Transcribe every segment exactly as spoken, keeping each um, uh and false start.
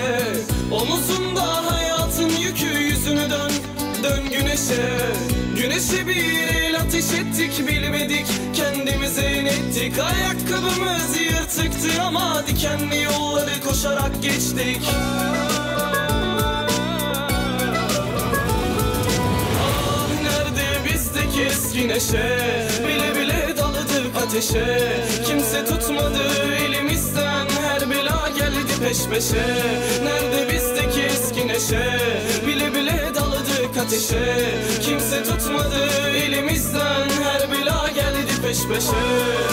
Omuzunda hayatın yükü, yüzünü dön, dön güneşe. Güneşe bir el ateş ettik, bilmedik kendimize inettik. Ayakkabımız yırtıktı ama dikenli yolları koşarak geçtik. Ah nerede bizdeki eski neşe, bile bile daladık ateşe. Kimse tutmadı elimizden, her bela geldi peş peşe. Nerede bizdeki eski neşe, bile bile daladık ateşe. Kimse tutmadı elimizden, her bela geldi peş peşe.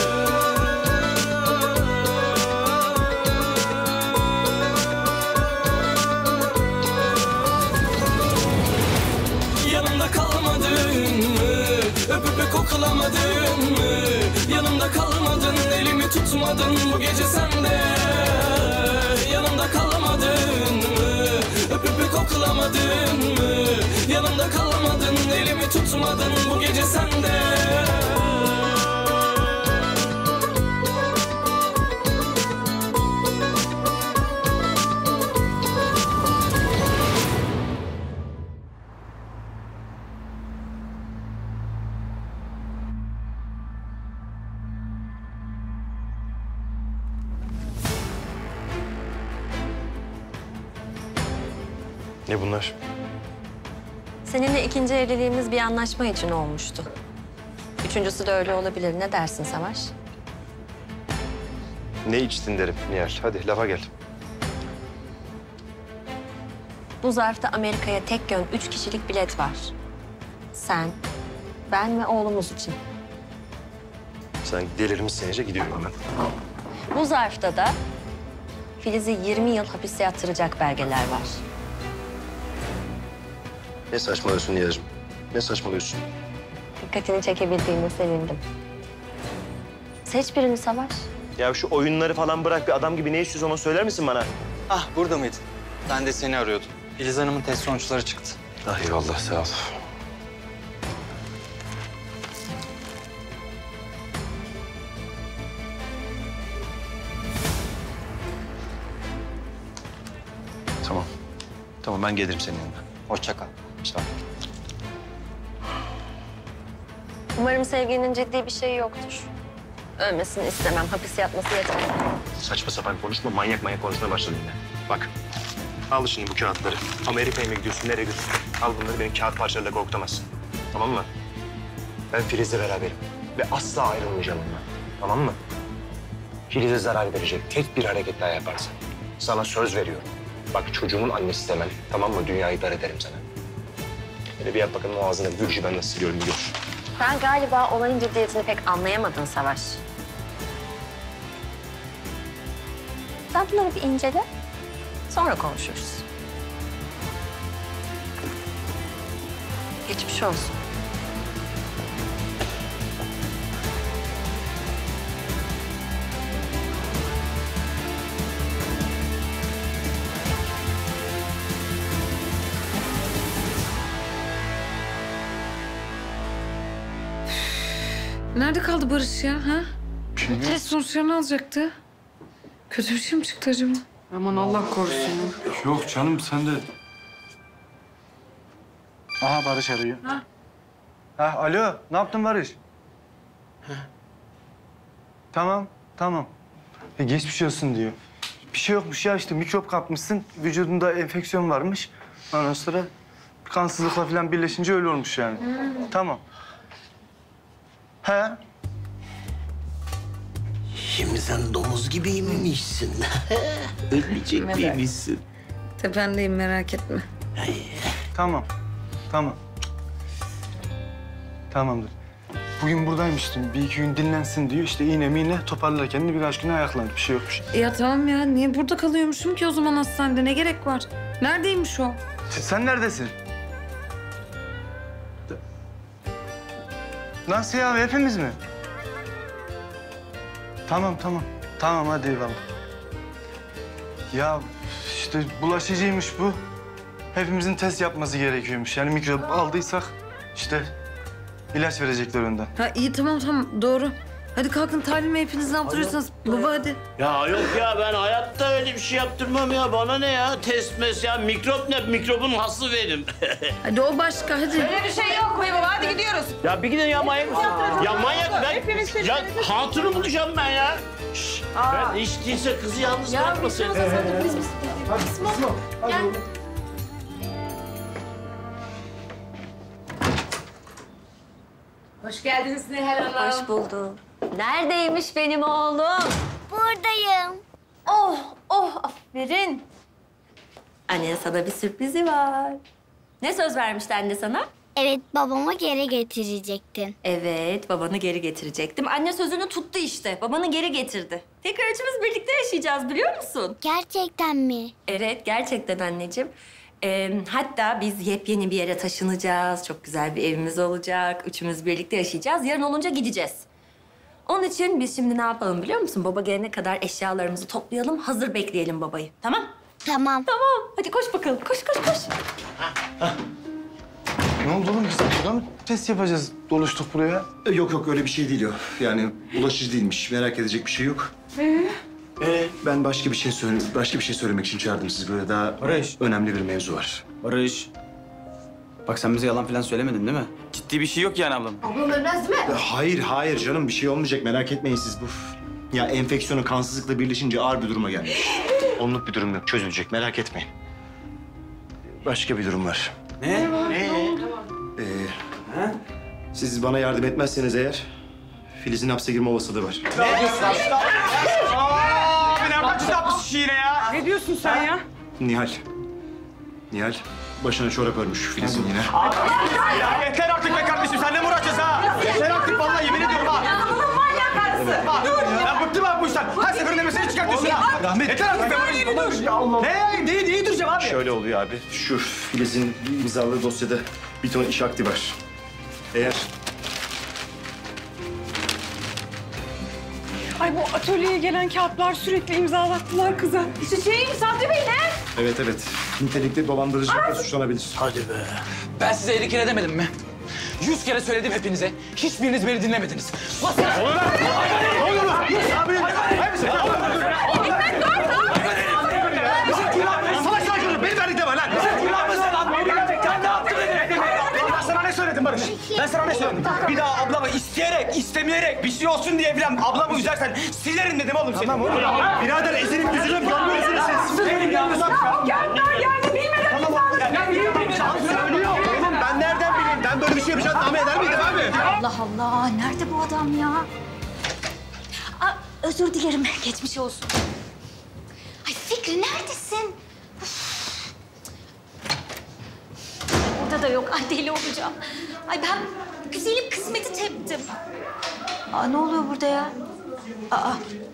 Yanımda kalmadın mı? Öpüp öpüp koklamadın mı? Yanımda kalmadın, elimi tutmadın bu gece sen de. Yanımda kalmadın mı? Öpüp öpüp koklamadın mı? Yanımda kalmadın, elimi tutmadın bu gece sen de. Ne bunlar? Seninle ikinci evliliğimiz bir anlaşma için olmuştu. Üçüncüsü de öyle olabilir. Ne dersin Savaş? Ne içtin derim Nihal. Hadi lafa gel. Bu zarfta Amerika'ya tek yön üç kişilik bilet var. Sen, ben ve oğlumuz için. Sen delirmişsin iyice, gidiyorum hemen. Bu zarfta da Filiz'i yirmi yıl hapiste yattıracak belgeler var. Ne saçmalıyorsun Nihal'cığım? Ne saçmalıyorsun? Dikkatini çekebildiğine sevindim. Seç birini Savaş. Ya şu oyunları falan bırak, bir adam gibi ne istiyorsun onu söyler misin bana? Ah burada mıydın? Ben de seni arıyordum. Filiz Hanım'ın test sonuçları çıktı. Ah eyvallah, sağ ol. Tamam. Tamam, ben gelirim senin yanına. Hoşça kal. Sağ ol. Umarım sevginin ciddi bir şey yoktur. Ölmesini istemem. Hapis yatması yeter. Saçma sapan konuşma, manyak manyak konuşmaya başladın yine. Bak, al şimdi bu kağıtları. Amerika'ya mı gidiyorsun, nereye gidiyorsun? Al bunları, benim kağıt parçalarıyla korkutamazsın. Tamam mı? Ben Filiz'le beraberim ve asla ayrılmayacağım ondan. Tamam mı? Filiz'e zarar verecek tek bir hareket daha yaparsan sana söz veriyorum. Bak çocuğumun annesi demem, tamam mı? Dünyayı dar ederim sana. Hele bir yap bakalım o ağzına, gülüşü ben nasıl siliyorum bir gör. Sen galiba olayın ciddiyetini pek anlayamadın Savaş. Sen bunları bir incele, sonra konuşuruz. Geçmiş olsun. Nerede kaldı Barış ya? Ha? Test sonuçlarını alacaktı. Kötü bir şey mi çıktı acaba? Aman Allah korusun. Yok canım, sen de... Aha Barış arıyor. Ha? Ha, alo, ne yaptın Barış? Tamam, tamam. E, geçmiş olsun diyor. Bir şey yokmuş ya, işte mikrop kapmışsın, vücudunda enfeksiyon varmış. Ondan sonra kansızlıkla falan birleşince öyle olmuş yani. Hmm. Tamam. He? Şimdi sen domuz gibiymişsin. Ölecek miymişsin? Tependeyim, merak etme. Tamam, tamam. Tamamdır. Bugün buradaymıştım, bir iki gün dinlensin diyor. İşte iğne miğne toparlar kendini, birkaç güne ayaklanır. Bir şey yokmuş. Ya tamam ya, niye burada kalıyormuşum ki o zaman hastanede? Ne gerek var? Neredeymiş o? Sen, sen neredesin? Nasıl ya, hepimiz mi? Tamam, tamam. Tamam, hadi eyvallah. Ya işte bulaşıcıymış bu. Hepimizin test yapması gerekiyormuş. Yani mikrop aldıysak işte ilaç verecekler önden. Ha iyi tamam tamam, doğru. Hadi kalkın talimle hepiniz ne yaptırıyorsanız. Baba hadi. Ya yok ya ben hayatta öyle bir şey yaptırmam ya. Bana ne ya? Test mes ya. Mikrop ne? Mikrobun hası benim. Hadi o başka hadi. Öyle bir şey yok bey baba. Hadi gidiyoruz. Ya bir gidin ya manyak. Ya manyak ben. Ya hatunu bulacağım ben ya. Şş, ben hiç değilse kızı yalnız bırakmasın. Hoş geldiniz Nihal Hanım. Hoş buldum. Neredeymiş benim oğlum? Buradayım. Oh, oh aferin. Annen sana bir sürprizi var. Ne söz vermişti anne sana? Evet, babamı geri getirecektin. Evet, babanı geri getirecektim. Anne sözünü tuttu işte. Babanı geri getirdi. Tekrar üçümüz birlikte yaşayacağız biliyor musun? Gerçekten mi? Evet, gerçekten anneciğim. Ee, hatta biz yepyeni bir yere taşınacağız. Çok güzel bir evimiz olacak. Üçümüz birlikte yaşayacağız. Yarın olunca gideceğiz. Onun için biz şimdi ne yapalım biliyor musun? Baba gelene kadar eşyalarımızı toplayalım. Hazır bekleyelim babayı. Tamam? Tamam. Tamam. Hadi koş bakalım. Koş, koş, koş. Ne oldu oğlum? Biz burada mı test yapacağız? Doluştuk buraya. E, Yok yok öyle bir şey değil o. Yani bulaşıcı değilmiş. Merak edecek bir şey yok. Ee? Ee, ben başka bir şey söyle başka bir şey söylemek için çağırdım sizi. Böyle daha Barış. önemli bir mevzu var. Barış. Bak sen bize yalan falan söylemedin değil mi? Ciddi bir şey yok yani ablam. Ablam ölmez değil mi? E, Hayır hayır canım bir şey olmayacak merak etmeyin siz bu. Ya enfeksiyonu kansızlıkla birleşince ağır bir duruma gelmiş. Onluk bir durum yok çözülecek merak etmeyin. Başka bir durum var. Ne? Ee, siz bana yardım etmezseniz eğer Filiz'in hapse girme olasılığı var. Ne diyorsun sen ya? Nihal. Nihal başına çorap örmüş Filiz'in yine. Ya yeter artık be kardeşim. Seninle mi uğraşacağız ha? Yeter artık vallahi yemin ediyorum ha. Ben bıktım abi bu işten. Her seferinde mesele çıkartıyorsun ha. Rahmet. Yeter artık be. Ne? Neyi, neyi duracağım abi? Şöyle oluyor abi. Şu Filiz'in imzaladığı dosyada bir ton iş akti var. Eğer Ay bu atölyeye gelen kağıtlar sürekli imzalattılar kıza. Çiçeğim Sabri Bey ne? evet evet nitelikli dolandırıcılıkla suçlanabilir. Hadi be. Ben size elli kere demedim mi? Yüz kere söyledim hepinize. Hiçbiriniz beni dinlemediniz. Basın! Savaş saygılı. Beni verdik deme lan. Gerçekten ne yaptın beni? Ben sana ne söyledim Barış? Ben sana ne söyledim? Bir daha ablamı isteyerek, istemeyerek bir şey olsun diye falan ablamı üzersen silerim dedim oğlum seni. Tamam oğlum. Birader ezilip üzülüp görmüyorsunuz siz. Benim yalnız Geldiler geldi bilmeden imzaladı. Oğlum ben nereden bileyim? Ben böyle bir şey yapacağım tahmin eder miydim abi? Allah Allah, nerede bu adam ya? Aa, özür dilerim, geçmiş olsun. Ay Fikri neredesin? Uf. Orada da yok, ay deli olacağım. Ay ben güzelim kısmeti teptim. Aa ne oluyor burada ya? Aa.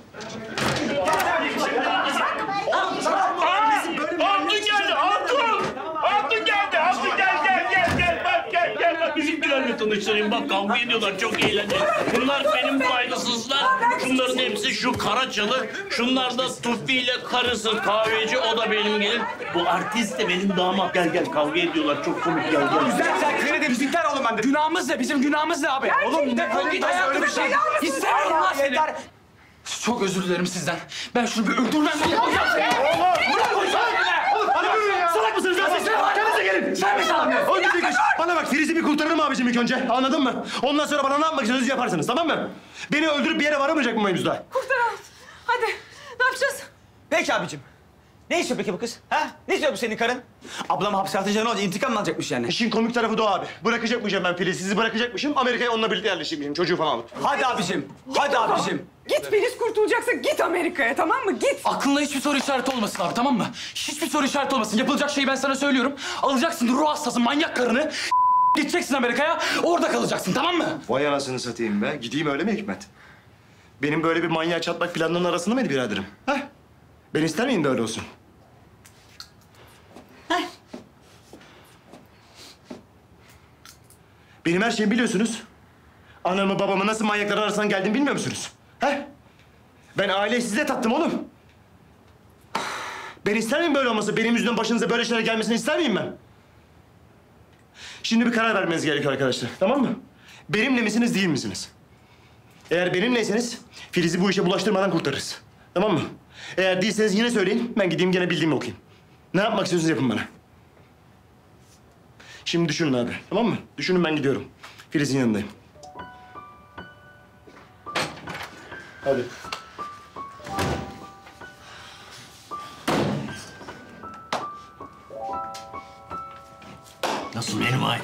Altun geldi, Altun! Altun geldi, Altun gel, gel, gel, gel, bak, gel, gel, bak. Bizimkilerle tanıştırayım, bak kavga ediyorlar, çok eğlenceli. Bunlar benim faydasızlar, şunların hepsi şu Karaçalı, şunlar da Tufi ile karısı kahveci, o da benim gelin. Bu artist de benim damat, gel gel, kavga ediyorlar, çok komik, gel, gel. Güzel sen kredi bizimkiler oğlum ben de. Günahımız ne? Bizim günahımız ne abi? Oğlum ne Defol git hayatımdan. İstemiyorum lan seni. Çok özür dilerim sizden. Ben şunu bir öldürmem. Olacağım seni. Bırak konuşalım seninle. Salak mısınız lan siz? Kendinize gelin. Sen mi sandın? O gidecek iş. Bana bak Filiz'i bir kurtarırım abicim ilk önce. Anladın mı? Ondan sonra bana ne yapmak istiyorsunuz yaparsınız tamam mı? Beni öldürüp bir yere varamayacak mı mevzuda? Kurtaralım. Hadi ne yapacağız? Peki abicim. Ne istiyor peki bu kız? Ha? Ne istiyor bu senin karın? Ablamı hapse atınca ne olacak? İntikam mı alacakmış yani? İşin komik tarafı da o abi. Bırakacakmışım ben Filiz. Sizi bırakacakmışım. Amerika'ya onunla birlikte yerleşecekmişim. Çocuğu falan alıp. Hadi abicim. Hadi abicim. Git Filiz kurtulacaksa git Amerika'ya tamam mı? Git. Aklında hiçbir soru işareti olmasın abi tamam mı? Hiçbir soru işareti olmasın. Yapılacak şeyi ben sana söylüyorum. Alacaksın ruh hastası manyak karını. Gideceksin Amerika'ya. Orada kalacaksın tamam mı? Vay anasını satayım be. Gideyim öyle mi Hikmet? Benim böyle bir manyağa çatmak planlarının arasında mıydı biraderim? Ha? Ben ister miyim böyle olsun? Benim her şeyimi biliyorsunuz. Anamı babamı nasıl manyakların arasından geldiğimi bilmiyor musunuz? He? Ben aileyi size tattım oğlum. Ben ister miyim böyle olması? Benim yüzümden başınıza böyle şeyler gelmesini ister miyim ben? Şimdi bir karar vermeniz gerekiyor arkadaşlar. Tamam mı? Benimle misiniz değil misiniz? Eğer benimleyseniz Filiz'i bu işe bulaştırmadan kurtarırız. Tamam mı? Eğer değilseniz yine söyleyin. Ben gideyim gene bildiğimi okuyayım. Ne yapmak istiyorsunuz yapın bana. Şimdi düşünün abi. Tamam mı? Düşünün ben gidiyorum. Filiz'in yanındayım. Hadi. Nasıl benim aile?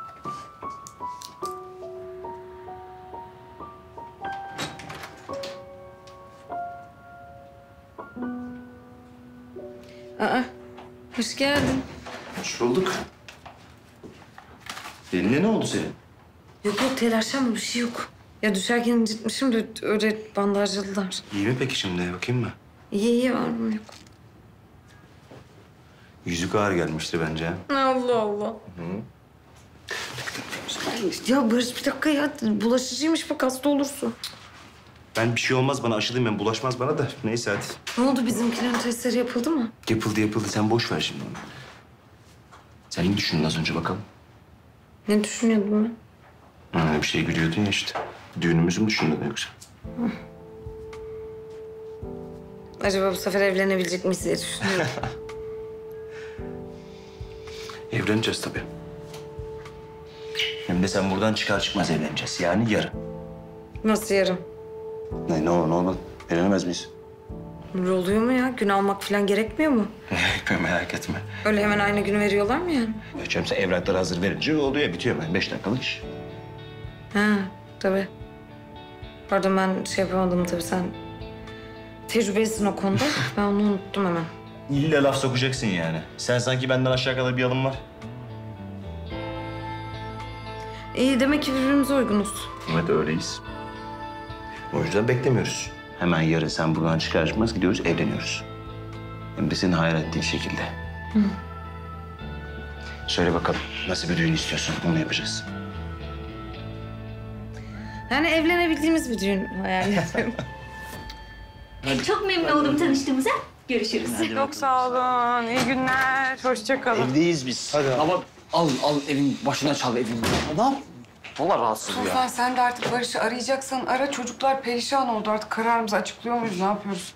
Aa, hoş geldin. Hoş bulduk. Eline ne oldu senin? Yok yok telaşlanma bir şey yok. Ya düşerken incitmişim de öyle bandajladılar. İyi mi peki şimdi? Bakayım mı? İyi iyi var mı yok. Yüzük ağır gelmiştir bence. ha? Allah Allah. Ya Barış bir dakika ya. Bulaşıcıymış bak hasta olursun. Ben bir şey olmaz bana aşılayım ben. Bulaşmaz bana da. Neyse hadi. Ne oldu bizimkilerin testleri yapıldı mı? Yapıldı yapıldı. Sen boş ver şimdi onu. Sen iyi düşündün az önce bakalım. Ne düşünüyordun ben? Ha, bir şey gülüyordun ya işte. Düğünümüzü mü düşündün yoksa? Acaba bu sefer evlenebilecek miyiz diye düşünüyorum. Evleneceğiz tabii. Hem de sen buradan çıkar çıkmaz evleneceğiz. Yani yarın. Nasıl yarım? Ne, ne olur ne olmaz. Evlenemez miyiz? Nur oluyor mu ya? Gün almak falan gerekmiyor mu? Merak etme. Öyle hemen aynı günü veriyorlar mı yani? Canım sen evrakları hazır verince oluyor. Bitiyor hemen. Beş dakikalık iş. Ha tabii. Pardon ben şey yapamadım tabii sen tecrübelisin o konuda. Ben onu unuttum hemen. İlla laf sokacaksın yani. Sen sanki benden aşağı kadar bir alım var. İyi demek ki birbirimize uygunuz. Evet öyleyiz. O yüzden beklemiyoruz. Hemen yarın sen buradan çıkar çıkmaz gidiyoruz evleniyoruz. Hem de senin hayal ettiğin şekilde. Hı. Söyle bakalım nasıl bir düğün istiyorsun onu yapacağız. Yani evlenebildiğimiz bir düğün hayal ediyorum. Çok memnun oldum tanıştığımıza. Görüşürüz. Çok sağ olun. İyi günler. Hoşça kalın. Evdeyiz biz. Hadi Ama al al evin başına çal evin. Ne yap? Vallahi rahatsız ya. Tufan sen de artık Barış'ı arayacaksan ara. Çocuklar perişan oldu artık. Kararımızı açıklıyor muyuz? Ne yapıyoruz?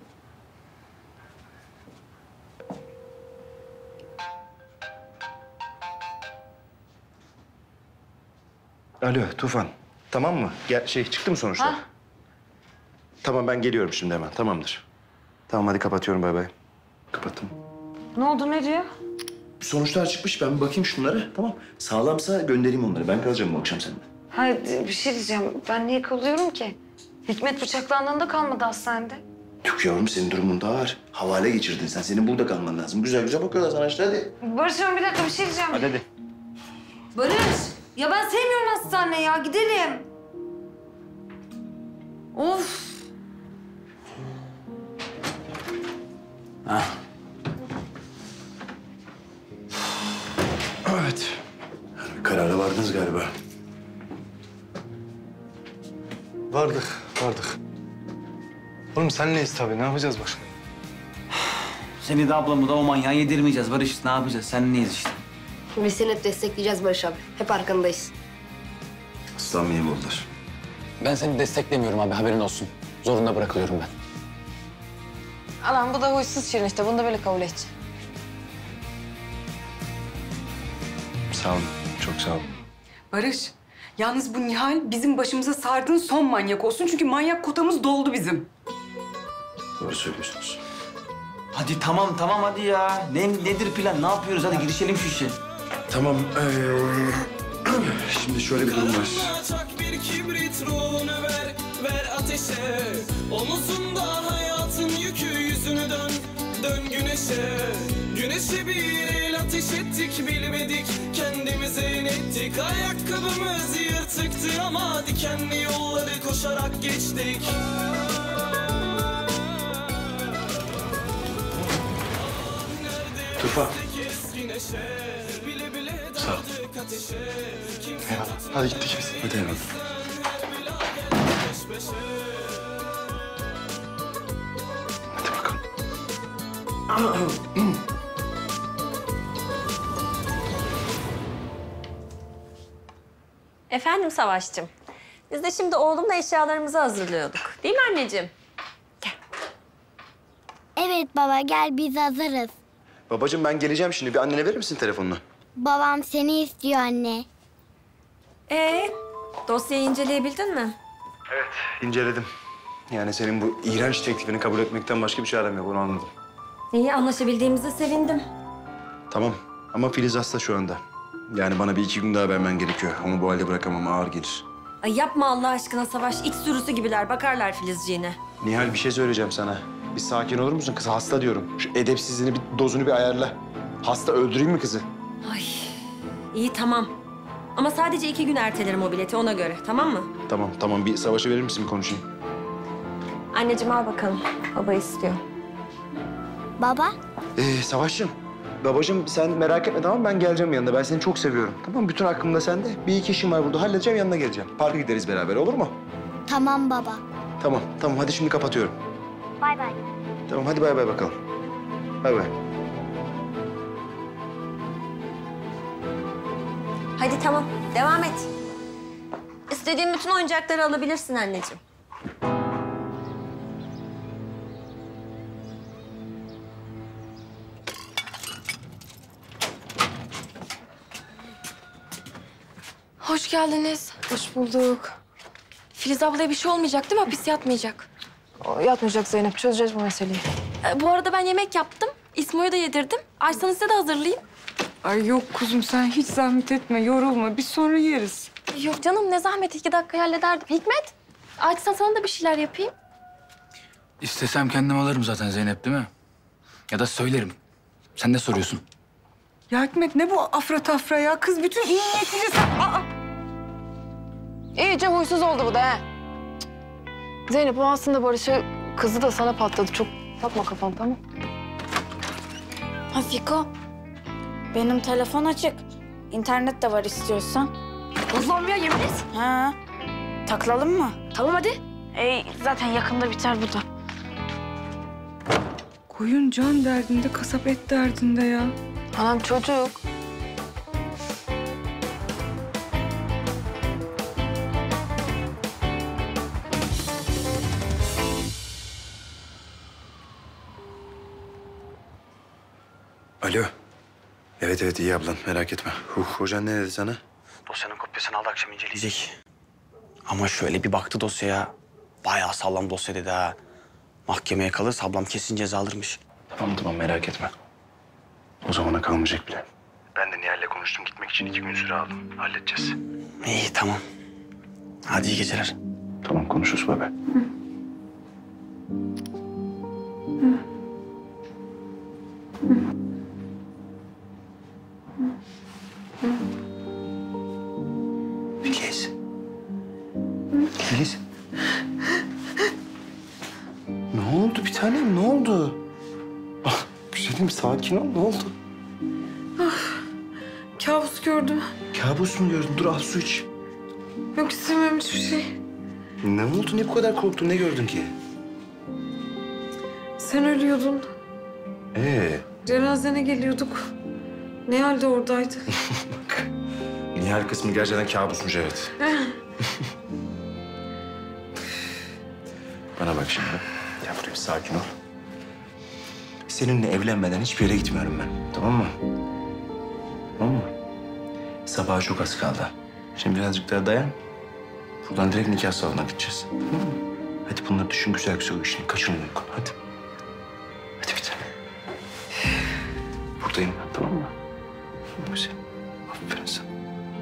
Alo Tufan. Tamam mı? Gel, şey çıktı mı sonuçlar? Ha? Tamam ben geliyorum şimdi hemen. Tamamdır. Tamam hadi kapatıyorum bay bay. Kapattım. Ne oldu ne diyor? Sonuçlar çıkmış. Ben bir bakayım şunlara. Tamam. Sağlamsa göndereyim onları. Ben kalacağım bu akşam seninle. Hayır bir şey diyeceğim. Ben niye kalıyorum ki? Hikmet bıçaklandığında kalmadı hastanede. Yok yavrum senin durumun daha ağır. Havale geçirdin sen. Senin burada kalman lazım. Güzel güzel bakıyorlar sana işte hadi. Barış'ım bir dakika bir şey diyeceğim. Hadi hadi. Barış! Ya ben sevmiyorum hastane ya. Gidelim. Of! Ha. Evet. Yani karara vardınız galiba. Vardık, vardık. Oğlum sen neyiz tabii, ne yapacağız bak. Seni de ablamı da o manyağı yedirmeyeceğiz Barış. Ne yapacağız? Sen neyiz işte? Biz seni hep destekleyeceğiz Barış abi. Hep arkandayız. Aslan beni buldular. Ben seni desteklemiyorum abi haberin olsun. Zorunda bırakılıyorum ben. Alan bu da huysuz Şirin işte. Bunu da böyle kabul edeceğim. Sağ olun, çok sağ olun. Barış, yalnız bu Nihal bizim başımıza sardığın son manyak olsun. Çünkü manyak kotamız doldu bizim. Doğru söylüyorsunuz. Hadi tamam tamam hadi ya. Ne, nedir plan? Ne yapıyoruz? Hadi girişelim şu işe. Tamam. Ee, şimdi şöyle bir durum var. Çak bir kibrit ruhunu ver, ver ateşe. Omuzunda hayatın yükü yüzünü dön, dön güneşe. Güneşe bir el ateş ettik bilmedik, kendimize inettik. Ayakkabımız yırtıktı ama dikenli yolları koşarak geçtik. Tufan. Sağ ol. Eyvallah. Hadi gittik biz. Hadi eyvallah. Hadi bakalım. Efendim Savaş'cığım. Biz de şimdi oğlumla eşyalarımızı hazırlıyorduk. Değil mi anneciğim? Evet baba gel biz hazırız. Babacığım ben geleceğim şimdi. Bir annene verir misin telefonunu? Babam seni istiyor anne. Ee, dosyayı inceleyebildin mi? İnceledim. Yani senin bu iğrenç teklifini kabul etmekten başka bir çarem yok, onu anladım. İyi, anlaşabildiğimize sevindim. Tamam ama Filiz hasta şu anda. Yani bana bir iki gün daha vermen gerekiyor. Onu bu halde bırakamam, ağır gelir. Ay yapma Allah aşkına Savaş. İç sürüsü gibiler. Bakarlar Filizciğine. Nihal bir şey söyleyeceğim sana. Bir sakin olur musun? Kız hasta diyorum. Şu edepsizliğini, bir dozunu bir ayarla. Hasta, öldüreyim mi kızı? Ay iyi tamam. Ama sadece iki gün ertelerim o bileti ona göre. Tamam mı? Tamam, tamam. Bir Savaş'a verir misin bir konuşayım? Anneciğim al bakalım. Baba istiyor. Baba? Ee, Savaş'cığım. Babacığım sen merak etme tamam mı? Ben geleceğim yanına. Ben seni çok seviyorum. Tamam mı? Bütün aklım da sende. Bir iki işim var burada. Halledeceğim, yanına geleceğim. Parka gideriz beraber, olur mu? Tamam baba. Tamam, tamam. Hadi şimdi kapatıyorum. Bay bay. Tamam, hadi bay bay bakalım. Bay bay. Hadi tamam. Devam et. İstediğin bütün oyuncakları alabilirsin anneciğim. Hoş geldiniz. Hoş bulduk. Filiz ablaya bir şey olmayacak değil mi? Hapis yatmayacak. Yatmayacak Zeynep. Çözeceğiz bu meseleyi. Ee, bu arada ben yemek yaptım. İsmo'yu da yedirdim. Ayşen size de hazırlayayım. Ay yok kuzum sen hiç zahmet etme, yorulma. Biz sonra yeriz. Yok canım ne zahmet. iki dakika hallederdim. Hikmet, Ayşen sana da bir şeyler yapayım. İstesem kendim alırım zaten Zeynep değil mi? Ya da söylerim. Sen ne soruyorsun? Ya Hikmet ne bu afra tafra ya? Kız bütün iyi niyetiyle sen... Aa! İyice huysuz oldu bu da ha. Zeynep o aslında Barış'a kızı da sana patladı. Çok takma kafanı tamam. Ha Fiko, benim telefon açık. İnternet de var istiyorsan. Allah'ım ya yemin et. Ha, takılalım mı? Tamam hadi. E, zaten yakında biter bu da. Koyun can derdinde, kasap et derdinde ya. Anam çocuk. Alo. Evet evet iyi ablan merak etme. Huh, hocan ne dedi sana? Dosyanın kopyasını aldı akşam inceleyecek. Ama şöyle bir baktı dosyaya. Bayağı sağlam dosya dedi ha. Mahkemeye kalırsa ablam kesin ceza alırmış. Tamam tamam merak etme. O zamana kalmayacak bile. Ben de Nihal'le konuştum. Gitmek için iki gün süre aldım. Halledeceğiz. İyi tamam. Hadi iyi geceler. Tamam konuşuruz baba. Filiz. Filiz. Ne oldu bir tanem? Ne oldu? Ah, güzelim sakin ol. Ne oldu? Ah, kabus gördüm. Kabus mu gördün? Dur al su iç. Yok istemem hiçbir şey. Ne oldu? Ne bu kadar korktun? Ne gördün ki? Sen ölüyordun. Ee? Cenazene geliyorduk. Ne halde oradaydı? Nihal kısmı gerçekten kabusmuş evet. Bana bak şimdi. Ya buraya bir sakin ol. Seninle evlenmeden hiçbir yere gitmiyorum ben. Tamam mı? Tamam mı? Sabaha çok az kaldı. Şimdi birazcık daha dayan. Buradan direkt nikah salonuna gideceğiz. Tamam mı? Hadi bunları düşün güzel güzel uyu şimdi. Kaçırma uykunu hadi. Hadi bir tane. Buradayım ben tamam mı? Güzel. Aferin sana.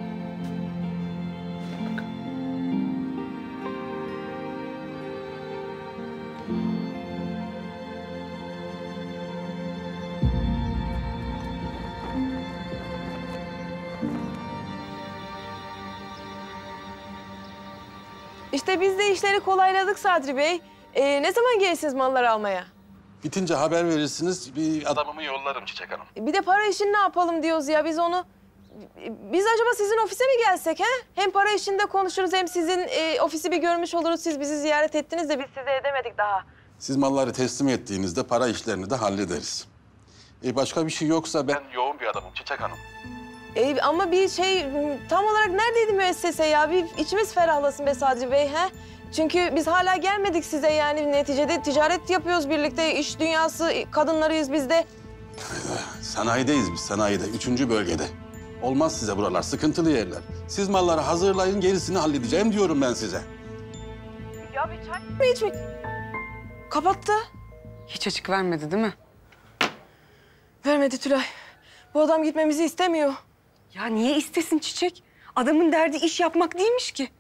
İşte biz de işleri kolayladık Sadri Bey. Ee, ne zaman gelirsiniz malları almaya? Bitince haber verirsiniz. Bir adamımı yollarım Çiçek Hanım. Bir de para işini ne yapalım diyoruz ya biz onu. Biz acaba sizin ofise mi gelsek he? Hem para işinde konuşuruz hem sizin e, ofisi bir görmüş oluruz. Siz bizi ziyaret ettiniz de biz size edemedik daha. Siz malları teslim ettiğinizde para işlerini de hallederiz. E başka bir şey yoksa ben yoğun bir adamım Çiçek Hanım. E, ama bir şey tam olarak neredeydi müessese ya? Bir içimiz ferahlasın be Sadri Bey he? Çünkü biz hala gelmedik size yani neticede ticaret yapıyoruz birlikte. İş dünyası kadınlarıyız biz de. Sanayideyiz biz, sanayide. Üçüncü bölgede. Olmaz size buralar, sıkıntılı yerler. Siz malları hazırlayın, gerisini halledeceğim diyorum ben size. Ya bir çay mı içmek? Kapattı. Hiç açık vermedi değil mi? Vermedi Tülay. Bu adam gitmemizi istemiyor. Ya niye istesin Çiçek? Adamın derdi iş yapmak değilmiş ki.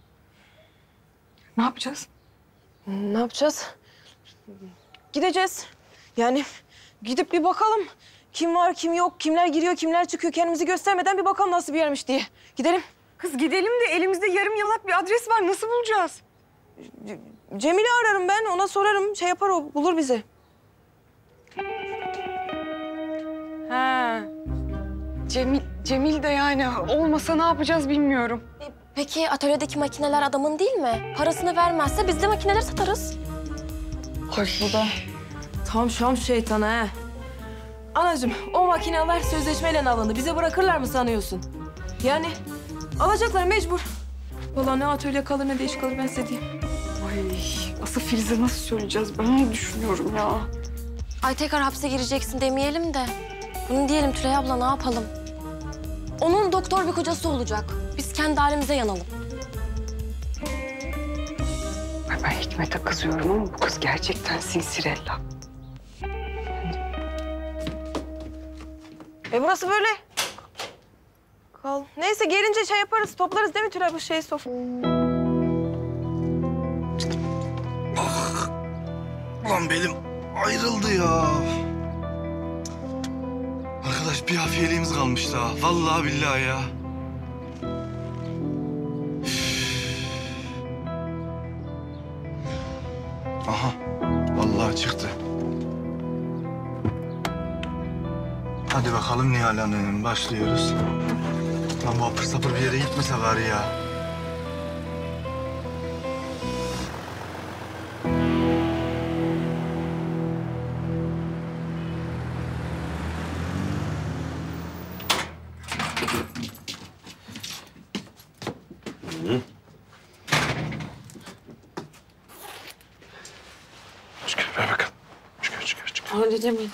Ne yapacağız? Ne yapacağız? Gideceğiz. Yani gidip bir bakalım. Kim var, kim yok, kimler giriyor, kimler çıkıyor. Kendimizi göstermeden bir bakalım nasıl bir yermiş diye. Gidelim. Kız gidelim de elimizde yarım yalak bir adres var. Nasıl bulacağız? Cemil'i ararım ben. Ona sorarım. Şey yapar o. Bulur bizi. Ha. Cemil, Cemil de yani olmasa ne yapacağız bilmiyorum. Peki atölyedeki makineler adamın değil mi? Parasını vermezse biz de makineleri satarız. Hoş bu da. Tam şam şeytanı ha. Anacığım o makineler sözleşmeyle alındı. Bize bırakırlar mı sanıyorsun? Yani alacaklar mecbur. Vallahi ne atölye kalır ne de iş kalır ben size diyeyim. Ay asıl Filiz'e nasıl söyleyeceğiz ben onu düşünüyorum ya. Ay tekrar hapse gireceksin demeyelim de. Bunu diyelim Tülay abla ne yapalım? Onun doktor bir kocası olacak. Biz kendi halimize yanalım. Ay ben Hikmet'e kızıyorum ama bu kız gerçekten sinsirella. E burası böyle. Kal. Neyse gelince şey yaparız, toplarız değil mi Tülay bu şeyi sof? Lan belim ayrıldı ya. Arkadaş bir hafiyeliğimiz kalmış daha. Vallahi billahi ya. Aha. Vallahi çıktı. Hadi bakalım Nihal Hanım. Başlıyoruz. Lan bu apır sapır bir yere gitmese bari ya. Hı. Çıkar ver bakalım. Çıkar çıkar çıkar. Halledemeyeceğim.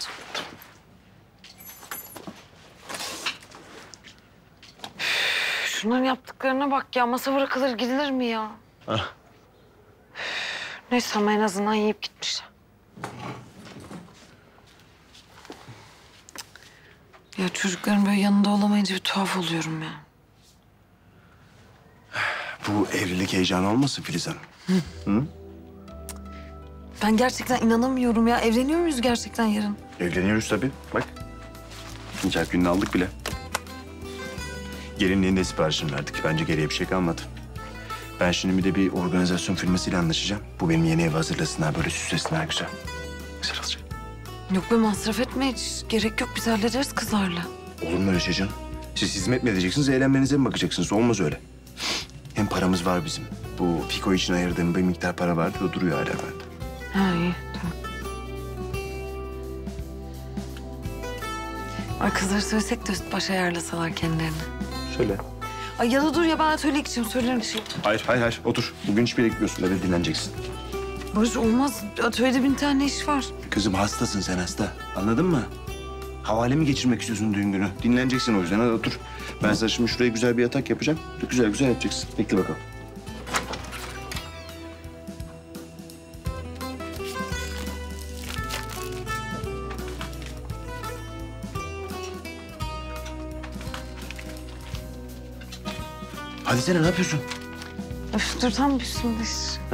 Şunların yaptıklarına bak ya. Masa bırakılır gidilir mi ya? Hah. Neyse ama en azından yiyip gitmişler. Ya çocukların böyle yanında olamayınca bir tuhaf oluyorum ya. Bu evlilik heyecanı olmasın Filiz Hanım? Hı. Hı? Ben gerçekten inanamıyorum ya. Evleniyor muyuz gerçekten yarın? Evleniyoruz tabii. Bak. Nikah gününü aldık bile. Gelinliğin de siparişini verdik. Bence geriye bir şey kalmadı. Ben şimdi bir de bir organizasyon firmasıyla anlaşacağım. Bu benim yeni evi hazırlasınlar, böyle süslesinler güzel. Güzel olacak. Yok be masraf etme hiç. Gerek yok biz hallederiz kızlarla. Olur mu öyle şey canım? Siz hizmet mi edeceksiniz, eğlenmenize mi bakacaksınız? Olmaz öyle. Hem paramız var bizim. Bu Fiko için ayırdığım bir miktar para vardı, o duruyor hala bende. Ha iyi tamam. Ay kızları söylesek de üst baş ayarlasalar kendilerini. Söyle. Ay ya da dur ya ben atölyeye gideceğim söylerim bir şey. Hayır, hayır, hayır. Otur. Bugün hiçbir yere gitmiyorsun. Eve dinleneceksin. Barış olmaz. Atölyede bin tane iş var. Kızım hastasın sen hasta. Anladın mı? Havale mi geçirmek istiyorsun düğün günü? Dinleneceksin o yüzden. Hadi otur. Ben sana şimdi şuraya güzel bir yatak yapacağım. Güzel güzel yapacaksın. Bekle bakalım. Hadi sen ne yapıyorsun? Öf dur tam üstümde.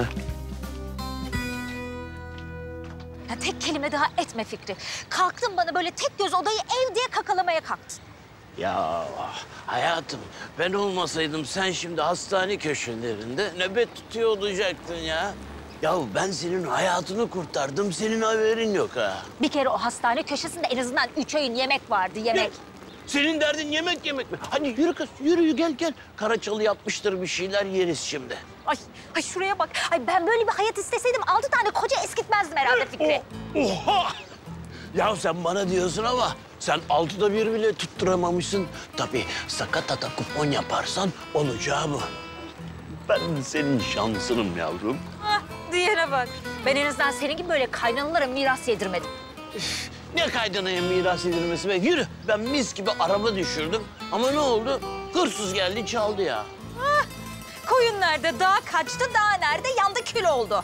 Ya tek kelime daha etme Fikri. Kalktın bana böyle tek göz odayı ev diye kakalamaya kalktın. Ya hayatım ben olmasaydım sen şimdi hastane köşelerinde nöbet tutuyor olacaktın ya. Ya ben senin hayatını kurtardım, senin haberin yok ha. Bir kere o hastane köşesinde en azından üç öğün yemek vardı, yemek. Ya, senin derdin yemek yemek mi? Hadi yürü kız, yürü gel gel. Karaçalı yapmıştır bir şeyler yeriz şimdi. Ay, ay şuraya bak. Ay ben böyle bir hayat isteseydim altı tane koca eskitmezdim herhalde Fikri. Oha! Ya sen bana diyorsun ama sen altıda bir bile tutturamamışsın. Tabii sakatata kupon yaparsan olacağı bu. Ben senin şansınım yavrum. Ah, diyene bak. Ben en azından senin gibi böyle kaynanalara miras yedirmedim. Ne kaydınaya miras edilmesi be? Yürü. Ben mis gibi araba düşürdüm. Ama ne oldu? Hırsız geldi çaldı ya. Ah, koyun nerede? Dağ kaçtı, dağ nerede? Yandı, kül oldu.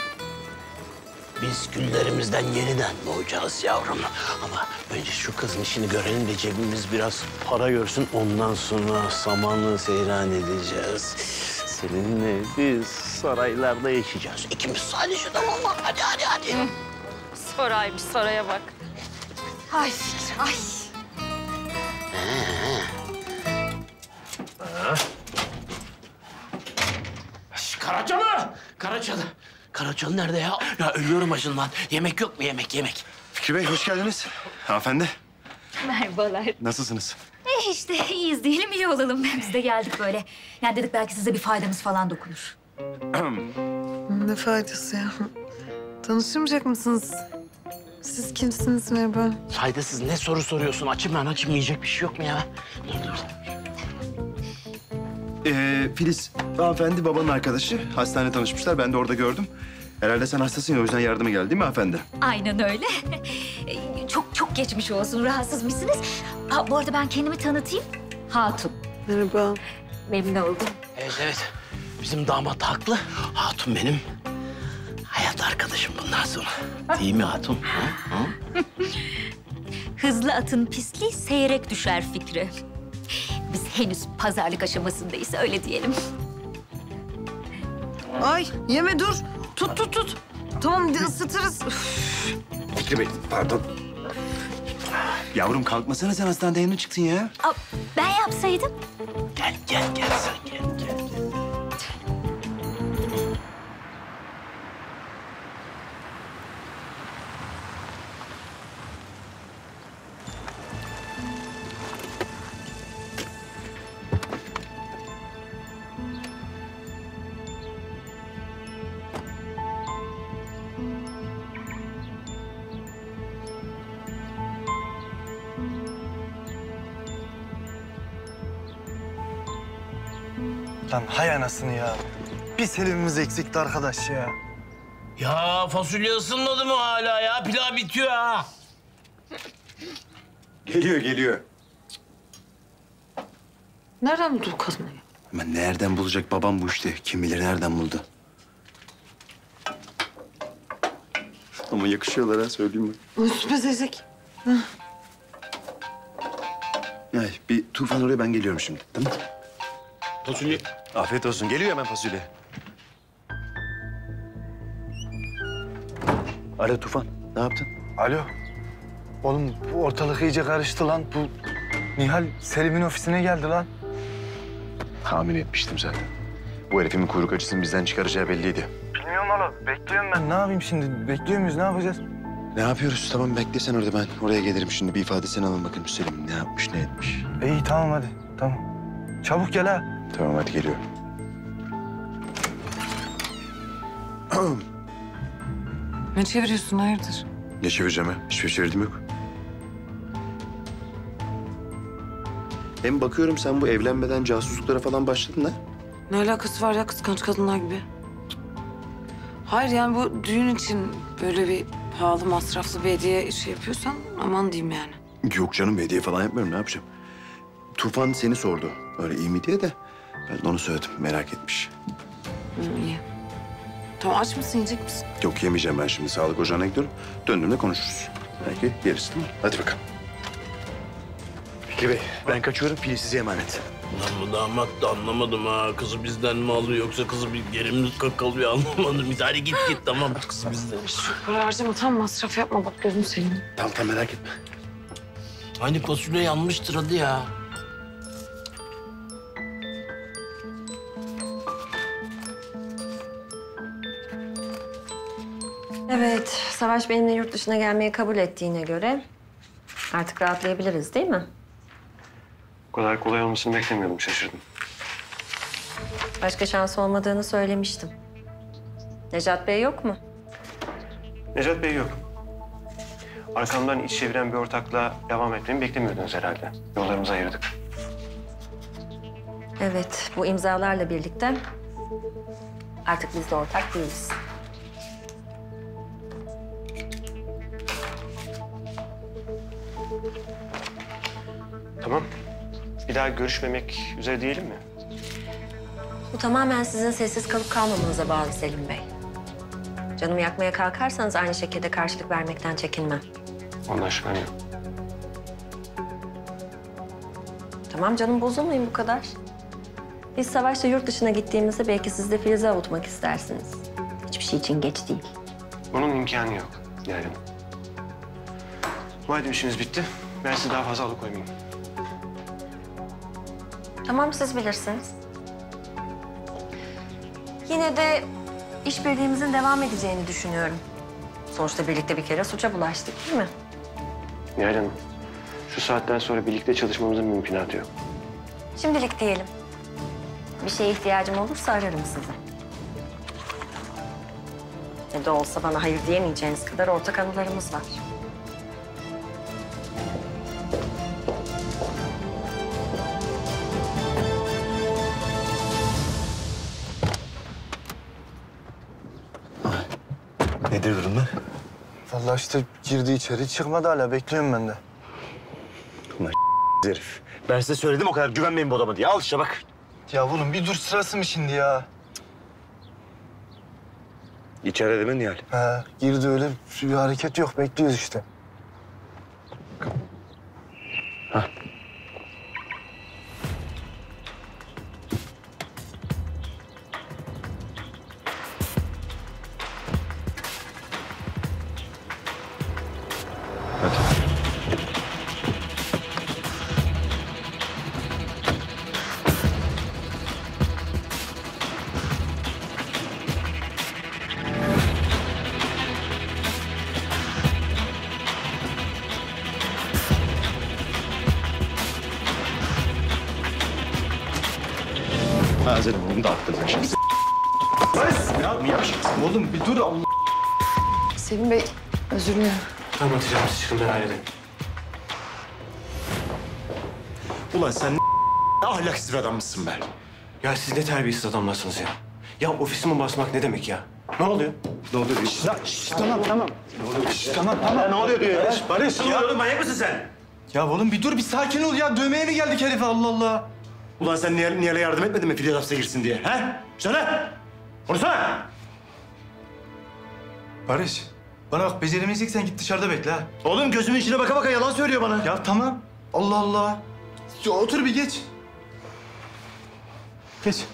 Biz küllerimizden yeniden doğacağız yavrum. Ama önce şu kızın işini görelim de cebimiz biraz para görsün. Ondan sonra samanlı seyran edeceğiz. Seninle biz saraylarda yaşayacağız. İkimiz sadece, tamam mı? Hadi hadi hadi. Hı. Soraymış, soraya bak. Ay Fikri, ay. Şş, Karacalı! Karacalı! Karacalı nerede ya? Ya ölüyorum acından. Yemek yok mu yemek, yemek? Fikri Bey hoş geldiniz. Hanımefendi. Merhabalar. Nasılsınız? Eh işte iyiyiz diyelim, iyi olalım. Biz de geldik böyle. Yani dedik belki size bir faydamız falan dokunur. Ne faydası ya? Tanışmayacak mısınız? Siz kimsiniz merhaba? Faydasız ne soru soruyorsun? Açım ben açım, yiyecek bir şey yok mu ya? Ee, Filiz, hanımefendi babanın arkadaşı. Hastanede tanışmışlar. Ben de orada gördüm. Herhalde sen hastasın ya, o yüzden yardıma geldi değil mi hanımefendi? Aynen öyle. Çok çok geçmiş olsun. Rahatsız mısınız? Ha, bu arada ben kendimi tanıtayım. Hatun. Merhaba. Memnun oldum. Evet evet. Bizim damat haklı. Hatun benim hayat arkadaşım bundan sonra. Değil mi Hatun? Ha? Ha? Hızlı atın pisliği seyrek düşer Fikri. Biz henüz pazarlık aşamasındayız, öyle diyelim. Ay yeme dur. Tut tut tut. Tamam ısıtırız. Fikri Bey, pardon. Yavrum kalkmasana, sen hastanede yeni çıktın ya. Aa, ben yapsaydım. Gel gel gel sen gel gel. gel. Lan hay anasını ya. Bir Selim'imiz eksikti arkadaş ya. Ya fasulye ısınmadı mı hala ya? Pilav bitiyor ha. Geliyor, geliyor. Nereden buldu bu kadını ya? Ama nereden bulacak babam bu işte? Kim bilir nereden buldu? Ama yakışıyorlar ha, söyleyeyim mi? Üstüme zezek. Ay, bir Tufan oraya, ben geliyorum şimdi, tamam mı? Fasulye. Afiyet olsun. Geliyor hemen fasulye. Alo Tufan, ne yaptın? Alo. Oğlum bu ortalık iyice karıştı lan. Bu Nihal Selim'in ofisine geldi lan. Tahmin etmiştim zaten. Bu herifin kuyruk acısını bizden çıkaracağı belliydi. Bilmiyorum oğlum. Bekliyorum ben. Ne yapayım şimdi? Bekliyor muyuz? Ne yapacağız? Ne yapıyoruz? Tamam bekle sen orada, ben oraya gelirim şimdi. Bir ifadesini alın bakayım Selim. Ne yapmış, ne etmiş? İyi tamam hadi. Tamam. Çabuk gel ha. Tamam hadi geliyorum. Ne çeviriyorsun hayırdır? Ne çevireceğim ya? Hiçbir şey çevirdim yok. Hem bakıyorum sen bu evlenmeden casusluklara falan başladın ha? Ne alakası var ya kıskanç kadınlar gibi? Hayır yani bu düğün için böyle bir pahalı masraflı bir hediye şey yapıyorsan aman diyeyim yani. Yok canım, hediye falan yapmıyorum, ne yapacağım? Tufan seni sordu. Öyle iyi mi diye de ben de onu söyledim, merak etmiş. Hı, iyi. Tamam aç mısın, yiyecek misin? Yok yemeyeceğim, ben şimdi sağlık ocağına gidiyorum. Döndüğümde konuşuruz. Belki yeriz, değil mi? Hadi bakalım. Fikri Bey, ben kaçıyorum. Filiz size emanet. Lan bu damat da anlamadım ha. Kızı bizden mi alıyor yoksa kızı bir yerimiz kalıyor anlamadım. Biz hadi git git tamam, kızı bizden. Para harcama, tam masraf yapma bak gözüm senin. Tamam tamam, merak etme. Hani fasulye yanmıştır hadi ya. Evet, Savaş benimle yurt dışına gelmeyi kabul ettiğine göre artık rahatlayabiliriz değil mi? Bu kadar kolay olmasını beklemiyordum, şaşırdım. Başka şans olmadığını söylemiştim. Necat Bey yok mu? Necat Bey yok. Arkamdan iç çeviren bir ortakla devam etmemi beklemiyordunuz herhalde. Yollarımızı ayırdık. Evet, bu imzalarla birlikte artık biz de ortak değiliz. Tamam. Bir daha görüşmemek üzere diyelim mi? Bu tamamen sizin sessiz kalıp kalmamanıza bağlı Selim Bey. Canımı yakmaya kalkarsanız aynı şekilde karşılık vermekten çekinmem. Ondan şüphem yok. Tamam canım, bozulmayın bu kadar. Biz Savaş'la yurt dışına gittiğimizde belki siz de Filiz'i avutmak istersiniz. Hiçbir şey için geç değil. Bunun imkanı yok yani. Madem işiniz bitti, ben sizi daha fazla alıkoymayayım. Tamam, siz bilirsiniz. Yine de işbirliğimizin devam edeceğini düşünüyorum. Sonuçta birlikte bir kere suça bulaştık, değil mi? Nihal Hanım, şu saatten sonra birlikte çalışmamızın mümkünatı yok. Şimdilik diyelim. Bir şeye ihtiyacım olursa ararım sizi. Ne de olsa bana hayır diyemeyeceğiniz kadar ortak anılarımız var. Nedir durumlar? Vallahi işte girdi içeri, çıkmadı hala. Bekliyorum ben de. Ulan herif. Ben size söyledim o kadar güvenmeyin bu adama diye. Al işte bak. Ya oğlum bir dur, sırası mı şimdi ya? İçeride değil mi Nihal? He, girdi öyle bir hareket yok. Bekliyoruz işte. Hah. Hazırım, onu da attım ben şimdi. Ya niye başlasın? Oğlum bir dur Allah. Selim Bey, özür dilerim. Tamam Hatice Hanım, siz çıkın ben halledeyim. Ulan sen ne ahlaksız bir adammışsın be. Ya siz ne terbiyesiz adamlarsınız ya. Ya ofisime basmak ne demek ya? Ne oluyor? Ne oluyor diyor. Ya, şş, tamam tamam. Ne oluyor? Şş, Tamam tamam. Ya, ne oluyor diyor ya? Barış, Barış Ne ya. oluyor oğlum, manyak mısın sen? Ya oğlum bir dur, bir sakin ol ya. Dövmeye mi geldik herife, Allah Allah. Ulan sen Nihal, Nihal'e yardım etmedin mi Filiz hapse girsin diye? He? Söyle! Konuşsana! Barış, bana bak, beceremeyeceksen git dışarıda bekle ha. Oğlum gözümün içine baka baka yalan söylüyor bana. Ya tamam. Allah Allah. Ya, otur bir geç. Geç.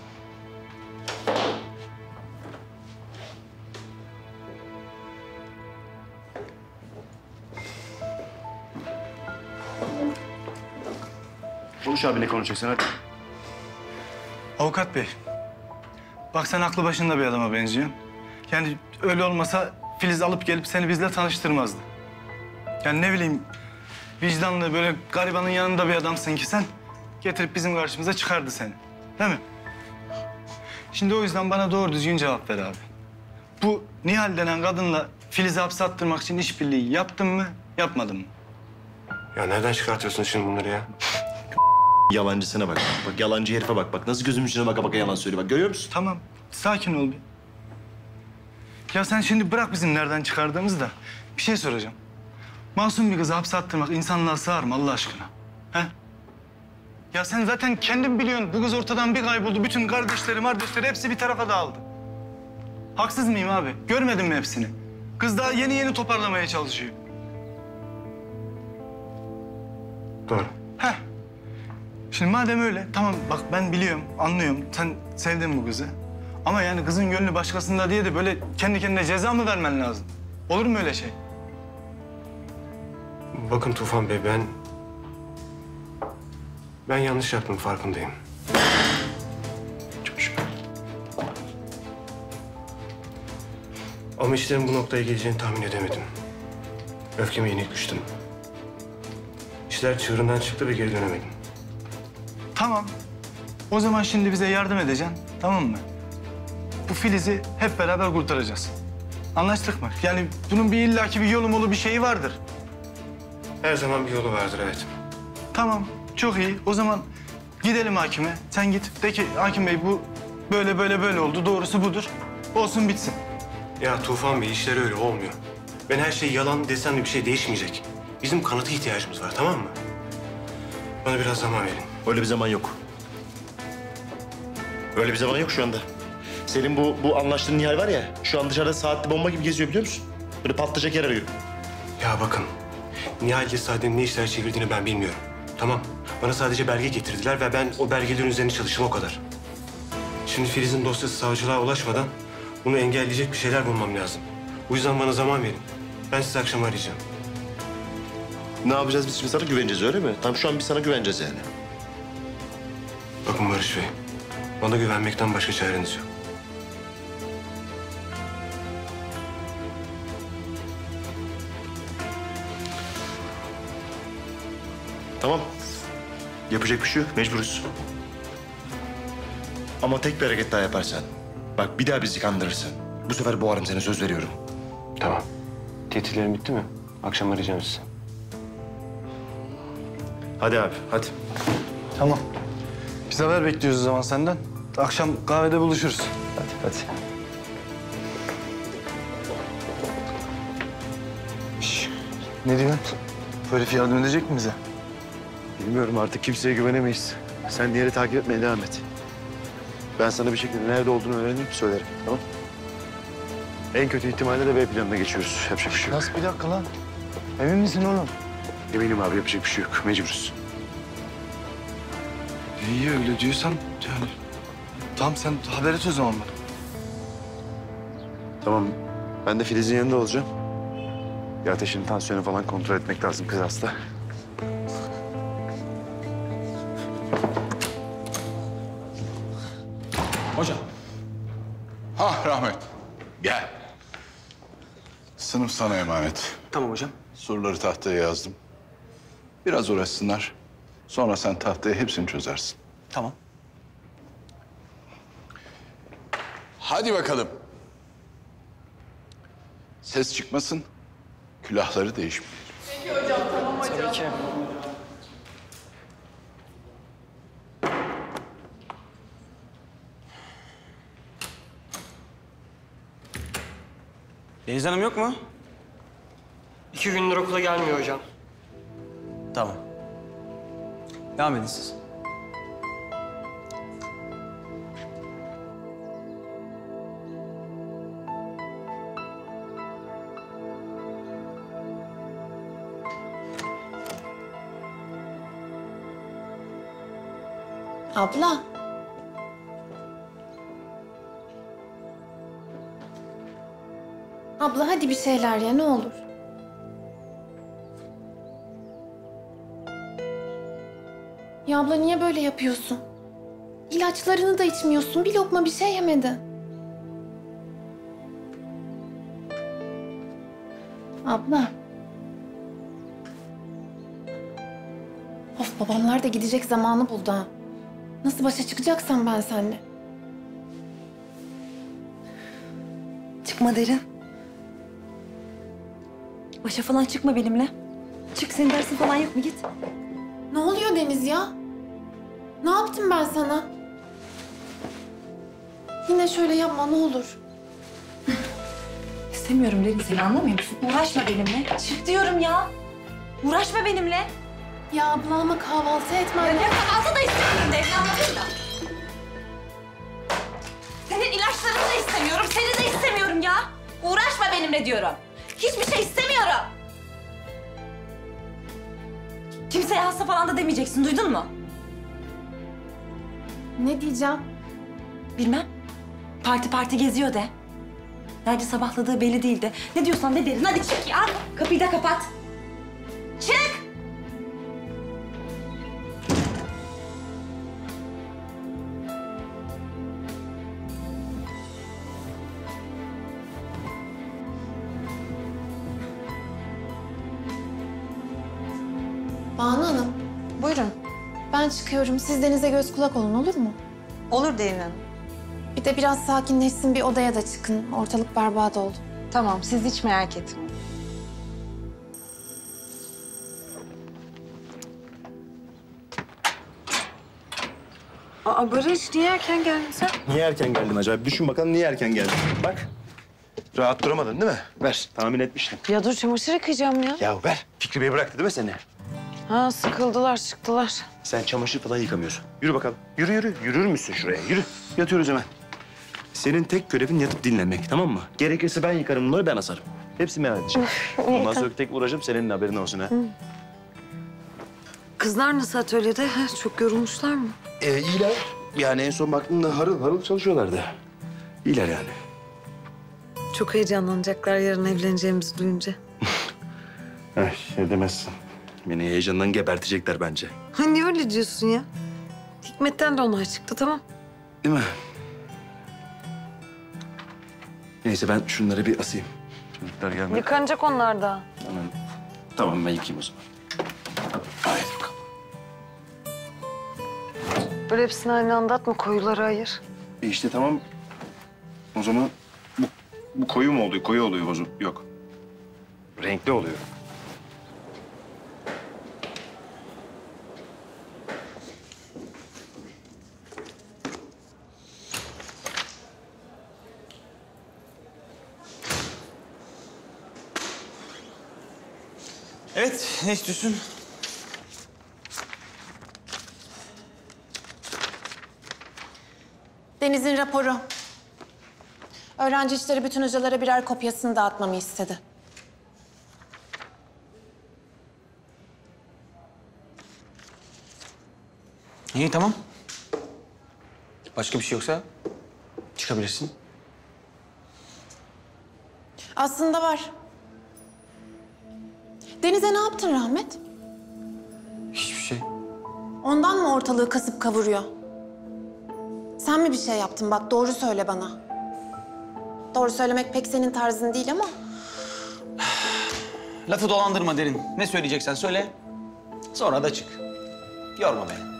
Konuş abi, ne konuşacaksın hadi. Avukat bey, bak sen aklı başında bir adama benziyorsun. Yani öyle olmasa Filiz alıp gelip seni bizle tanıştırmazdı. Yani ne bileyim, vicdanlı böyle garibanın yanında bir adamsın ki sen, getirip bizim karşımıza çıkardı seni. Değil mi? Şimdi o yüzden bana doğru düzgün cevap ver abi. Bu Nihal denen kadınla Filiz'i hapse attırmak için işbirliği yaptın mı, yapmadın mı? Ya nereden çıkartıyorsun şimdi bunları ya? Yalancısına bak. Bak yalancı herife bak. Bak nasıl gözümün içine baka baka yalan söylüyor. Bak görüyor musun? Tamam, sakin ol bir. Ya sen şimdi bırak bizim nereden çıkardığımızı da bir şey soracağım. Masum bir kızı hapse attırmak insanlığa sığar mı Allah aşkına? He? Ya sen zaten kendin biliyorsun, bu kız ortadan bir kayboldu. Bütün kardeşleri, kardeşleri hepsi bir tarafa dağıldı. Haksız mıyım abi? Görmedin mi hepsini? Kız daha yeni yeni toparlamaya çalışıyor. Doğru. Heh. Şimdi madem öyle, tamam bak ben biliyorum, anlıyorum. Sen sevdin bu kızı. Ama yani kızın gönlü başkasında diye de böyle kendi kendine ceza mı vermen lazım? Olur mu öyle şey? Bakın Tufan Bey, ben... Ben yanlış yaptım, farkındayım. Çok şükür. Ama işlerin bu noktaya geleceğini tahmin edemedim. Öfkeme yenik düştüm. İşler çığırından çıktı ve geri dönemedim. Tamam. O zaman şimdi bize yardım edeceksin, tamam mı? Bu Filiz'i hep beraber kurtaracağız. Anlaştık mı? Yani bunun bir illaki bir yolu molu bir şeyi vardır. Her zaman bir yolu vardır, evet. Tamam, çok iyi. O zaman gidelim hakime. Sen git. De ki hakim bey bu böyle böyle böyle oldu. Doğrusu budur. Olsun bitsin. Ya Tufan Bey, işler öyle olmuyor. Ben her şey yalan desem de bir şey değişmeyecek. Bizim kanıta ihtiyacımız var, tamam mı? Bana biraz zaman verin. Öyle bir zaman yok. Öyle bir zaman yok şu anda. Senin bu bu anlaştığın Nihal var ya, şu an dışarıda saatli bomba gibi geziyor biliyor musun? Böyle patlayacak yer arıyor. Ya bakın, Nihal ile Saadet'in ne işler çevirdiğini ben bilmiyorum. Tamam, bana sadece belge getirdiler ve ben o belgelerin üzerine çalıştım, o kadar. Şimdi Filiz'in dosyası savcılığa ulaşmadan bunu engelleyecek bir şeyler bulmam lazım. Bu yüzden bana zaman verin. Ben sizi akşam arayacağım. Ne yapacağız biz şimdi, sana güveneceğiz öyle mi? Tam şu an biz sana güveneceğiz yani. Bakın Barış Bey, bana güvenmekten başka çareniz yok. Tamam. Yapacak bir şey yok, mecburuz. Ama tek bir hareket daha yaparsan, bak bir daha bizi kandırırsın. Bu sefer boğarım seni, söz veriyorum. Tamam. Tehditlerim bitti mi? Akşam arayacağım sizi. Hadi abi, hadi. Tamam. Biz haber bekliyoruz o zaman senden. Akşam kahvede buluşuruz. Hadi, hadi. Şş, ne diyorsun? Herif yardım edecek mi bize? Bilmiyorum, artık kimseye güvenemeyiz. Sen diğeri takip etmeye devam et. Ben sana bir şekilde nerede olduğunu öğrenip söylerim, tamam? En kötü ihtimalle de B planına geçiyoruz. Yapacak bir şey yok. Nasıl bir dakika lan? Emin misin oğlum? Eminim abi, yapacak bir şey yok. Mecburuz. İyi öyle diyorsan yani. Tamam sen haber et o zaman bana. Tamam, ben de Filiz'in yanında olacağım. Bir ateşini, tansiyonu falan kontrol etmek lazım, kız hasta. Hocam. Ha Rahmet. Gel. Sınıf sana emanet. Tamam hocam. Soruları tahtaya yazdım. Biraz uğraşsınlar. Sonra sen tahtaya hepsini çözersin. Tamam. Hadi bakalım. Ses çıkmasın. Külahları değişmiyor. Peki hocam, tamam hocam. Tabii ki. Deniz Hanım yok mu? İki gündür okula gelmiyor hocam. Tamam. Devam edin siz. Abla. Abla hadi bir şeyler ya ne olur. Ya abla niye böyle yapıyorsun? İlaçlarını da içmiyorsun. Bir lokma bir şey yemedin. Abla. Of babamlar da gidecek zamanı buldu ha. Nasıl başa çıkacaksam ben seninle? Çıkma Derin. Başa falan çıkma benimle. Çık, senin dersin falan yok mu? Git. Ne oluyor Deniz ya? Ne yaptım ben sana? Yine şöyle yapma ne olur. İstemiyorum Derin, seni anlamıyor musun? Uğraşma benimle. Çık diyorum ya. Uğraşma benimle. Ya abla ama kahvaltı etmem. Ya ne kahvaltı da istemiyorum Derin, anladın mı? Senin ilaçlarını da istemiyorum, seni de istemiyorum ya. Uğraşma benimle diyorum. Hiçbir şey istemiyorum. Kimseye hasta falan da demeyeceksin, duydun mu? Ne diyeceğim? Bilmem. Parti parti geziyor de. Nerede sabahladığı belli değil de. Ne diyorsan de Derin, hadi çık ya. Kapıyı da kapat. Çık! Banu Hanım. Buyurun. Ben çıkıyorum. Siz Deniz'e göz kulak olun olur mu? Olur Derin Hanım. Bir de biraz sakinleşsin bir odaya da çıkın. Ortalık berbat oldu. Tamam, siz hiç merak etmeyin. Aa Barış, niye erken geldin sen? Niye erken geldin acaba? Düşün bakalım niye erken geldin? Bak. Rahat duramadın değil mi? Ver. Tahmin etmiştim. Ya dur, çamaşır yıkayacağım ya. Ya ver. Fikri Bey bıraktı değil mi seni? Ha, sıkıldılar, çıktılar. Sen çamaşır falan yıkamıyorsun. Yürü bakalım. Yürü yürü. Yürür müsün şuraya? Yürü. Yatıyoruz hemen. Senin tek görevin yatıp dinlenmek, tamam mı? Gerekirse ben yıkarım bunları, ben asarım. Hepsini ben halledeceğim. Ondan sonra tek uğraşıp senin haberin olsun ha. Kızlar nasıl atölyede? Ha, çok yorulmuşlar mı? Ee, iyiler. Yani en son baktığımda harıl harıl çalışıyorlardı. İyiler yani. Çok heyecanlanacaklar yarın evleneceğimizi duyunca. Ay, ne demezsin. Beni heyecandan gebertecekler bence. Ha, niye öyle diyorsun ya? Hikmet'ten de onay çıktı, tamam. Değil mi? Neyse ben şunları bir asayım. Çocuklar gelmedi. Yıkanacak onlar da. Tamam. Tamam ben yıkayayım o zaman. Haydi bakalım. Böyle hepsini aynı anda atma, koyuları ayır. E işte tamam. O zaman bu, bu koyu mu oluyor? Koyu oluyor o zaman. Yok. Renkli oluyor. Evet, ne istiyorsun? Deniz'in raporu. Öğrenci işleri bütün hocalara birer kopyasını dağıtmamı istedi. İyi, tamam. Başka bir şey yoksa çıkabilirsin. Aslında var. Deniz'e ne yaptın Rahmet? Hiçbir şey. Ondan mı ortalığı kasıp kavuruyor? Sen mi bir şey yaptın? Bak doğru söyle bana. Doğru söylemek pek senin tarzın değil ama. Lafı dolandırma Derin. Ne söyleyeceksen söyle. Sonra da çık. Yorma beni.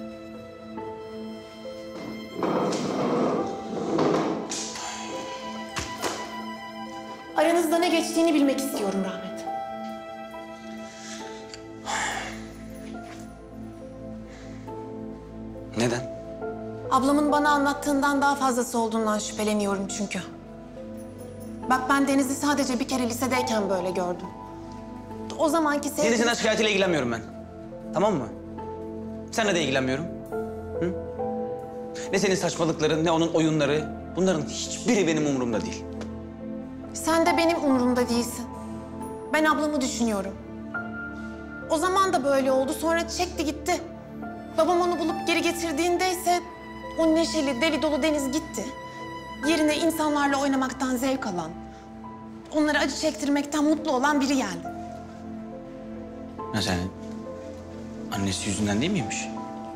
Aranızda ne geçtiğini bilmek istiyorum Rahmet. Neden? Ablamın bana anlattığından daha fazlası olduğundan şüpheleniyorum çünkü. Bak ben Deniz'i sadece bir kere lisedeyken böyle gördüm. O zamanki sevgi... Deniz'in şikayetiyle ilgilenmiyorum ben. Tamam mı? Seninle de ilgilenmiyorum. Hı? Ne senin saçmalıkların, ne onun oyunları. Bunların hiçbiri benim umurumda değil. Sen de benim umurumda değilsin. Ben ablamı düşünüyorum. O zaman da böyle oldu, sonra çekti gitti. Babam onu bulup geri getirdiğinde ise o neşeli, deli dolu Deniz gitti. Yerine insanlarla oynamaktan zevk alan, onlara acı çektirmekten mutlu olan biri geldi. Nasıl yani? Annesi yüzünden değil miymiş?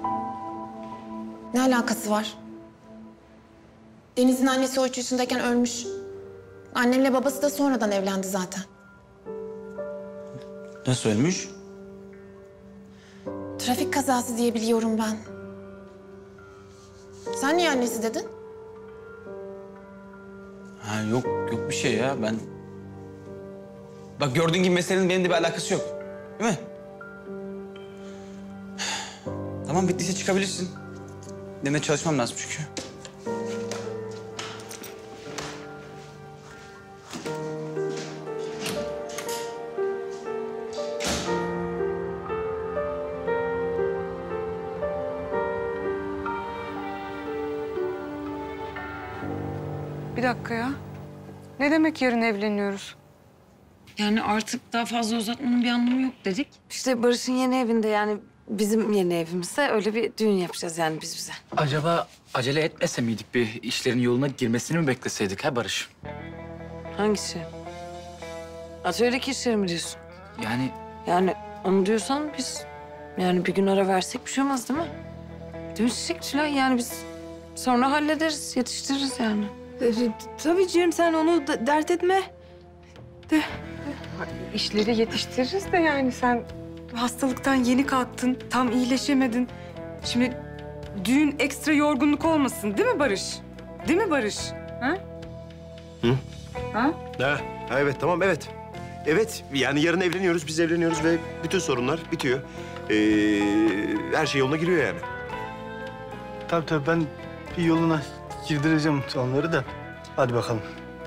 Ne alakası var? Deniz'in annesi o üç yaşındayken ölmüş. Annemle babası da sonradan evlendi zaten. Nasıl ölmüş? Trafik kazası diye biliyorum ben. Sen niye annesi dedin? Ha yok, yok bir şey ya. Ben... Bak gördüğün gibi meselenin benimle bir alakası yok. Değil mi? Tamam, bittiyse çıkabilirsin. Benim de çalışmam lazım çünkü. Bir dakika ya. Ne demek yarın evleniyoruz? Yani artık daha fazla uzatmanın bir anlamı yok dedik. İşte Barış'ın yeni evinde, yani bizim yeni evimizde öyle bir düğün yapacağız yani biz bize. Acaba acele etmese miydik, bir işlerin yoluna girmesini mi bekleseydik ha Barış? Hangisi? Atölyedeki işleri mi diyorsun? Yani... Yani onu diyorsan biz yani bir gün ara versek bir şey olmaz değil mi? Değil mi Çiçek Tülay? Yani biz sonra hallederiz, yetiştiririz yani. Ee, tabii canım, sen onu da dert etme. De, işleri yetiştiririz de yani sen hastalıktan yeni kalktın, tam iyileşemedin. Şimdi düğün ekstra yorgunluk olmasın değil mi Barış? Değil mi Barış? Ha? Hı? Ha? Ha, ha evet tamam evet. Evet yani yarın evleniyoruz, biz evleniyoruz ve bütün sorunlar bitiyor. Ee, her şey yoluna giriyor yani. Tabii tabii ben bir yoluna girdireceğim onları da. Hadi bakalım.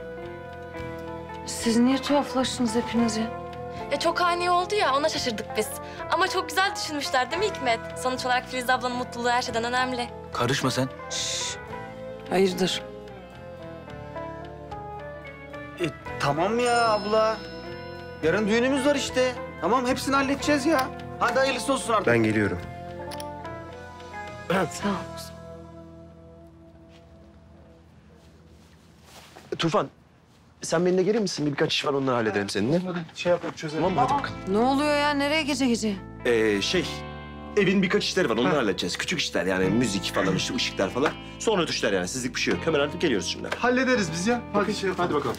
Siz niye tuhaflaştınız hepiniz ya? E çok ani oldu ya, ona şaşırdık biz. Ama çok güzel düşünmüşler değil mi Hikmet? Sonuç olarak Filiz ablanın mutluluğu her şeyden önemli. Karışma sen. Hayırdır? E, tamam ya abla. Yarın düğünümüz var işte. Tamam hepsini halledeceğiz ya. Hadi hayırlısı olsun artık. Ben geliyorum. Sağ ol. Tufan, sen benimle gelir misin? Bir birkaç iş var, onları halledelim seninle. Şey yapıp çözelim. Tamam mı? Hadi bakalım. Ne oluyor ya? Nereye gece gece? Ee, şey, evin birkaç işleri var. Onları halledeceğiz. Küçük işler yani müzik falan, işte ışıklar falan. Sonra ötüşler yani. Sizlik bir şey yok. Hemen artık geliyoruz şimdi. Hallederiz biz ya. Hadi şey Hadi bakalım.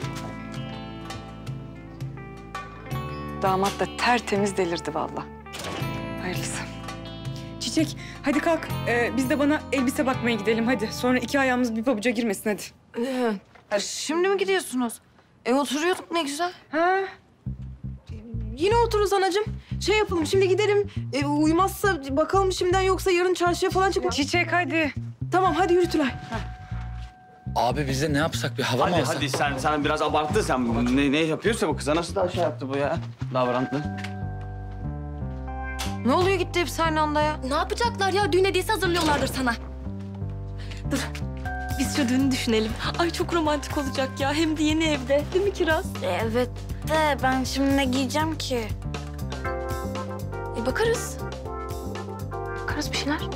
Damat da tertemiz delirdi vallahi. Hayırlısı. Çiçek, hadi kalk. Ee, biz de bana elbise bakmaya gidelim hadi. Sonra iki ayağımız bir pabuca girmesin hadi. Ee, şimdi mi gidiyorsunuz? E oturuyorduk ne güzel. Ha? Yine otururuz anacığım. Şey yapalım, şimdi gidelim. E, uyumazsa bakalım şimdiden, yoksa yarın çarşıya falan çıkma. Çiçek hadi. Tamam hadi yürü Tülay. Abi biz de ne yapsak, bir hava mı Hadi alsak? hadi sen sen biraz abarttın sen. Ne, ne yapıyorsa bu kıza nasıl daha şey yaptı bu ya? Davrandı. Ne oluyor gitti hepsi aynı anda ya? Ne yapacaklar ya? Düğün hediyesi hazırlıyorlardır sana. Dur. Biz şu düğünü düşünelim. Ay çok romantik olacak ya. Hem de yeni evde. Değil mi Kiraz? Evet de ben şimdi ne giyeceğim ki? E bakarız. Bakarız bir şeyler.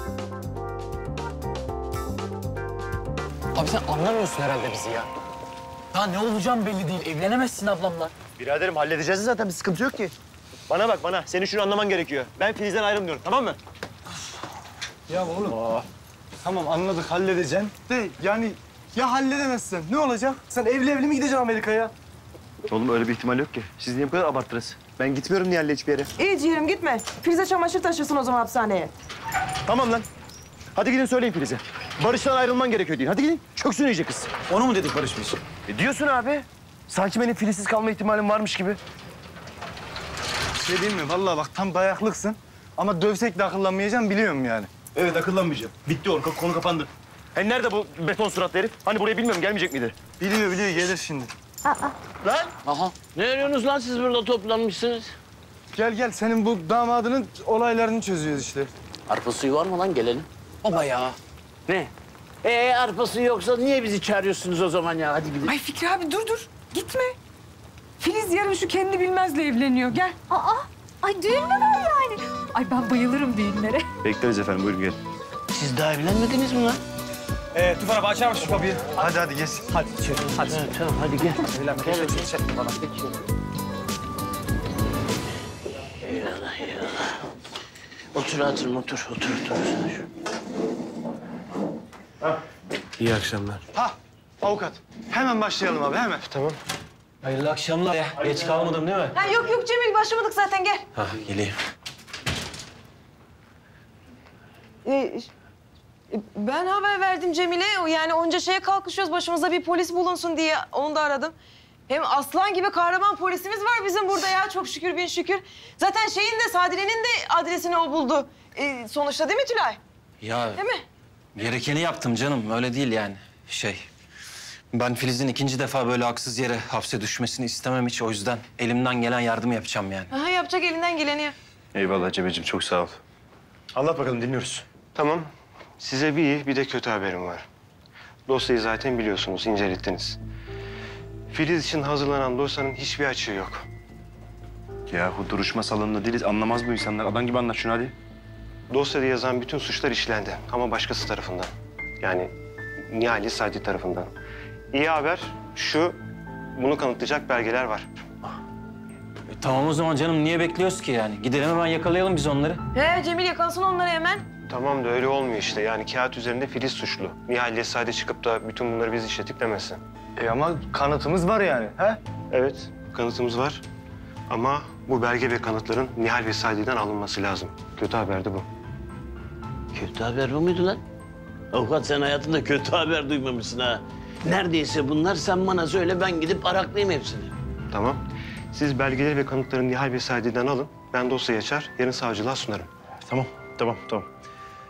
Abi sen anlamıyorsun herhalde bizi ya. Daha ne olacağım belli değil. Evlenemezsin ablamla. Biraderim halledeceğiz zaten. Bir sıkıntı yok ki. Bana bak bana. Senin şunu anlaman gerekiyor. Ben Filiz'den ayrılmıyorum, tamam mı? Ya oğlum. Aa. Tamam anladık, halledeceksin. De yani ya halledemezsen ne olacak? Sen evli evli mi gideceksin Amerika'ya? Oğlum öyle bir ihtimal yok ki. Siz niye bu kadar abarttınız? Ben gitmiyorum Nihal'le hiçbir yere. İyi ciğerim gitme. Filiz'e çamaşır taşırsın o zaman hapishaneye. Tamam lan. Hadi gidin söyleyin Filiz'e. Barış'tan ayrılman gerekiyor deyin. Hadi gidin. Çöksün iyice kız. Onu mu dedik Barış biz? E diyorsun abi. Sanki benim Filizsiz kalma ihtimalim varmış gibi. Şey diyeyim mi? Vallahi bak tam dayaklıksın. Ama dövsek de akıllanmayacağım biliyorum yani. Evet akıllanmayacağım. Bitti o konu kapandı. E nerede bu beton suratlı herif? Hani buraya bilmiyorum gelmeyecek miydi? Biliyor biliyor gelir şimdi. Lan! Aha. Ne arıyorsunuz lan siz burada toplanmışsınız? Gel gel senin bu damadının olaylarını çözüyoruz işte. Arpa suyu var mı lan gelelim? Baba ya. Ne? Ee arpası yoksa niye bizi çağırıyorsunuz o zaman ya? Hadi gidelim. Ay Fikri abi dur dur. Gitme. Filiz yarın şu kendi bilmezle evleniyor. Gel. Aa, ay düğün mü var yani? Ay ben bayılırım düğünlere. Bekleriz efendim buyurun gelin. Siz daha evlenmediniz mi lan? Ee, Tufan abi açar mısın şu kapıyı? Hadi hadi geç. Hadi içeri. Hadi. Evet, tamam hadi gel. Evlenme. Gel, gel, gel. Bana. Eyvallah eyvallah. Otur hatırım otur otur otur. İyi akşamlar. Ha avukat. Hemen başlayalım abi hemen. Tamam. Hayırlı akşamlar ya. Geç kalmadım değil mi? Ha, yok yok Cemil başlamadık zaten gel. Ha geleyim. Ee, ben haber verdim Cemil'e. Yani onca şeye kalkışıyoruz. Başımıza bir polis bulunsun diye onu da aradım. Hem aslan gibi kahraman polisimiz var bizim burada ya. Çok şükür bin şükür. Zaten şeyin de Sadire'nin de adresini o buldu. Ee, sonuçta değil mi Tülay? Ya Değil mi? gerekeni yaptım canım. Öyle değil yani. Şey, ben Filiz'in ikinci defa böyle haksız yere hapse düşmesini istemem hiç. O yüzden elimden gelen yardımı yapacağım yani. Aha, yapacak elinden geleni yap. Eyvallah Cemil'ciğim çok sağ ol. Anlat bakalım dinliyoruz. Tamam. Size bir iyi bir de kötü haberim var. Dosyayı zaten biliyorsunuz, incelettiniz. Filiz için hazırlanan dosyanın hiçbir açığı yok. Yahu duruşma salonunda değiliz. Anlamaz bu insanlar. Adam gibi anlat şunu hadi. Dosyada yazan bütün suçlar işlendi ama başkası tarafından. Yani Nihal'i Sadi tarafından. İyi haber şu, bunu kanıtlayacak belgeler var. E, tamam o zaman canım. Niye bekliyoruz ki yani? Gidelim hemen yakalayalım biz onları. He Cemil yakalasın onları hemen. Tamam da öyle olmuyor işte. Yani kağıt üzerinde Filiz suçlu. Nihal'le Sadi çıkıp da bütün bunları biz işlettik demesin. E ama kanıtımız var yani. He? Evet, kanıtımız var. Ama bu belge ve kanıtların Nihal ve Sadi'den alınması lazım. Kötü haber de bu. Kötü haber bu muydu lan? Avukat sen hayatında kötü haber duymamışsın ha. Neredeyse bunlar sen bana söyle ben gidip araklayayım hepsini. Tamam. Siz belgeleri ve kanıtları Nihal ve Sadi'den alın. Ben dosyayı açar, yarın savcılığa sunarım. Tamam, tamam, tamam.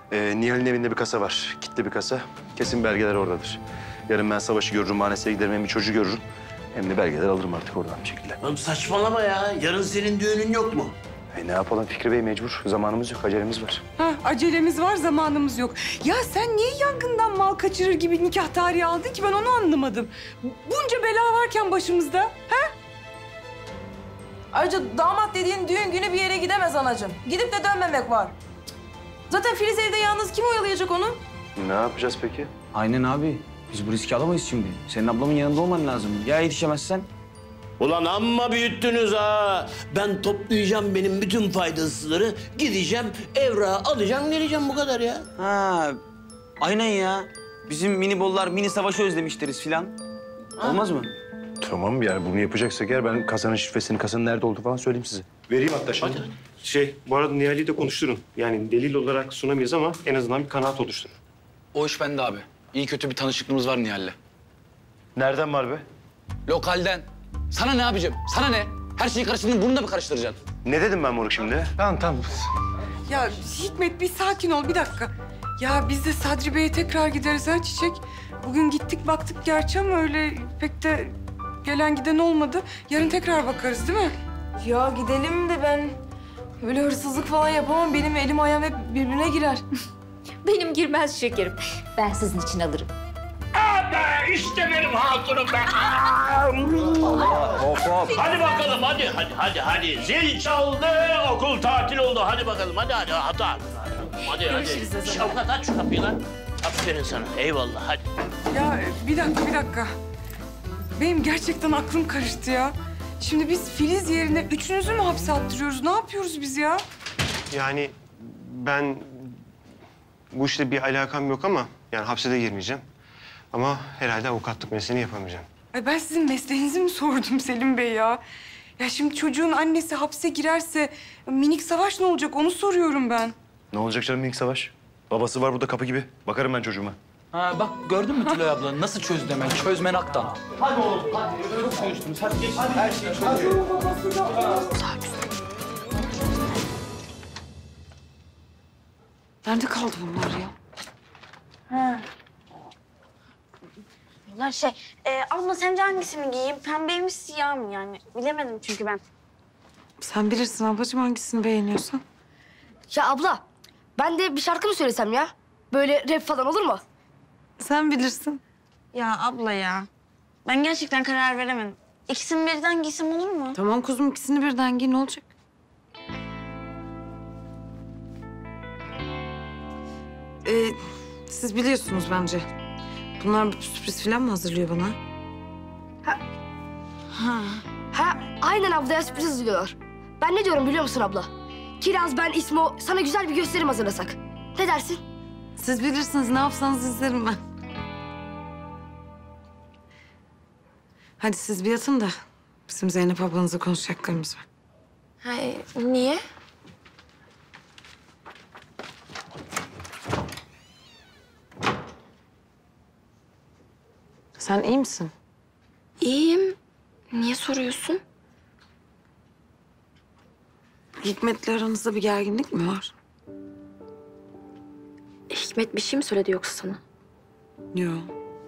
Ee, Nihal'in evinde bir kasa var. Kilitli bir kasa. Kesin belgeler oradadır. Yarın ben Savaş'ı görürüm, mahallesine giderim, hem bir çocuğu görürüm. Hem de belgeler alırım artık oradan bir şekilde. Oğlum saçmalama ya. Yarın senin düğünün yok mu? E ne yapalım Fikri Bey, mecbur. Zamanımız yok, acelemiz var. Ha, acelemiz var, zamanımız yok. Ya sen niye yangından mal kaçırır gibi nikah tarihi aldın ki ben onu anlamadım. Bunca bela varken başımızda, ha? Ayrıca damat dediğin düğün günü bir yere gidemez anacığım. Gidip de dönmemek var. Zaten Filiz evde yalnız, kim oyalayacak onu? Ne yapacağız peki? Aynen abi. Biz bu riski alamayız şimdi. Senin ablamın yanında olman lazım. Ya yetişemezsen? Ulan amma büyüttünüz ha. Ben toplayacağım benim bütün faydasızları. Gideceğim, evrağı alacağım, vereceğim bu kadar ya. Ha, aynen ya. Bizim mini bollar mini Savaş'ı özlemişteriz filan. Olmaz mı? Tamam, yani bunu yapacaksak eğer ben kasanın şifresini, kasanın nerede olduğu falan söyleyeyim size. Vereyim hatta şimdi. Hadi. Şey, bu arada Nihal'i de konuşturun. Yani delil olarak sunamayız ama en azından bir kanaat oluşturun. O iş bende abi. İyi kötü bir tanışıklığımız var Nihal'le. Nereden var be? Lokalden. Sana ne yapacağım? Sana ne? Her şeyi karıştırdın, bunu da mı karıştıracaksın? Ne dedim ben moruk şimdi? Tamam tamam. Ya Hikmet bir sakin ol, bir dakika. Ya biz de Sadri Bey'e tekrar gideriz ha Çiçek. Bugün gittik baktık gerçi ama öyle pek de gelen giden olmadı. Yarın tekrar bakarız değil mi? Ya gidelim de ben böyle hırsızlık falan yapamam. Benim elim ayağım hep birbirine girer. Benim girmez şekerim. Ben sizin için alırım. Abi işte benim hatunum be. Hop hop. Hadi bakalım hadi hadi hadi hadi. Zil çaldı, okul tatil oldu. Hadi bakalım hadi hadi hadi. Hadi hadi. Görüşürüz o hadi. zaman. Şavkat aç şu kapıyı lan. Aferin sana. Eyvallah hadi. Ya bir dakika bir dakika. Benim gerçekten aklım karıştı ya. Şimdi biz Filiz yerine üçünüzü mü hapse attırıyoruz? Ne yapıyoruz biz ya? Yani ben bu işte bir alakam yok ama yani hapse de girmeyeceğim. Ama herhalde avukatlık mesleğini yapamayacağım. Ay ben sizin mesleğinizi mi sordum Selim Bey ya? Ya şimdi çocuğun annesi hapse girerse minik Savaş ne olacak onu soruyorum ben. Ne olacak canım minik Savaş? Babası var burada kapı gibi. Bakarım ben çocuğuma. Ha bak gördün mü Tülay abla nasıl çözdü hemen çözmenaktan. Hadi oğlum hadi. Çok konuştunuz. Hadi geç. Her şeyi çözüyor. Nerede kaldı bunlar ya? Ha. Bunlar şey, e, abla sence hangisini giyeyim? Pembe mi, siyah mı yani? Bilemedim çünkü ben. Sen bilirsin ablacığım hangisini beğeniyorsan. Ya abla, ben de bir şarkı mı söylesem ya? Böyle rap falan olur mu? Sen bilirsin. Ya abla ya. Ben gerçekten karar veremedim. İkisini birden giysem olur mu? Tamam kuzum ikisini birden giy ne olacak? Ee, siz biliyorsunuz bence. Bunlar bir sürpriz falan mı hazırlıyor bana? Ha. Ha. Ha, aynen ablaya sürpriz hazırlıyorlar. Ben ne diyorum biliyor musun abla? Kiraz, ben, İsmo sana güzel bir gösterim hazırlasak. Ne dersin? Siz bilirsiniz ne yapsanız izlerim ben. Hadi siz bir yatın da bizim Zeynep ablanızla konuşacaklarımız var. Hay, niye? Sen iyi misin? İyiyim. Niye soruyorsun? Hikmet'le aranızda bir gerginlik mi var? Hikmet bir şey mi söyledi yoksa sana? Yok.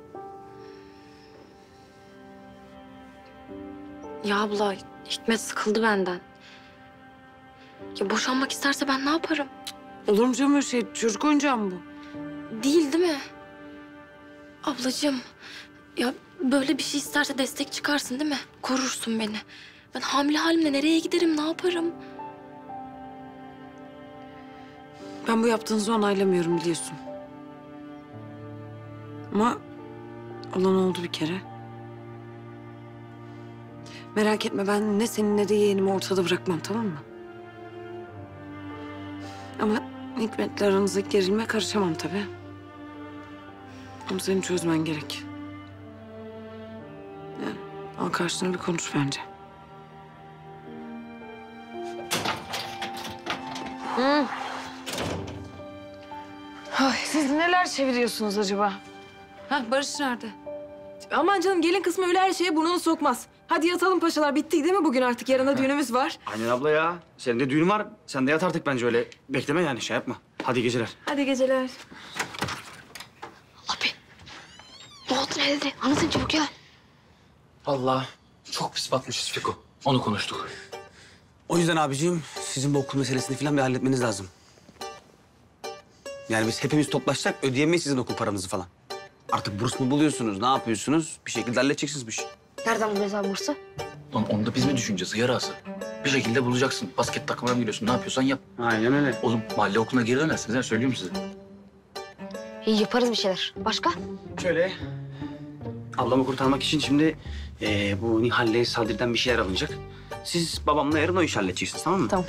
Ya abla, Hikmet sıkıldı benden. Ya boşanmak isterse ben ne yaparım? Olur mu canım öyle şey? Çocuk oyuncağı mı bu? Değil değil mi? Ablacığım, ya böyle bir şey isterse destek çıkarsın değil mi? Korursun beni. Ben hamile halimle nereye giderim, ne yaparım? Ben bu yaptığınızı onaylamıyorum biliyorsun. Ama olan oldu bir kere. Merak etme ben ne senin ne de yeğenimi ortada bırakmam tamam mı? Ama Hikmet'le aranızdaki gerilime karışamam tabii. Ama seni çözmen gerek. Yani al karşına bir konuş bence. Hı. Ay, siz neler çeviriyorsunuz acaba? Ha Barış nerede? Aman canım gelin kısmı öyle her şeye burnunu sokmaz. Hadi yatalım paşalar. Bittik değil mi bugün artık? Yarın da düğünümüz var. Aynen abla ya. Senin de düğün var. Sen de yat artık bence öyle. Bekleme yani şey yapma. Hadi geceler. Hadi geceler. Ne oldu ne dedi? Anlatın çabuk ya. Vallahi çok pis batmışız Fiko. Onu konuştuk. O yüzden abiciğim sizin bu okul meselesini falan bir halletmeniz lazım. Yani biz hepimiz toplaşsak ödeyemeyiz sizin okul paranızı falan. Artık burs mu buluyorsunuz, ne yapıyorsunuz? Bir şekilde halledeceksiniz bu işi. Nereden bulacağız abi bursu? Lan onu da biz mi düşüneceğiz yarası? Bir şekilde bulacaksın. Basket takımına mı giriyorsun? Ne yapıyorsan yap. Aynen öyle. Oğlum mahalle okuluna geri dönersiniz. Ben söylüyorum size. İyi yaparız bir şeyler. Başka? Şöyle. Ablamı kurtarmak için şimdi eee, bu Nihal'le Sadri'den bir şeyler alınacak. Siz babamla yarın o işi halledeceksiniz, tamam mı? Tamam.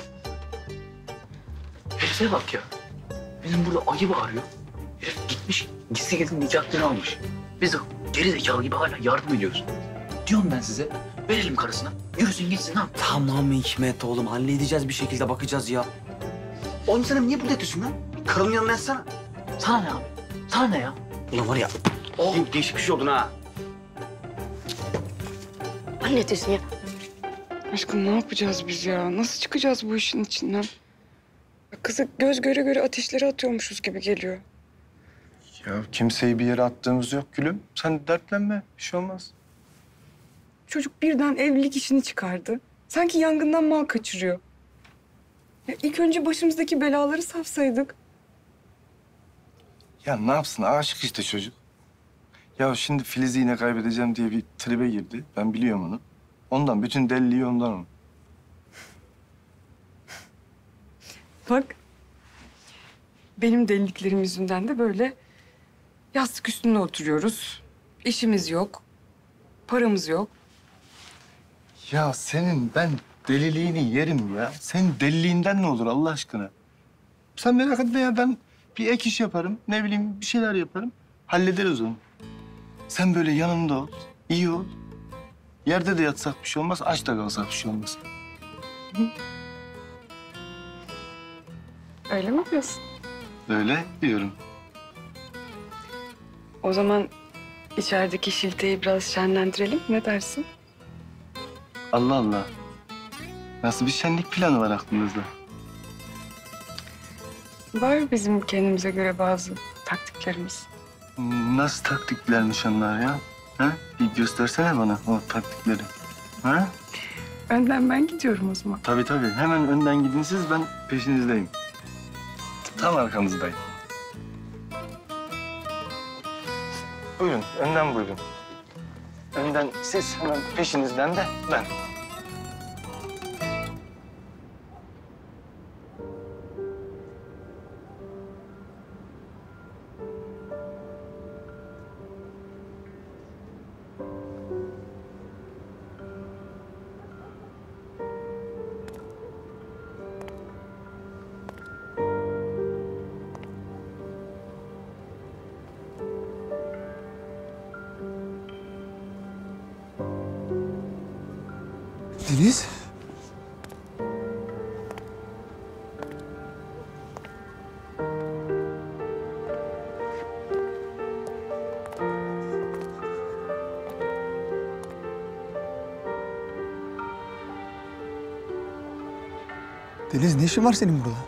Herife bak ya. Bizim burada ayı bağırıyor. Herif gitmiş, gitse gidin nikahlarını almış. Biz de geri zekalı gibi hala yardım ediyoruz. Diyorum ben size, verelim karısına. Yürüsün gitsin ha. Tamam Hikmet oğlum, halledeceğiz bir şekilde, bakacağız ya. Oğlum sen niye burada yatıyorsun lan? Karının yanına yatsana. Sana ne abi? Sana ne ya? Ulan var ya, oh. Değişik bir şey oldun ha. Anne diyorsun ya. Aşkım ne yapacağız biz ya? Nasıl çıkacağız bu işin içinden? Kızı göz göre göre ateşlere atıyormuşuz gibi geliyor. Ya kimseyi bir yere attığımız yok gülüm. Sen dertlenme. Bir şey olmaz. Çocuk birden evlilik işini çıkardı. Sanki yangından mal kaçırıyor. Ya ilk önce başımızdaki belaları savsaydık. Ya ne yapsın? Aşık işte çocuk. Ya şimdi Filiz'i yine kaybedeceğim diye bir tribe girdi. Ben biliyorum onu. Ondan. Bütün deliliği ondan o. Bak, benim deliliklerim yüzünden de böyle yastık üstünde oturuyoruz. İşimiz yok, paramız yok. Ya senin ben deliliğini yerim ya. Senin deliliğinden ne olur Allah aşkına? Sen merak etme ya, ben bir ek iş yaparım. Ne bileyim bir şeyler yaparım. Hallederiz onu. Sen böyle yanımda ol, iyi ol. Yerde de yatsak bir şey olmaz, aç da kalsak bir şey olmaz. Öyle mi diyorsun? Öyle diyorum. O zaman içerideki şilteyi biraz şenlendirelim. Ne dersin? Allah Allah. Nasıl bir şenlik planı var aklınızda? Var bizim kendimize göre bazı taktiklerimiz. Nasıl taktiklermiş onlar ya? Ha? Bir göstersene bana o taktikleri. Ha? Önden ben gidiyorum o zaman. Tabii tabii. Hemen önden gidin siz, ben peşinizdeyim. Tam arkanızdayım. Buyurun, önden buyurun. Önden siz, hemen peşinizden de ben. Deniz. Deniz, ne işin var senin burada?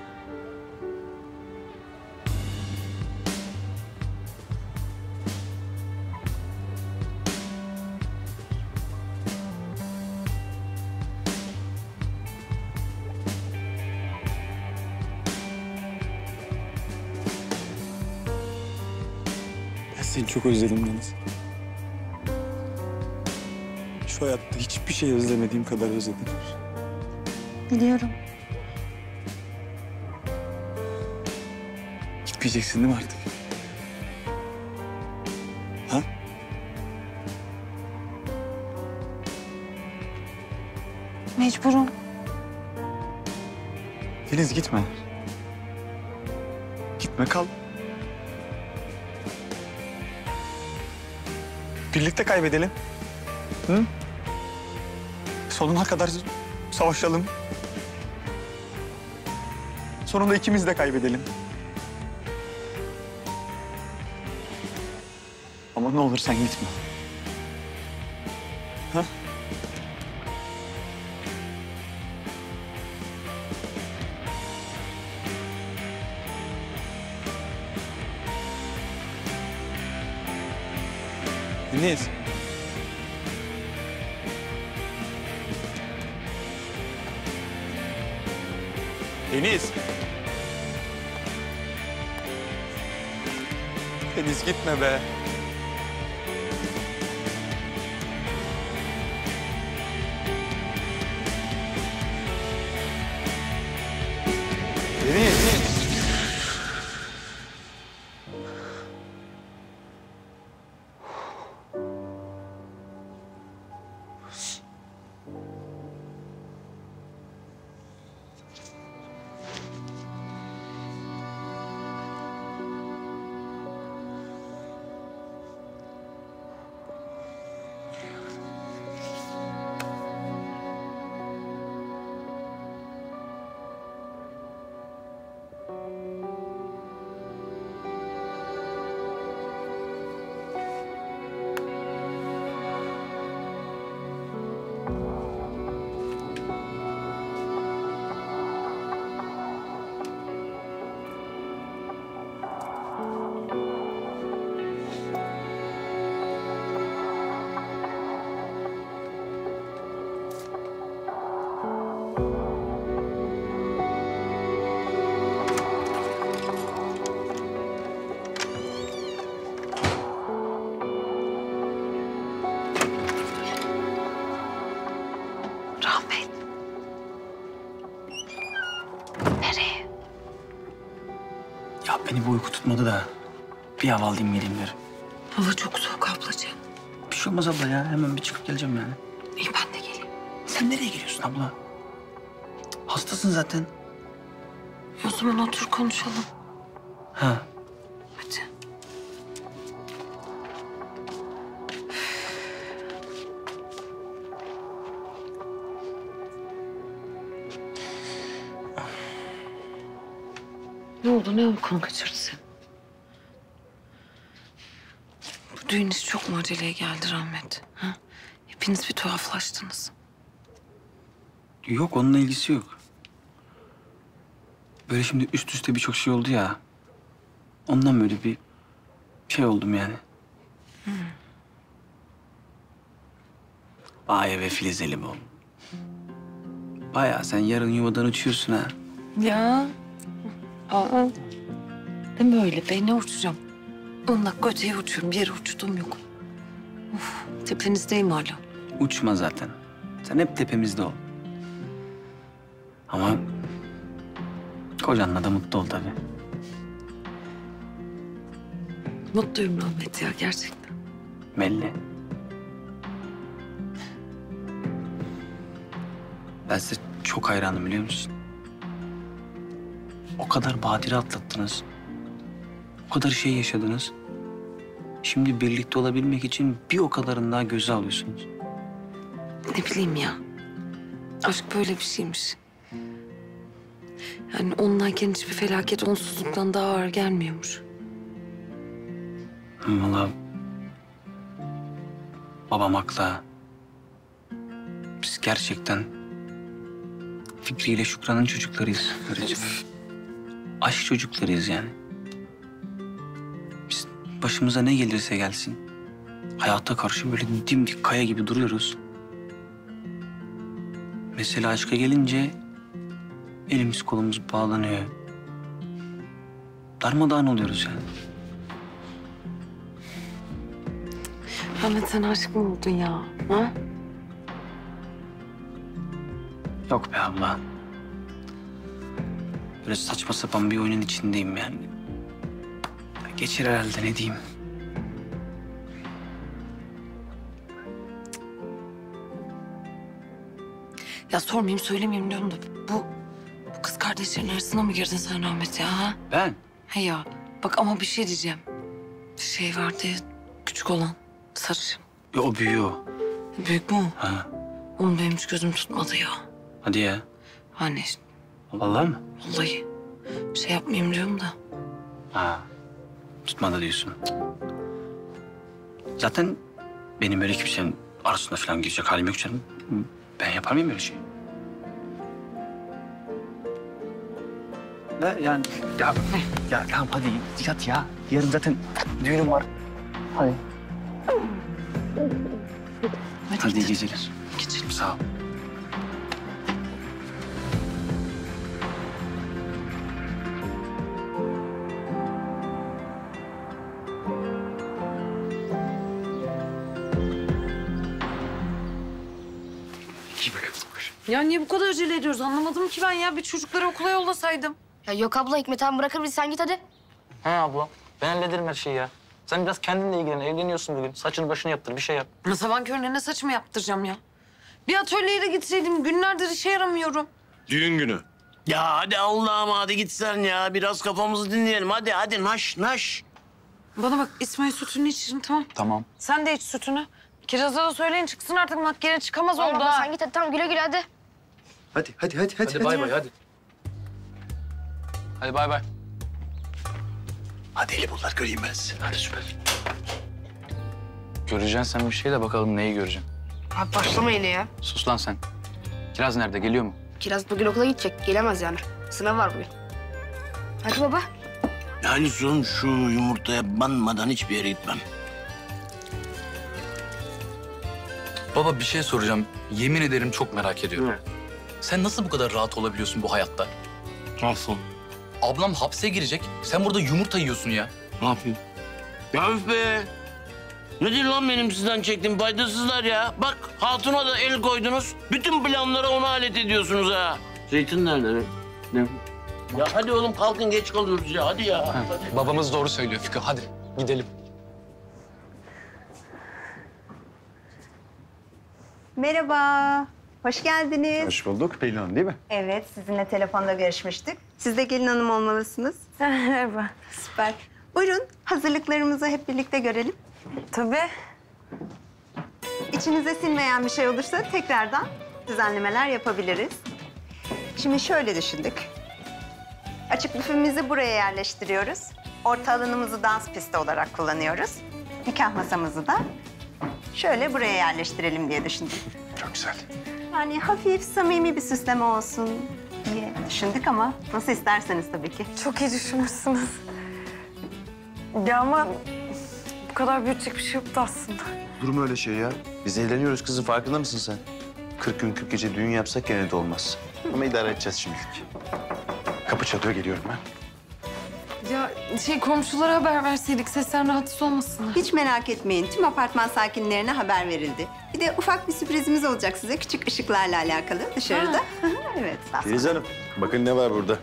Ben seni çok özledim Deniz. Şu hayatta hiçbir şey özlemediğim kadar özledim. Biliyorum. Gitmeyeceksin değil mi artık? Ha? Mecburum. Deniz gitme. Gitme, kal. Birlikte kaybedelim. Hı? Sonuna kadar savaşalım. Sonunda ikimiz de kaybedelim. Ama ne olur sen gitme. Ha? Deniz. Deniz. Deniz gitme be. Deniz. Rahmet. Nereye? Ya beni bu uyku tutmadı da bir hava alayım geleyim derim. Hava çok soğuk ablacığım. Bir şey olmaz abla ya. Hemen bir çıkıp geleceğim yani. İyi ben de geleyim. Sen nereye geliyorsun abla? Hastasın zaten. O zaman otur konuşalım. Ha. Hadi. Ne oldu? Ne uykunu kaçırdı sen? Bu düğün işi çok mu aceleye geldi Rahmet? Ha? Hepiniz bir tuhaflaştınız. Yok onunla ilgisi yok. Böyle şimdi üst üste birçok şey oldu ya. Ondan böyle bir şey oldum yani. Hmm. Vay be Filizeli bu. Bayağı sen yarın yuvadan uçuyorsun ha. Ya. Aa. Deme öyle be. Ne uçacağım? On dakika öteye uçuyorum. Bir yere uçtuğum yok. Of, tepenizdeyim hala. Uçma zaten. Sen hep tepemizde ol. Ama kocanla da mutlu ol tabii. Mutluyum Rahmet ya gerçekten. Belli. Ben size çok hayranım biliyor musun? O kadar badire atlattınız. O kadar şey yaşadınız. Şimdi birlikte olabilmek için bir o kadarını daha göze alıyorsunuz. Ne bileyim ya. Aşk böyle bir şeymiş. Yani onunlayken hiçbir felaket onsuzluktan daha ağır gelmiyormuş. Vallahi babam haklı. Biz gerçekten Fikri ile Şükran'ın çocuklarıyız. Böylece aşk çocuklarıyız yani. Biz başımıza ne gelirse gelsin hayata karşı böyle dimdik kaya gibi duruyoruz. Mesela aşka gelince elimiz kolumuz bağlanıyor. Darmadağın oluyoruz yani. Rahmet sen aşık mı oldun ya? Ha? Yok be abla. Böyle saçma sapan bir oyunun içindeyim yani. Geçer herhalde ne diyeyim. Ya sormayayım söylemeyeyim diyorum da bu, bu kız kardeşlerin arasına mı girdin sen Rahmet ya? Ha? Ben? He ya bak ama bir şey diyeceğim. Şey vardı ya küçük olan sarışın. Ya o büyüyor. Büyük mü o? Ha. Onu benim hiç gözüm tutmadı ya. Hadi ya. Hani Vallahi mı? vallahi şey yapmayayım diyorum da. Ha. Tutmadı diyorsun. Zaten benim böyle kimsenin arasında falan girecek halim yok canım. Ben yapar mıyım öyle şey? Ne yani? Ya, ya tamam hadi yat ya. Yarın zaten düğünüm var. Hadi. Hadi iyi geceler. Geçelim. Sağ ol. Ya niye bu kadar acele ediyoruz anlamadım ki ben ya. Bir çocukları okula yollasaydım. Ya yok abla Hikmet abi bırakır bizi sen git hadi. He abla. Ben hallederim her şeyi ya. Sen biraz kendinle ilgilen. Evleniyorsun bugün. Saçını başını yaptır. Bir şey yap. Ya sabah körüne ne saçımı yaptıracağım ya? Bir atölyeye de gitseydim. Günlerdir işe yaramıyorum. Düğün günü. Ya hadi Allah'ım hadi git sen ya. Biraz kafamızı dinleyelim. Hadi hadi naş naş. Bana bak İsmail sütünü içirin tamam. Tamam. Sen de iç sütünü. Kiraz'a da söyleyin çıksın artık makyajı çıkamaz Tamam orada. abla sen git hadi tamam güle güle hadi. Hadi, hadi, hadi, hadi. Hadi bay bay hadi. Hadi bay bay. Hadi eli bunlar göreyim ben sizi. Hadi süper. Göreceksin sen bir şey de bakalım neyi göreceksin. Abi başlama yine ya. Sus lan sen. Kiraz nerede? Geliyor mu? Kiraz bugün okula gidecek. Gelemez yani. Sınav var bugün. Hadi baba. Yani son şu yumurtaya banmadan hiçbir yere gitmem. Baba bir şey soracağım. Yemin ederim çok merak ediyorum. Sen nasıl bu kadar rahat olabiliyorsun bu hayatta? Nasıl? Ablam hapse girecek. Sen burada yumurta yiyorsun ya. Ne yapayım? Ya üf be! Nedir lan benim sizden çektiğim faydasızlar ya? Bak hatuna da el koydunuz. Bütün planlara ona alet ediyorsunuz ha. Zeytin nerede? Ne? Ya hadi oğlum kalkın geç kalıyoruz ya hadi ya. Hadi. Babamız doğru söylüyor Fikri. Hadi gidelim. Merhaba, hoş geldiniz. Hoş bulduk. Pelin Hanım değil mi? Evet, sizinle telefonda görüşmüştük. Siz de gelin hanım olmalısınız. Merhaba. Süper. Buyurun, hazırlıklarımızı hep birlikte görelim. Tabii. İçinize sinmeyen bir şey olursa tekrardan düzenlemeler yapabiliriz. Şimdi şöyle düşündük. Açık büfemizi buraya yerleştiriyoruz. Orta alanımızı dans pisti olarak kullanıyoruz. Nikah masamızı da şöyle buraya yerleştirelim diye düşündük. Çok güzel. Yani hafif, samimi bir süsleme olsun diye düşündük ama nasıl isterseniz tabii ki. Çok iyi düşünmüşsünüz. Ya ama bu kadar büyütecek bir şey yoktu aslında. Durum öyle şey ya. Biz eğleniyoruz kızım. Farkında mısın sen? kırk gün kırk gece düğün yapsak gene de olmaz. Ama idare edeceğiz şimdilik. Kapı çalıyor, geliyorum ben. Ya şey komşulara haber verseydik seslen rahatsız olmasınlar. Hiç merak etmeyin. Tüm apartman sakinlerine haber verildi. Bir de ufak bir sürprizimiz olacak size. Küçük ışıklarla alakalı dışarıda. Evet. Filiz Hanım, bakın ne var burada.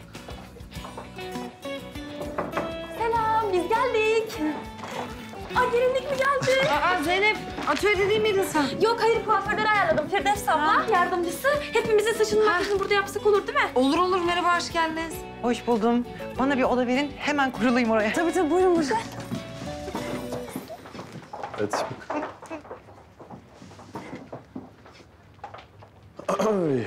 Selam, biz geldik. Ay gelinlik mi geldi? Aa Zeynep, atölyede değil miydin sen? Yok hayır kuaförleri ayarladım. Firdevs abla yardımcısı. Hepimizin saçını makyajını burada yapsak olur değil mi? Olur olur, merhaba hoş geldiniz. Hoş buldum. Bana bir oda verin, hemen kurulayım oraya. Tabii tabii, buyurun buyurun. Evet. Ay.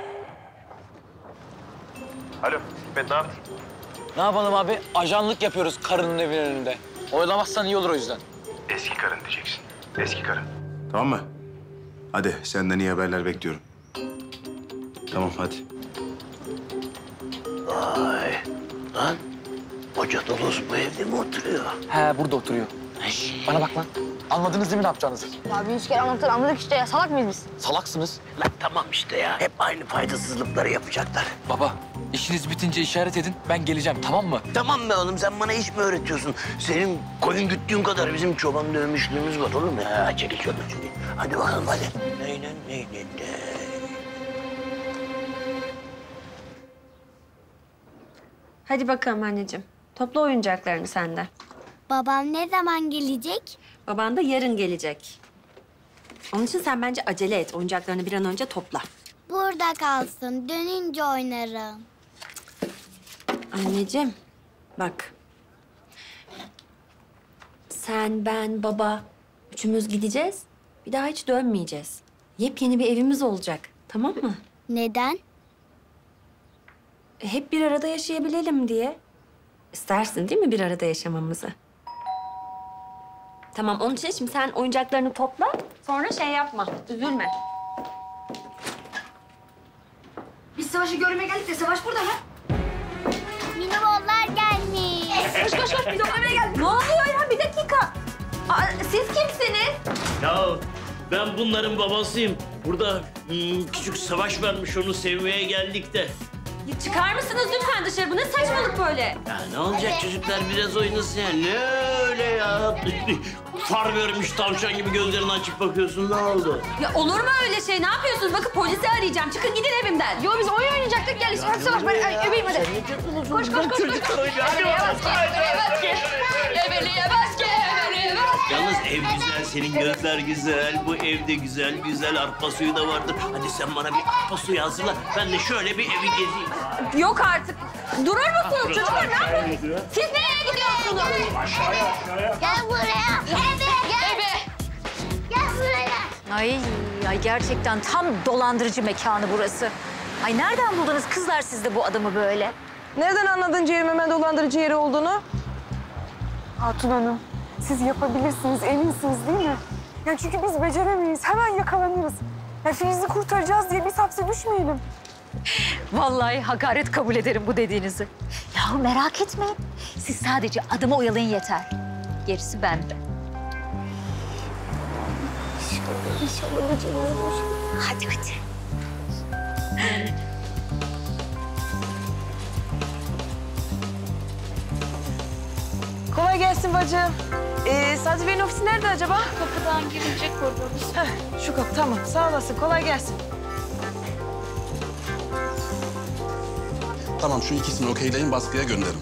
Alo, Hikmet ne yaptın? Ne yapalım abi? Ajanlık yapıyoruz karının evinin önünde. Oylamazsan iyi olur o yüzden. Eski karın diyeceksin. Eski karın. Tamam mı? Hadi senden iyi haberler bekliyorum. Tamam hadi. Vay lan Hoca Tolos bu evde mi oturuyor? He, burada oturuyor. Bana bak lan. Anladınız değil mi ne yapacağınızı? Ya bir üç kere anlatır anladık işte ya. Salak mıyız biz? Salaksınız. Lan tamam işte ya. Hep aynı faydasızlıkları yapacaklar. Baba, işiniz bitince işaret edin. Ben geleceğim, tamam mı? Tamam be oğlum sen bana iş mi öğretiyorsun? Senin koyun güttüğün kadar bizim çoban dövmüşlüğümüz var oğlum ya. Çekil şöyle çekil. Hadi bakalım hadi. Neynen neynen ne. Hadi bakalım anneciğim. Topla oyuncaklarını sen de. Babam ne zaman gelecek? Baban da yarın gelecek. Onun için sen bence acele et. Oyuncaklarını bir an önce topla. Burada kalsın. Dönünce oynarım. Anneciğim, bak. Sen, ben, baba üçümüz gideceğiz. Bir daha hiç dönmeyeceğiz. Yepyeni bir evimiz olacak. Tamam mı? Neden? E, hep bir arada yaşayabilelim diye. İstersin değil mi bir arada yaşamamızı? Tamam, onun için şimdi sen oyuncaklarını topla. Sonra şey yapma, üzülme. Biz Savaş'ı görmeye geldik de Savaş burada mı? Minibollar gelmiş. Koş koş koş, biz oynamaya geldik. Ne oluyor ya? Bir dakika. Aa, siz kimsiniz? Ya Ben bunların babasıyım. Burada hmm, küçük savaş varmış, onu sevmeye geldik de. Ya çıkar mısınız lütfen dışarı? Bu ne saçmalık böyle? Ya ne olacak çocuklar biraz oynasın ya. Ne öyle ya? Far görmüş tavşan gibi gözlerini açıp bakıyorsun, ne oldu? Ya olur mu öyle şey? Ne yapıyorsunuz? Bakın polisi arayacağım. Çıkın gidin evimden. Yo biz oyun oynayacaktık. Gel İsmail Savaş. Ben öbeyim hadi. Koş koş koş. Eveliyemez ki. Eveliyemez ki. Eveliyemez ki. Yalnız ev güzel, senin gözler güzel, bu ev de güzel, güzel arpa suyu da vardır. Hadi sen bana bir arpa suyu hazırla, ben de şöyle bir evi gezeyim. Yok artık. Durur musunuz çocuklar? Ne yapıyorsunuz? Siz nereye gidiyorsunuz? Aşağıya, aşağıya. Gel buraya. Ebe. Gel. Ebe. Gel buraya. Ay, ay gerçekten tam dolandırıcı mekanı burası. Ay nereden buldunuz kızlar siz de bu adamı böyle? Nereden anladın Ceyhun hemen dolandırıcı yeri olduğunu? Hatun Hanım, siz yapabilirsiniz, eminsiniz değil mi? Yani çünkü biz beceremeyiz, hemen yakalanırız. Ya Filiz'i kurtaracağız diye biz hapse düşmeyelim. Vallahi hakaret kabul ederim bu dediğinizi. Ya merak etmeyin. Siz sadece adımı oyalayın yeter. Gerisi bende. İnşallah beceririz. Hadi hadi. Kolay gelsin bacım. Ee, Sadri Bey'in ofisi nerede acaba? Kapıdan girecek koridorumuz. Heh, şu kapı tamam. Sağ olasın. Kolay gelsin. Tamam, şu ikisini okeyleyin, baskıya gönderin.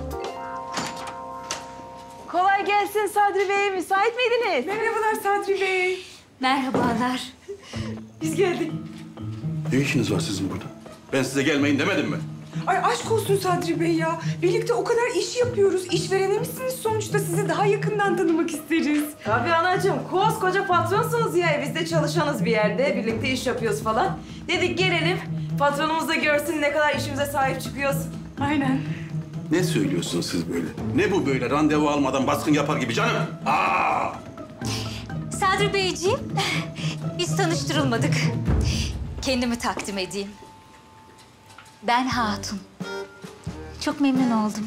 Kolay gelsin Sadri Bey. Müsait miydiniz? Merhabalar Sadri Bey. Merhabalar. Biz geldik. Ne işiniz var sizin burada? Ben size gelmeyin demedim mi? Ay aşk olsun Sadri Bey ya. Birlikte o kadar iş yapıyoruz. İşverenemizsiniz sonuçta. Sizi daha yakından tanımak isteriz. Tabii anacığım. Koskoca patronsunuz ya. Biz de çalışanız bir yerde. Birlikte iş yapıyoruz falan. Dedik gelelim. Patronumuz da görsün ne kadar işimize sahip çıkıyoruz. Aynen. Ne söylüyorsunuz siz böyle? Ne bu böyle randevu almadan baskın yapar gibi canım? Aa! Sadri Beyciğim, biz tanıştırılmadık. Kendimi takdim edeyim. Ben Hatun. Çok memnun oldum.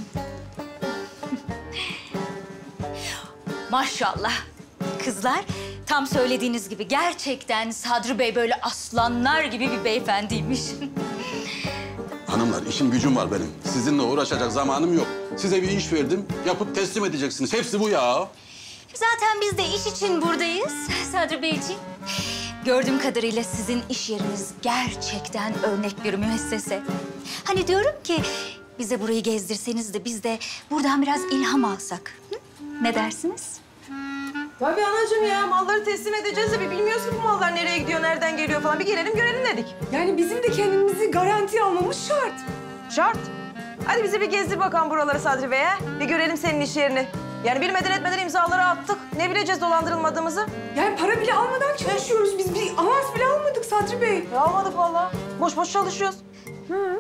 Maşallah. Kızlar, tam söylediğiniz gibi gerçekten Sadri Bey böyle aslanlar gibi bir beyefendiymiş. Hanımlar, işim gücüm var benim. Sizinle uğraşacak zamanım yok. Size bir iş verdim, yapıp teslim edeceksiniz. Hepsi bu ya. Zaten biz de iş için buradayız Sadri Beyciğim. Gördüğüm kadarıyla sizin iş yeriniz gerçekten örnek bir müessese. Hani diyorum ki bize burayı gezdirseniz de biz de buradan biraz ilham alsak. Hı? Ne dersiniz? Tabii anacığım ya. Malları teslim edeceğiz de bir bilmiyoruz ki bu mallar nereye gidiyor, nereden geliyor falan. Bir gelelim görelim dedik. Yani bizim de kendimizi garantiye almamız şart. Şart. Hadi bizi bir gezdir bakalım buraları Sadri Bey'e. Bir görelim senin iş yerini. Yani bilmeden etmeden imzaları attık. Ne bileceğiz dolandırılmadığımızı? Yani para bile almadan çalışıyoruz. Biz bir avans bile almadık Sadri Bey. Ya almadık vallahi. Boş boş çalışıyoruz. Hı.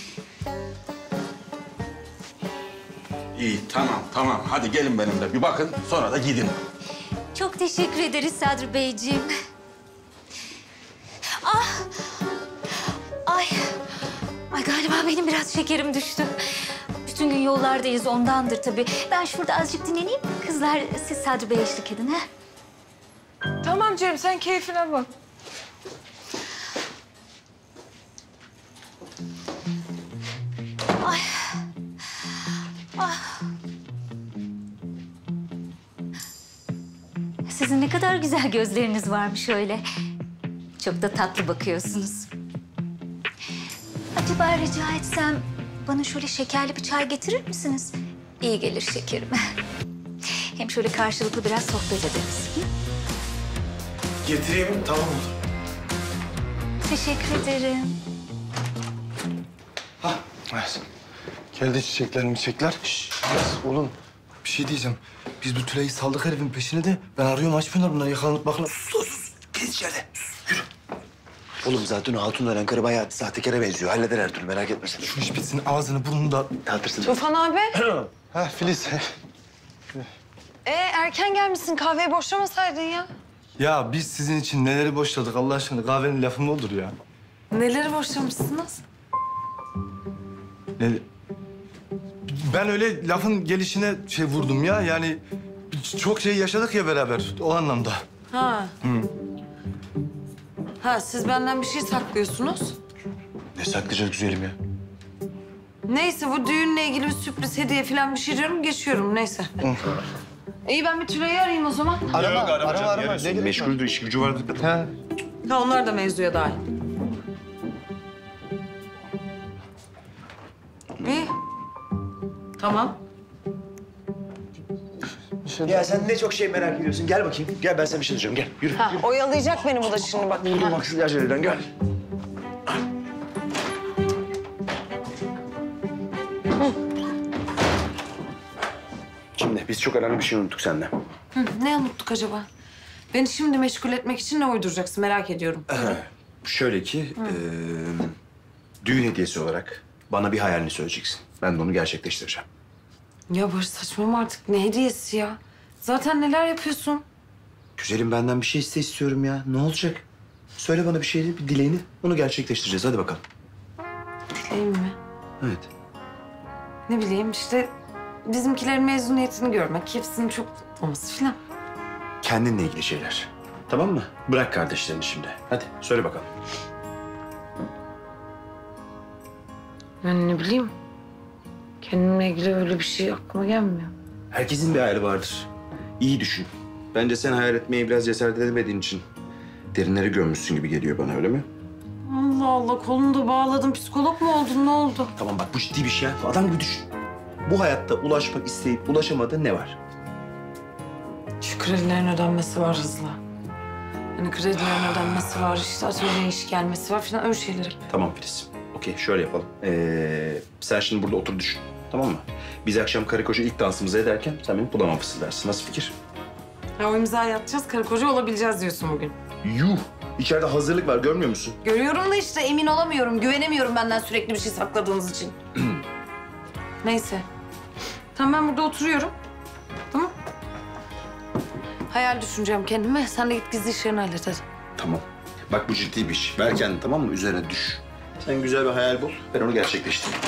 İyi, tamam, tamam. Hadi gelin benimle bir bakın, sonra da gidin. Çok teşekkür ederiz Sadri Beyciğim. Ah! Ay! Ay galiba benim biraz şekerim düştü. Bütün gün yollardayız ondandır tabii. Ben şurada azıcık dinleneyim. Kızlar siz Sadri Bey'e eşlik edin ha. Tamam Cem sen keyfine bak. Ay. Ah. Sizin ne kadar güzel gözleriniz varmış öyle. Çok da tatlı bakıyorsunuz. Acaba rica etsem bana şöyle şekerli bir çay getirir misiniz? İyi gelir şekerime. Hem şöyle karşılıklı biraz sohbet ederiz. Hı? Getireyim, tamam mı? Teşekkür ederim. Hah, evet. Geldi çiçekler mi çiçekler? Şşş, biraz oğlum bir şey diyeceğim. Biz bu Tülay'ı saldık herifin peşine de ben arıyorum açmıyorlar bunlar yakalanıp bakın. Sus, sus. Gez içeride. Sus, yürü. Oğlum zaten o hatun ölen karı bayağı sahtekara benziyor. Halleder her türlü, merak etme sen. Şu iş bitsin, ağzını burnunu da dağıtırsın. Tufan abi. Ha Filiz. Ee erken gelmişsin. Kahveyi boşlamasaydın ya. Ya biz sizin için neleri boşladık Allah aşkına. Kahvenin lafı mı olur ya? Neleri boşlamışsınız? Ne... Ben öyle lafın gelişine şey vurdum ya. Yani çok şey yaşadık ya beraber o anlamda. Ha. Hı. Ha siz benden bir şey saklıyorsunuz. Ne saklayacağız güzelim ya? Neyse bu düğünle ilgili bir sürpriz hediye falan bir şey diyorum geçiyorum neyse. İyi ben bir Tülay'ı arayayım o zaman. Arama, arama, arama. arama. Meşguldür, işi gücü vardı. Ha. Ha onlar da mevzuya dahil. İyi. Tamam. Ya sen ne çok şey merak ediyorsun. Gel bakayım. Gel ben sana bir şey diyeceğim. Gel yürü. Ha oyalayacak beni bu da şimdi bak. Yürü bak siz aceleden gel. Şimdi biz çok önemli bir şey unuttuk senden. Hı, ne unuttuk acaba? Beni şimdi meşgul etmek için ne uyduracaksın merak ediyorum. Şöyle ki, eee, düğün hediyesi olarak bana bir hayalini söyleyeceksin. Ben de onu gerçekleştireceğim. Ya Barış saçmalama artık ne hediyesi ya? Zaten neler yapıyorsun? Güzelim benden bir şey iste istiyorum ya. Ne olacak? Söyle bana bir şeyi, bir dileğini. Onu gerçekleştireceğiz. Hadi bakalım. Dileğim mi? Evet. Ne bileyim işte bizimkilerin mezuniyetini görmek, hepsinin çok olması falan. Kendinle ilgili şeyler. Tamam mı? Bırak kardeşlerini şimdi. Hadi söyle bakalım. Ben ne bileyim. Kendimle ilgili öyle bir şey aklıma gelmiyor. Herkesin bir hayali vardır. İyi düşün. Bence sen hayal etmeye biraz cesaret edemediğin için derinlere gömmüşsün gibi geliyor bana, öyle mi? Allah Allah kolunu da bağladın. Psikolog mu oldun? Ne oldu? Tamam bak bu ciddi bir şey. Adam gibi düşün. Bu hayatta ulaşmak isteyip ulaşamadığın ne var? Şu kredilerin ödenmesi var hızla. Hani kredilerin ödenmesi var, işte atölyeye iş gelmesi var falan öyle şeyler. Tamam Filiz. Okey şöyle yapalım. Ee, sen şimdi burada otur düşün. Tamam mı? Biz akşam karı koca ilk dansımızı ederken sen benim kulağıma fısıldarsın. Nasıl fikir? Ya o imzayı atacağız, karı koca olabileceğiz diyorsun bugün. Yuh! İçeride hazırlık var, görmüyor musun? Görüyorum da işte emin olamıyorum, güvenemiyorum benden sürekli bir şey sakladığınız için. Neyse. Tamam ben burada oturuyorum. Tamam. Hayal düşüneceğim kendime. Sen de git gizli işlerini hallet hadi. Tamam. Bak bu ciddi bir iş. Ver kendini tamam mı? Üzerine düş. Sen güzel bir hayal bul. Ben onu gerçekleştireyim.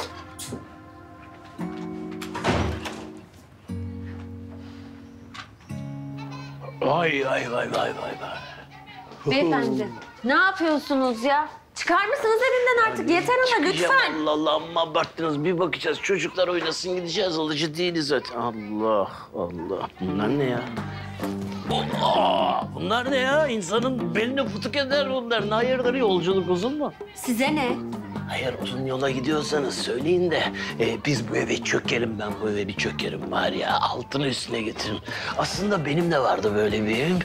Vay vay vay vay vay vay. Beyefendi, ne yapıyorsunuz ya? Çıkar mısınız evinden artık? Yeter ona lütfen. Allah Allah amma abarttınız. Bir bakacağız. Çocuklar oynasın gideceğiz. Alıcı değiliz zaten. Allah Allah. Bunlar ne ya? Allah! Bunlar ne ya? İnsanın belini fıtık eder bunlar. Ne hayırdır yolculuk uzun mu? Size ne? Hayır uzun yola gidiyorsanız söyleyin de e, biz bu eve çökelim, ben bu eve bir çökerim var ya. Altını üstüne getirin. Aslında benim de vardı böyle bir evim.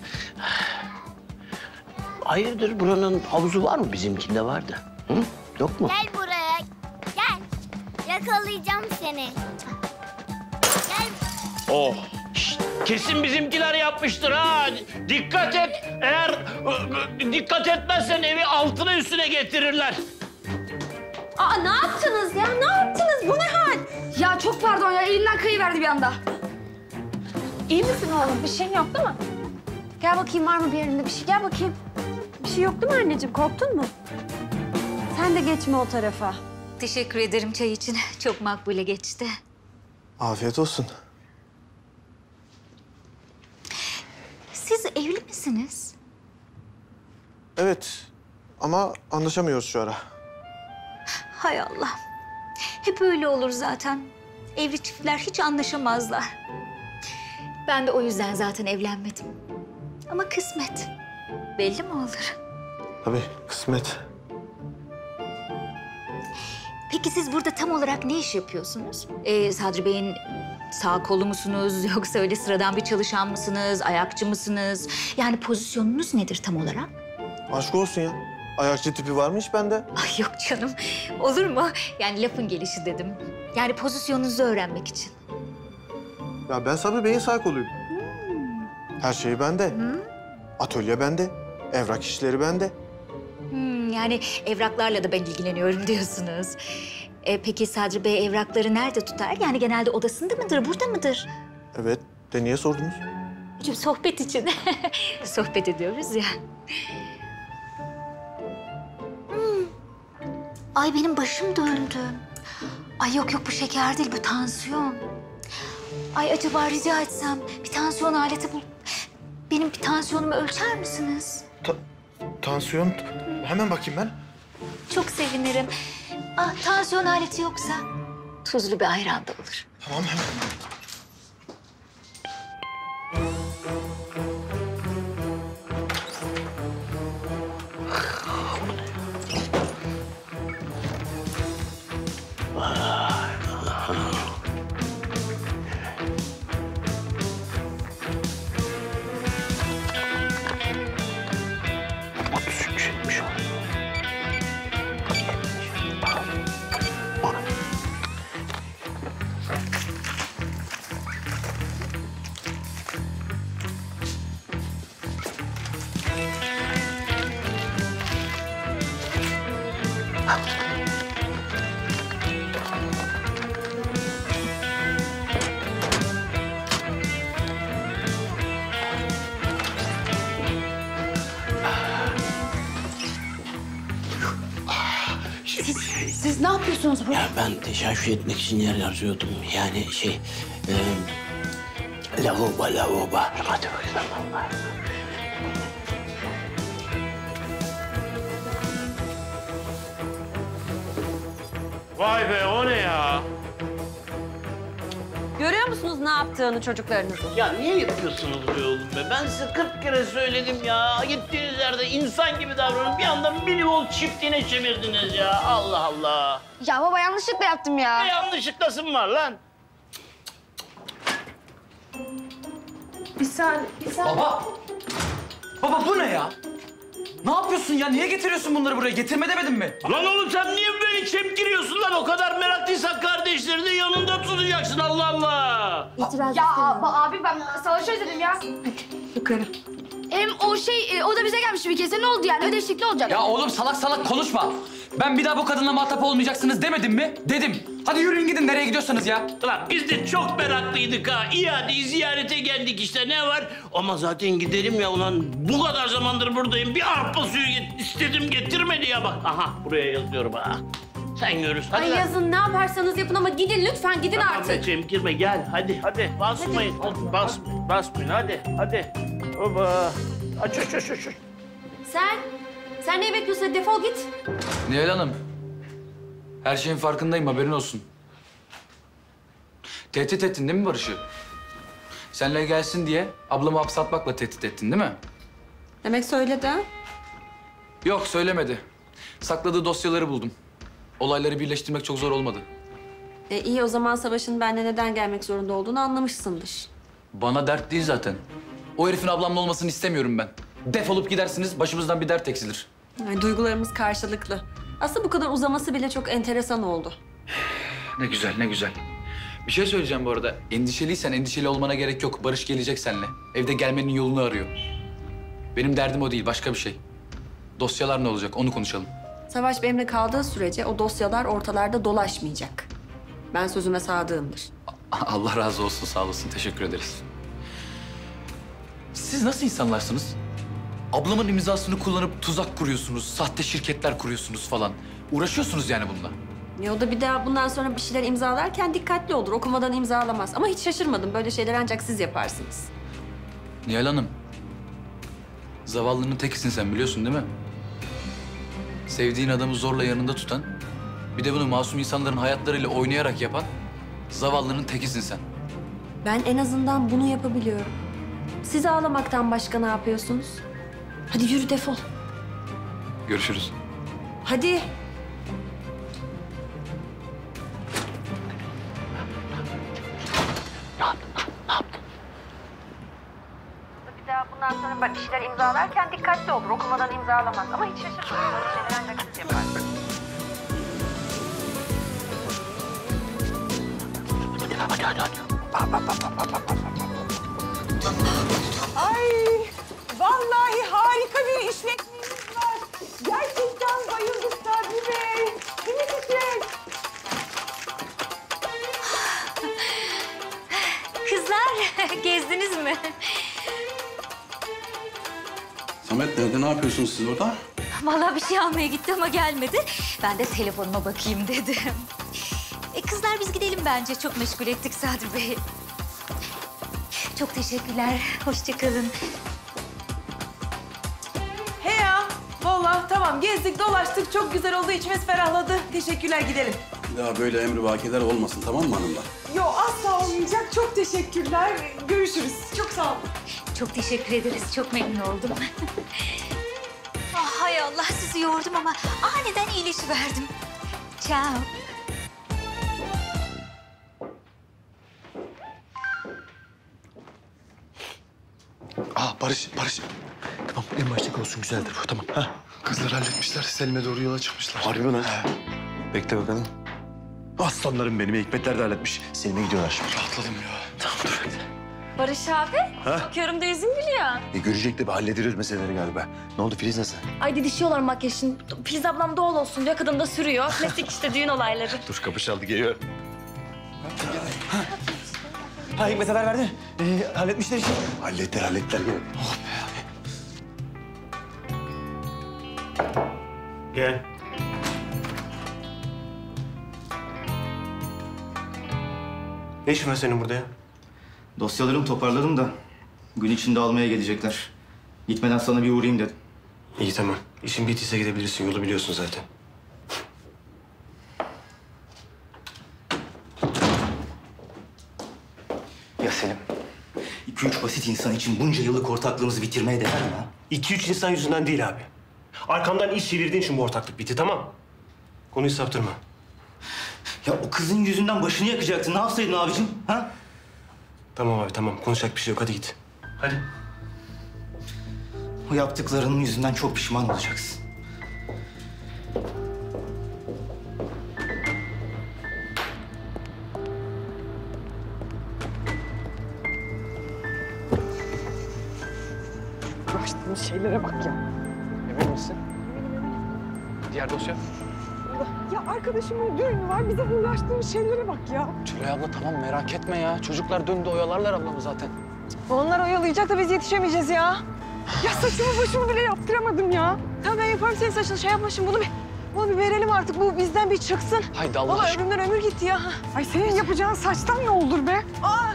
Hayırdır buranın havuzu var mı? Bizimkinde vardı. Hı? Yok mu? Gel buraya. Gel. Yakalayacağım seni. Gel. Oh. Şişt, kesin bizimkiler yapmıştır ha. Dikkat et. Eğer dikkat etmezsen evi altına üstüne getirirler. Aa ne yaptınız ya? Ne yaptınız? Bu ne hal? Ya çok pardon ya elinden kayıverdi bir anda. İyi misin oğlum? Bir şeyin yok değil mi? Gel bakayım var mı bir yerinde bir şey? Gel bakayım. Bir şey yok değil mi anneciğim? Korktun mu? Sen de geçme o tarafa. Teşekkür ederim çay için. Çok makbule geçti. Afiyet olsun. Siz evli misiniz? Evet ama anlaşamıyoruz şu ara. Hay Allah. Hep öyle olur zaten. Evli çiftler hiç anlaşamazlar. Ben de o yüzden zaten evlenmedim. Ama kısmet. Belli mi olur? Tabii kısmet. Peki siz burada tam olarak ne iş yapıyorsunuz? Ee, Sadri Bey'in sağ kolu musunuz? Yoksa öyle sıradan bir çalışan mısınız? Ayakçı mısınız? Yani pozisyonunuz nedir tam olarak? Aşk olsun ya. Ayakçı tipi var mı hiç bende? Ay yok canım. Olur mu? Yani lafın gelişi dedim. Yani pozisyonunuzu öğrenmek için. Ya ben Sabri Bey'in sağ koluyum. Her şey bende. Atölye bende. Evrak işleri bende. Hmm, yani evraklarla da ben ilgileniyorum diyorsunuz. Ee, peki Sadri Bey evrakları nerede tutar? Yani genelde odasında mıdır, burada mıdır? Evet. De niye sordunuz? Çünkü sohbet için. Sohbet ediyoruz ya. Hmm. Ay benim başım döndü. Ay yok yok bu şeker değil, bu tansiyon. Ay acaba rica etsem bir tansiyon aleti bulup benim bir tansiyonumu ölçer misiniz? Ta tansiyon. Hemen bakayım ben. Çok sevinirim. Ah, tansiyon aleti yoksa tuzlu bir ayran da olur. Tamam hemen. Siz, siz ne yapıyorsunuz burada? Ya ben teşekkür etmek için yer yazıyordum. Yani şey... E, lavabo, lavabo. Hadi bakalım. Vay be, o ne ya? Görüyor musunuz ne yaptığını çocuklarınızın? Ya niye yapıyorsunuz be oğlum be? Ben size kırk kere söyledim ya. Gittiğiniz yerde insan gibi davranın. Bir anda minibol çiftliğine çevirdiniz ya. Allah Allah. Ya baba yanlışlıkla yaptım ya. Ne yanlışlıklasın var lan? Bir saniye, bir saniye. Baba! Baba bu ne ya? Ne yapıyorsun ya? Niye getiriyorsun bunları buraya? Getirme demedim mi? Lan oğlum sen niye böyle çemkiriyorsun lan? O kadar meraklıysan kardeşlerini yanında tutacaksın Allah Allah. İtiraz ya ab- abi ben savaşı özledim ya. Hadi yukarı. Hem o şey e, o da bize gelmişti bir kez. Ne oldu yani? Ödeşlik ne olacak? Ya oğlum salak salak konuşma. Ben bir daha bu kadınla muhatap olmayacaksınız demedim mi? Dedim. Hadi yürüyün gidin nereye gidiyorsanız ya. Ulan biz de çok meraklıydık ha. İadeyi ziyarete geldik işte ne var? Ama zaten gidelim ya ulan. Bu kadar zamandır buradayım. Bir arpa suyu get- istedim getirmedi ya bak. Aha buraya yazıyorum ha. Sen görürsün. Hadi Ay lan. yazın ne yaparsanız yapın ama gidin lütfen gidin Tamam artık. be Cem girme gel hadi hadi basmayın hadi, bas basmayın hadi hadi. Baba aç aç aç aç. Sen, sen ne bekliyorsun? Hadi defol git. Nihal Hanım. Her şeyin farkındayım haberin olsun. Tehdit ettin değil mi Barış'ı? Seninle gelsin diye ablamı hapse atmakla tehdit ettin değil mi? Demek söyledi ha? Yok söylemedi. Sakladığı dosyaları buldum. Olayları birleştirmek çok zor olmadı. E iyi o zaman Savaş'ın bende neden gelmek zorunda olduğunu anlamışsındır. Bana dert değil zaten. O herifin ablamla olmasını istemiyorum ben. Defolup gidersiniz, başımızdan bir dert eksilir. Yani duygularımız karşılıklı. Aslında bu kadar uzaması bile çok enteresan oldu. Ne güzel, ne güzel. Bir şey söyleyeceğim bu arada. Endişeliysen endişeli olmana gerek yok. Barış gelecek seninle. Evde gelmenin yolunu arıyor. Benim derdim o değil, başka bir şey. Dosyalar ne olacak, onu konuşalım. Savaş benimle kaldığı sürece o dosyalar ortalarda dolaşmayacak. Ben sözüme sadığımdır. Allah razı olsun, sağ olasın. Teşekkür ederiz. Siz nasıl insanlarsınız? Ablamın imzasını kullanıp tuzak kuruyorsunuz, sahte şirketler kuruyorsunuz falan. Uğraşıyorsunuz yani bununla. Ya o da bir daha bundan sonra bir şeyler imzalarken dikkatli olur. Okumadan imzalamaz. Ama hiç şaşırmadım. Böyle şeyler ancak siz yaparsınız. Nihal Hanım, zavallının tekisin sen biliyorsun değil mi? Sevdiğin adamı zorla yanında tutan, bir de bunu masum insanların hayatlarıyla oynayarak yapan zavallının tekisin sen. Ben en azından bunu yapabiliyorum. Siz ağlamaktan başka ne yapıyorsunuz? Hadi yürü defol. Görüşürüz. Hadi. Bir daha bundan sonra bak işler imzalarken dikkatli olur. Okumadan imzalamaz. Ama hiç şaşırmayın. Böyle şeyler ancak siz yaparsınız. Hadi hadi hadi. Ay vallahi harika bir işletmeniz var. Gerçekten bayıldık Sabri Bey. Değil mi Fikret? Kızlar gezdiniz mi? Samet nerede? Ne yapıyorsunuz siz orada? Vallahi bir şey almaya gitti ama gelmedi. Ben de telefonuma bakayım dedim. E kızlar biz gidelim bence. Çok meşgul ettik Sadri Bey. Çok teşekkürler. Hoşça kalın. Tamam gezdik dolaştık çok güzel oldu içimiz ferahladı. Teşekkürler gidelim. Daha böyle emrivakiler olmasın tamam mı hanımlar? Yo asla olmayacak. Çok teşekkürler. Görüşürüz. Çok sağ olun. Çok teşekkür ederiz. Çok memnun oldum. Ah, hay Allah sizi yordum ama aniden iyileşiverdim. Ciao. Aa Barış, Barış. Tamam en baştaki olsun güzeldir bu tamam. Ha. Kızlar halletmişler. Selim'e doğru yola çıkmışlar. Harbi mi lan? Bekle bakalım. Aslanlarım benim Hikmetler de halletmiş. Selim'e gidiyorlar şimdi. Rahatladım ya. Tamam dur bekle. Barış abi, Ha? bakıyorum da yüzün gülüyor. E, görecek de bir hallederiz meseleleri galiba. Ne oldu Filiz nasıl? Ay didişiyorlar makyajın. Filiz ablam doğal olsun diyor, kadın da sürüyor. Klasik işte düğün olayları. Dur kapı çaldı geliyor. Ha Hikmet haber verdi. Ee, halletmişler işi. Hallettiler hallettiler gel. Oh be abi. Gel. Ne işin var senin burada ya? Dosyalarımı toparladım da gün içinde almaya gelecekler. Gitmeden sana bir uğrayayım dedim. İyi tamam. İşin bittiyse gidebilirsin. Yolu biliyorsun zaten. Ya Selim, iki üç basit insan için bunca yıllık ortaklığımızı bitirmeye değer mi ha? İki üç insan yüzünden değil abi. Arkamdan iş çevirdiğin için bu ortaklık bitti tamam mı? Konuyu saptırma. Ya o kızın yüzünden başını yakacaktın. Ne yapsaydın abicim? Ha? Tamam abi tamam. Konuşacak bir şey yok. Hadi git. Hadi. O yaptıklarının yüzünden çok pişman olacaksın. Uğraştığımız şeylere bak ya. Emin misin? Diğer dosya? Ya arkadaşımın düğünü var. Bize uğraştığımız şeylere bak ya. Tülay abla tamam merak etme ya. Çocuklar döndü oyalarlar ablamı zaten. Onlar oyalayacak da biz yetişemeyeceğiz ya. Ya saçımı başımı bile yaptıramadım ya. Tamam ben yaparım senin saçını şey yapmışım. Bunu bir, bunu bir verelim artık. Bu bizden bir çıksın. Haydi Allah Vallahi aşkına. ömrümden ömür gitti ya. Ay senin yapacağın saçtan ne olur be? Aa!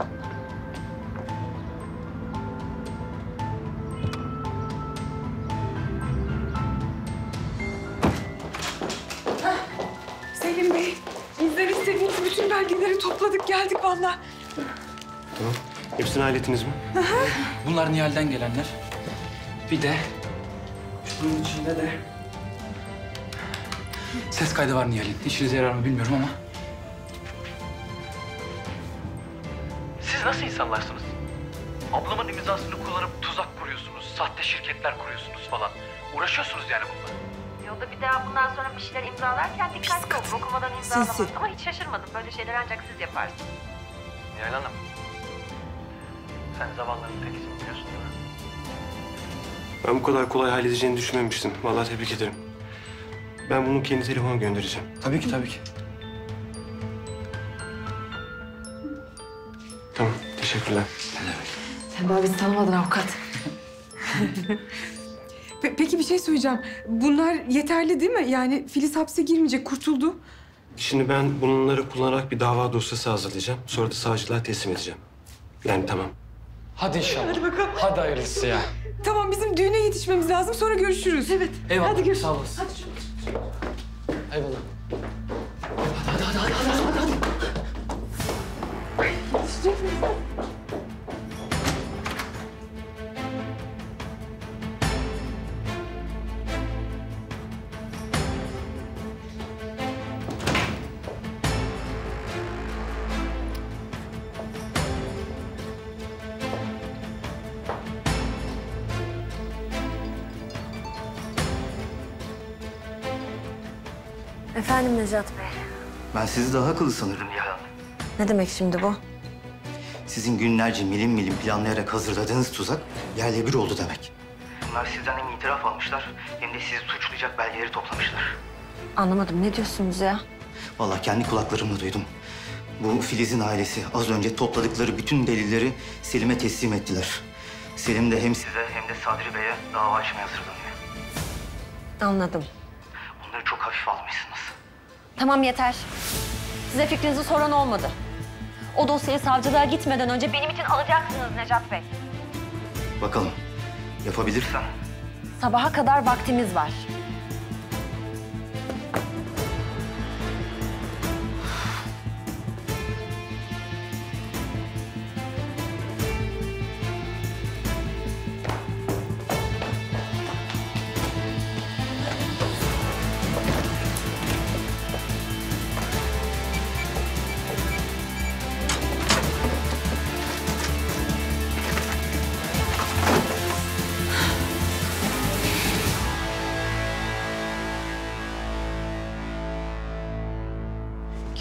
Selim Bey, bizler istediğiniz bütün belgeleri topladık geldik vallahi. Tamam. Hepsini hallettiniz mi? Bunlar Nihal'den gelenler. Bir de şunun içinde de ses kaydı var Nihal'in. İşinize yarar mı bilmiyorum ama. Siz nasıl insanlarsınız? Ablamın imzasını kullanıp tuzak kuruyorsunuz, sahte şirketler kuruyorsunuz falan. Uğraşıyorsunuz yani bununla. Yolda bir daha bundan sonra bir şeyler imzalarken dikkatli ol. Okumadan imzalamaz. Ama hiç şaşırmadım. Böyle şeyler ancak siz yaparsınız. Nihal Hanım, sen zavalların tekisin biliyorsun değil mi? Ben bu kadar kolay halledeceğini düşünmemiştim. Vallahi tebrik ederim. Ben bunu kendi telefona göndereceğim. Tabii ki, tabii ki. Tamam, teşekkürler. Sen daha bizi tanımadın avukat. Pe- peki bir şey söyleyeceğim. Bunlar yeterli değil mi? Yani Filiz hapse girmeyecek, kurtuldu. Şimdi ben bunları kullanarak bir dava dosyası hazırlayacağım. Sonra da savcılığa teslim edeceğim. Yani tamam. Hadi inşallah. Hadi bakalım. Hadi hayırlısı ya. Tamam bizim düğüne yetişmemiz lazım. Sonra görüşürüz. Evet. Eyvallah. Hadi görüşürüz. Sağ olasın. Hadi. Eyvallah. Hadi hadi hadi hadi hadi. hadi. Yetişecek miyiz? Efendim Necat Bey. Ben sizi daha akıllı sanırım ya. Ne demek şimdi bu? Sizin günlerce milim milim planlayarak hazırladığınız tuzak yerle bir oldu demek. Bunlar sizden hem itiraf almışlar hem de sizi suçlayacak belgeleri toplamışlar. Anlamadım. Ne diyorsunuz ya? Vallahi kendi kulaklarımla duydum. Bu Filiz'in ailesi az önce topladıkları bütün delilleri Selim'e teslim ettiler. Selim de hem size hem de Sadri Bey'e dava açmaya hazırlanıyor. Anladım. Bunları çok hafif almışsınız. Tamam yeter. Size fikrinizi soran olmadı. O dosyayı savcılığa gitmeden önce benim için alacaksınız Necat Bey. Bakalım yapabilirsen. Sabaha kadar vaktimiz var.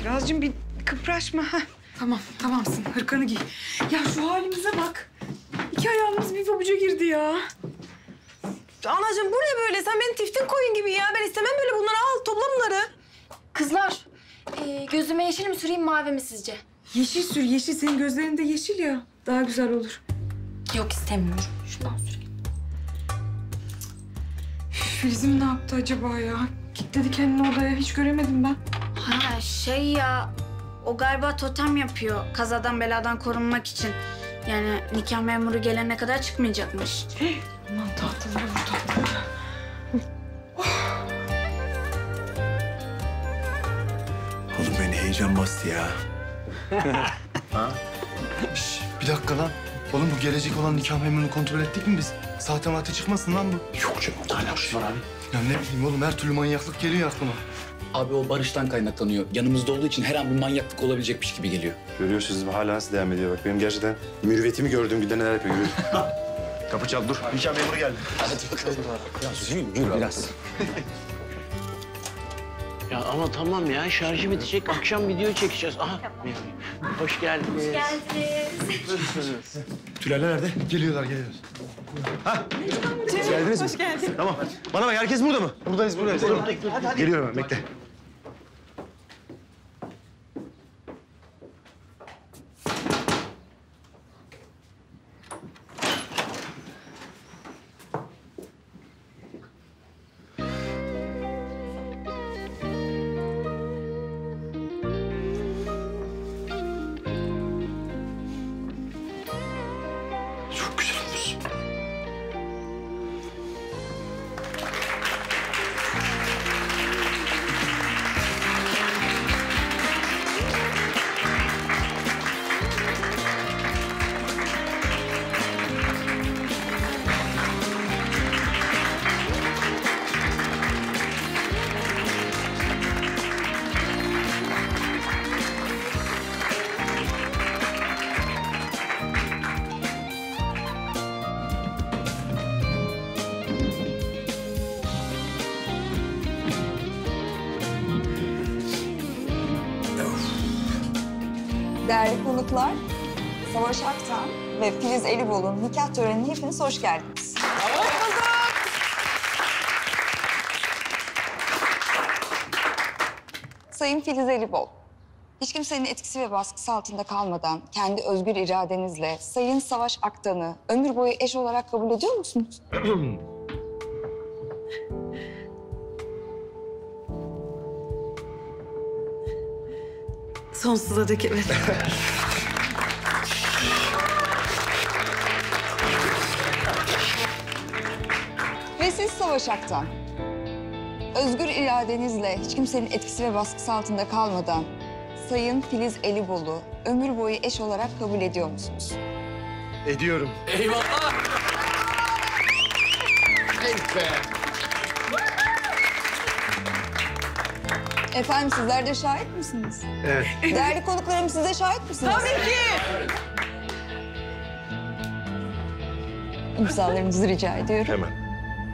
Kirazcığım bir kıpraşma. Heh. Tamam, tamamsın. Hırkanı giy. Ya şu halimize bak. İki ayağımız bir pabuca girdi ya. Anacığım bu ne böyle? Sen beni tiftin koyun gibi ya. Ben istemem böyle bunları. Al topla bunları. Kızlar, e, gözüme yeşil mi süreyim, mavi mi sizce? Yeşil sür, yeşil. Senin gözlerinde yeşil ya. Daha güzel olur. Yok istemiyorum. Şundan süreyim. Filiz'im ne yaptı acaba ya? Kilitledi kendini odaya. Hiç göremedim ben. Ha şey ya, o galiba totem yapıyor kazadan beladan korunmak için. Yani nikah memuru gelene kadar çıkmayacakmış. Aman tahtaları bu tahtaları. Oğlum beni heyecan bastı ya. Ha? Şş, bir dakika lan. Oğlum bu gelecek olan nikah memurunu kontrol ettik mi biz? Sahte mahte çıkmasın lan bu. Yok canım. Hala şu var abi. Ya ne bileyim oğlum her türlü manyaklık geliyor aklıma. Abi o Barış'tan kaynaklanıyor. Yanımızda olduğu için her an bir manyaklık olabilecekmiş gibi geliyor. Görüyorsunuz mu? Hala nasıl devam ediyor bak. Benim gerçekten mürüvvetimi gördüğüm günden neler yapıyor. Yürü. Kapı çal dur. Nikah memuru geldi. Hadi bakalım. Biraz yürü, yürü biraz. Ya ama tamam ya, şarjı bitecek. Akşam video çekeceğiz. Aha. Hoş geldiniz. Hoş geldiniz. Tülaylar nerede? Geliyorlar, geliyorlar. Ha? Cemil, Geldiniz mi? hoş geldin. Tamam. Bana bak herkes burada mı? Buradayız, buradayız. Hadi, hadi, hadi. Geliyorum ben, bekle. Çok güzel olmuş. Değerli konuklar, Savaş Aktan ve Filiz Elibolu'nun nikah törenine hepiniz hoş geldiniz. Sayın Filiz Elibol, hiç kimsenin etkisi ve baskısı altında kalmadan kendi özgür iradenizle Sayın Savaş Aktan'ı ömür boyu eş olarak kabul ediyor musunuz? Sonsuza dek evet. Ve siz Savaş Aktan, özgür iradenizle hiç kimsenin etkisi ve baskısı altında kalmadan Sayın Filiz Elibolu ömür boyu eş olarak kabul ediyor musunuz? Ediyorum. Eyvallah. Evet be. Efendim sizler de şahit misiniz? Evet. Değerli konuklarım siz de şahit misiniz? Tabii ki. İmzalarınızı rica ediyorum. Hemen.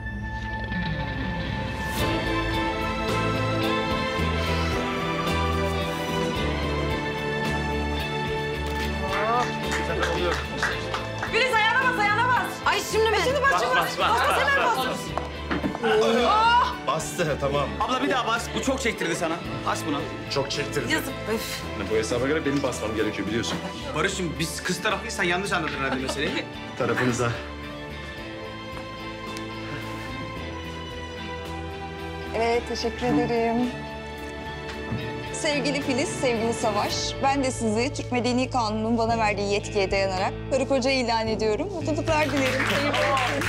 Filiz ayağına bas, ayağına bas. Ay şimdi mi? Şimdi bas, şimdi bas. Bas, bas, hemen bas. Oh! Bastı tamam. Abla bir daha bas. Bu çok çektirdi sana. Bas buna. Çok çektirdi. Yazık. Öf. Bu hesaba göre benim basmam gerekiyor biliyorsun. Barış'cığım biz kız taraflıyız. Sen yanlış anladın herhalde meseleyi. Tarafınıza. Evet, teşekkür ederim. Sevgili Filiz, sevgili Savaş, ben de sizi Türk Medeni Kanunu'nun bana verdiği yetkiye dayanarak karı koca ilan ediyorum. Mutluluklar dilerim. Hayırlı olsun.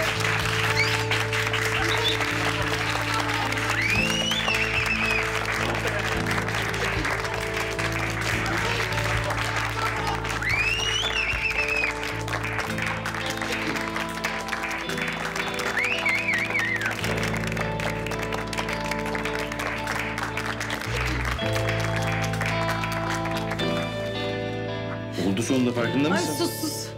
Oldu sonunda farkında Ay mısın? sus sus.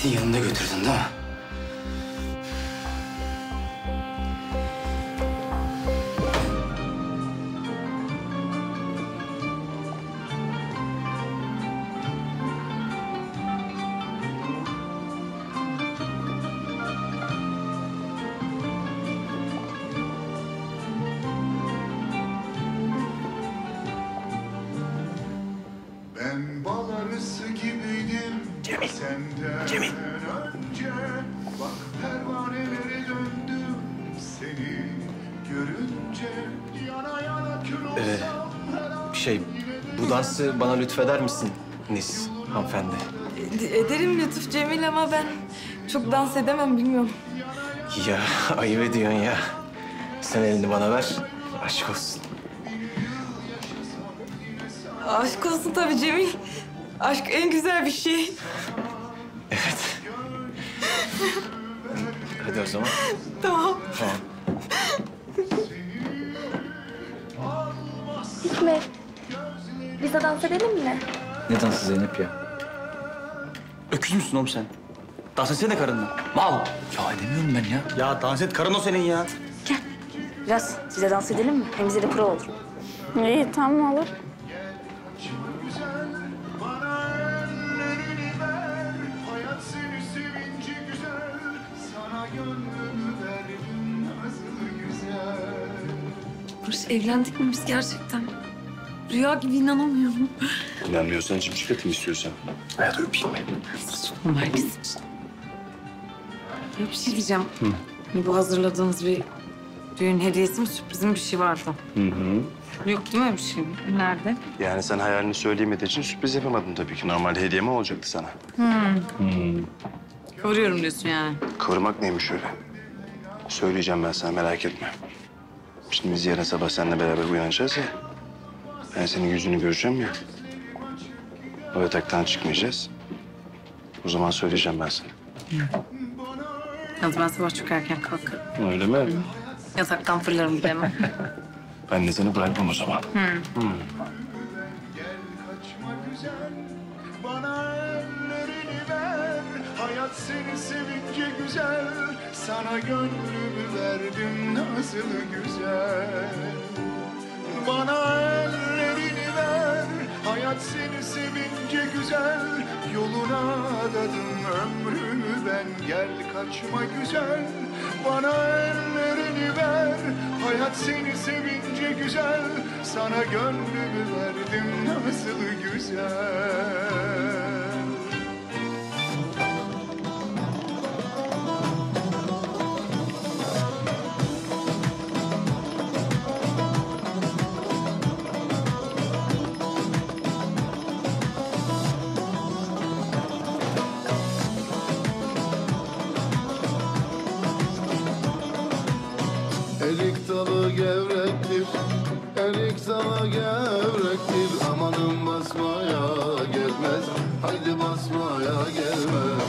Kesin yanında götürdün değil mi? Ben bal arısı gibiydim Cemil. senden Cemil. önce. Bak pervanelere döndüm seni görünce. Yana yana kül olsam Ee, şey, bu dansı bana lütfeder misiniz hanımefendi? E- ederim Lütuf Cemil ama ben çok dans edemem bilmiyorum. Ya ayıp ediyorsun ya. Sen elini bana ver, aşk olsun. Aşk olsun tabii Cemil. Aşk en güzel bir şey. Evet. Hadi o zaman. Tamam. Tamam. Hikmet, biz de dans edelim mi? Ne dansı Zeynep ya? Öküz müsün oğlum sen? Dans etsene karınla. Mal. Ya edemiyorum ben ya. Ya dans et, karın o senin ya. Biraz size dans edelim mi? Hem bize de pro olur. İyi, tamam olur. bana ellerini ver. Hayat seni sevince güzel. Sana gönlümü verdim nasıl güzel. Barış evlendik mi biz gerçekten? Rüya gibi inanamıyorum. İnanmıyorsan içim çıkartayım istiyorsan. Hayat öpeyim ben. Saçmalama herkes için. Ya bir şey diyeceğim. Hı. Bu hazırladığınız bir düğün hediyesi mi, sürpriz mi bir şey vardı? Hı hı. Yok değil mi bir şey? Nerede? Yani sen hayalini söyleyemediğin için sürpriz yapamadın tabii ki. Normalde hediye mi olacaktı sana? Hmm. Hmm. Kıvırıyorum diyorsun yani. Kıvırmak neymiş öyle? Söyleyeceğim ben sana, merak etme. Şimdi biz yarın sabah seninle beraber uyanacağız ya. Ben senin yüzünü göreceğim ya. O yataktan çıkmayacağız. O zaman söyleyeceğim ben sana. Yalnız ben sabah çok erken kalkarım. Öyle mi? Yataktan fırlarım bir de hemen. Ben de seni bırakmam o zaman. Hı. Hı. Kaçma güzel, bana ellerini ver. Hayat seni sevince güzel. Sana gönlümü verdim nasıl güzel. Bana ellerini ver. Hayat seni sevince güzel. Yoluna adadım ömrümü ben. Gel kaçma güzel. Bana ellerini ver. Hayat seni sevince güzel. Sana gönlümü verdim nasıl güzel. Erik dalı gevrektir, erik dalı gevrektir. Amanın basmaya gelmez, haydi basmaya gelmez.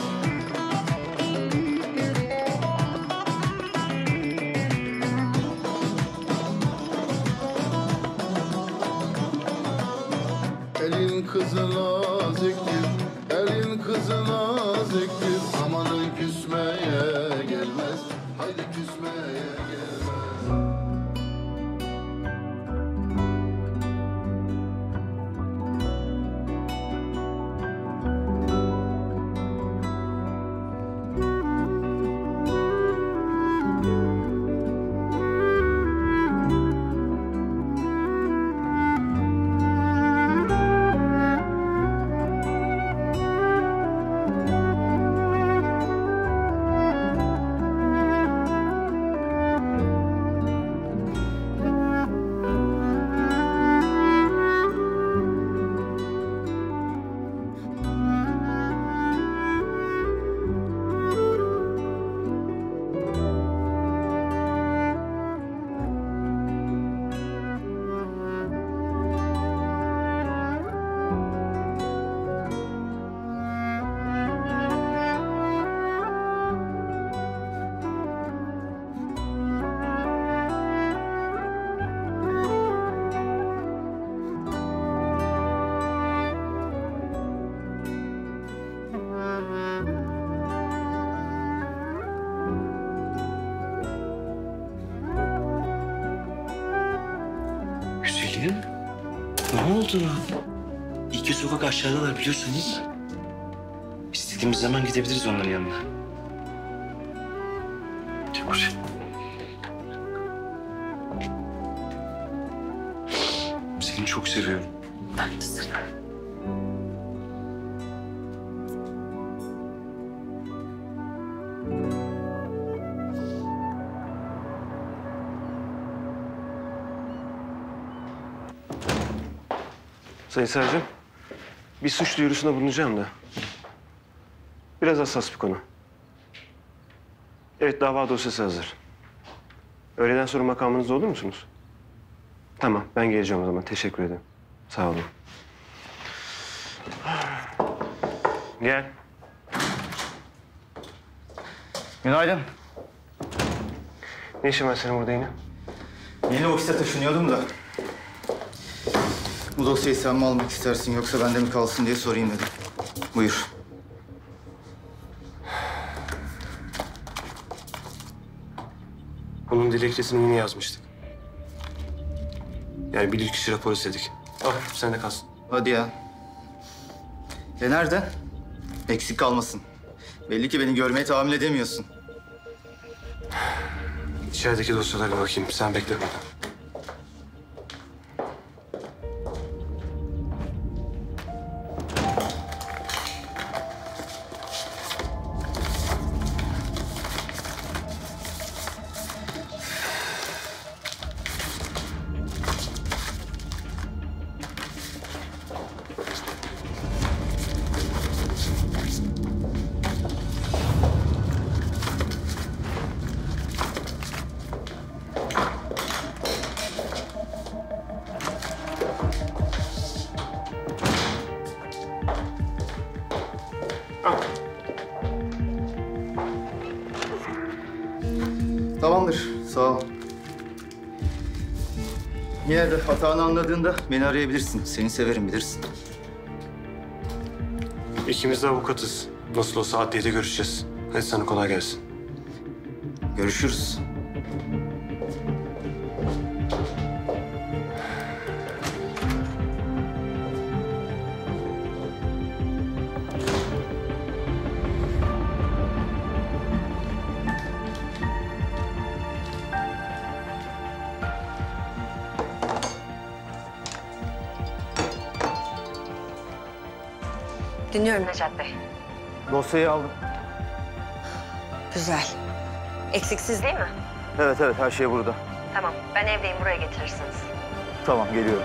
Elin kızı naziktir, elin kızı naziktir. Amanın küsmeye gelmez, haydi küsmeye gelmez. Selin, ne oldu? İki sokak aşağıdalar biliyorsun değil mi? İstediğimiz zaman gidebiliriz onların yanına. Timur. Seni çok seviyorum. Ben de seni. Sayın Savcım, bir suç duyurusunda bulunacağım da. Biraz hassas bir konu. Evet, dava dosyası hazır. Öğleden sonra makamınızda olur musunuz? Tamam, ben geleceğim o zaman. Teşekkür ederim. Sağ olun. Gel. Günaydın. Ne işin var senin burada yine? Yeni ofise taşınıyordum da. Bu dosyayı sen mi almak istersin yoksa bende mi kalsın diye sorayım dedim. Buyur. Bunun dilekçesini yeni yazmıştık. Yani bilirkişi rapor istedik. Al, sen de kalsın. Hadi ya. E nerede? Eksik kalmasın. Belli ki beni görmeye tahammül edemiyorsun. İçerideki dosyalara bir bakayım. Sen bekle burada. Tamamdır, sağ ol. Yine de hatanı anladığında beni arayabilirsin. Seni severim, bilirsin. İkimiz de avukatız. Nasıl olsa adliyede görüşeceğiz. Hadi sana kolay gelsin. Görüşürüz. Dinliyorum Necat Bey. Dosyayı aldım. Güzel. Eksiksiz değil mi? Evet, evet, her şey burada. Tamam, ben evdeyim. Buraya getirirsiniz. Tamam, geliyorum.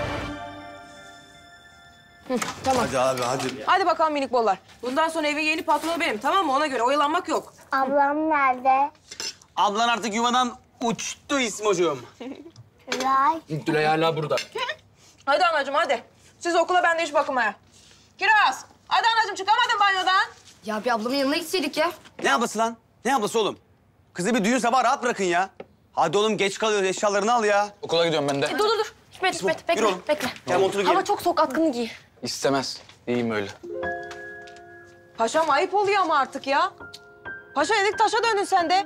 Hı, tamam. Hadi abi hadi. Hadi bakalım minik bollar. Bundan sonra evin yeni patronu benim, tamam mı? Ona göre oyalanmak yok. Ablam nerede? Ablan artık yuvadan uçtu İsmocuğum. Tülay. Tülay hala burada. Hadi anacığım hadi. Siz okula, ben de iş bakmaya. Kiraz, hadi anacığım çıkamadın banyodan. Ya bir ablamın yanına gitseydik ya. Ne ablası lan? Ne ablası oğlum? Kızı bir düğün sabahı rahat bırakın ya. Hadi oğlum geç kalıyoruz, eşyalarını al ya. Okula gidiyorum ben de. E, dur dur dur. Hikmet Hikmet bekle Yürü oğlum. bekle. Gel montunu giy. Hava çok soğuk, atkını giy. İstemez. İyiyim öyle. Paşam ayıp oluyor ama artık ya. Paşa dedik taşa döndün sen de.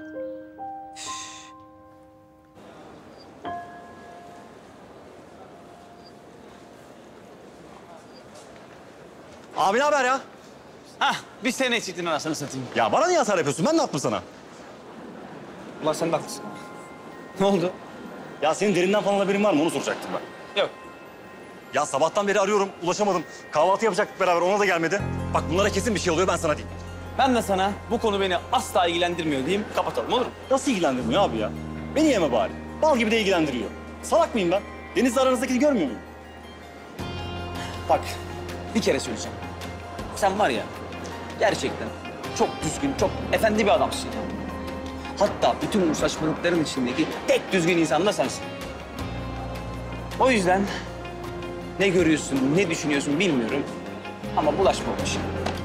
Abi ne haber ya? Hah, bir sene eksiktin anasını satayım. Ya bana niye hasar yapıyorsun? Ben ne yaptım sana? Ulan sen de haklısın. Ne oldu? Ya senin derinden falan haberin var mı? Onu soracaktım ben. Yok. Ya sabahtan beri arıyorum, ulaşamadım. Kahvaltı yapacaktık beraber, ona da gelmedi. Bak bunlara kesin bir şey oluyor, ben sana diyeyim. Ben de sana bu konu beni asla ilgilendirmiyor diyeyim, kapatalım olur mu? Nasıl ilgilendirmiyor abi ya? Beni yeme bari. Bal gibi de ilgilendiriyor. Salak mıyım ben? Deniz'le aranızdakini görmüyor muyum? Bak, bir kere söyleyeceğim. Sen var ya, gerçekten çok düzgün, çok efendi bir adamsın. Hatta bütün bu saçmalıkların içindeki tek düzgün insan da sensin. O yüzden ne görüyorsun, ne düşünüyorsun bilmiyorum. Ama bulaşma o işe.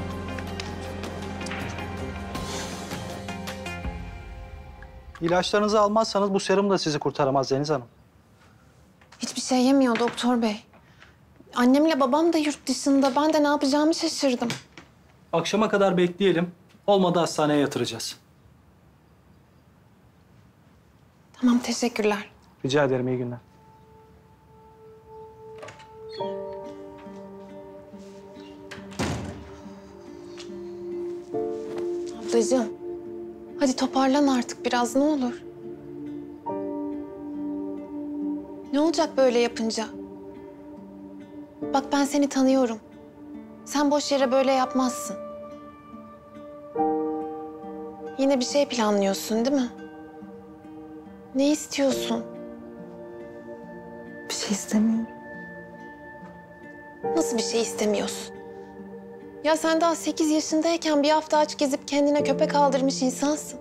İlaçlarınızı almazsanız bu serum da sizi kurtaramaz Deniz Hanım. Hiçbir şey yemiyor doktor bey. Annemle babam da yurt dışında. Ben de ne yapacağımı şaşırdım. Akşama kadar bekleyelim. Olmadı hastaneye yatıracağız. Tamam, teşekkürler. Rica ederim, iyi günler. ablacığım. Hadi toparlan artık biraz, ne olur. Ne olacak böyle yapınca? Bak ben seni tanıyorum. Sen boş yere böyle yapmazsın. Yine bir şey planlıyorsun değil mi? Ne istiyorsun? Bir şey istemiyorum. Nasıl bir şey istemiyorsun? Ya sen daha sekiz yaşındayken bir hafta aç gezip kendine köpek aldırmış insansın.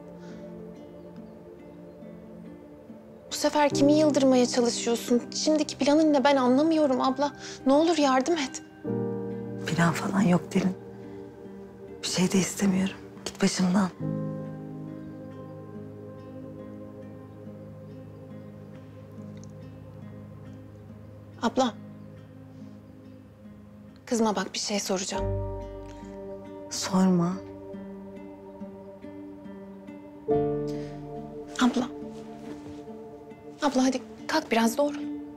Bu sefer kimi yıldırmaya çalışıyorsun? Şimdiki planın ne ben anlamıyorum abla. Ne olur yardım et. Plan falan yok Derin. Bir şey de istemiyorum. Git başımdan. Abla. Kızma bak bir şey soracağım. Sorma. Abla. Abla hadi kalk biraz doğru.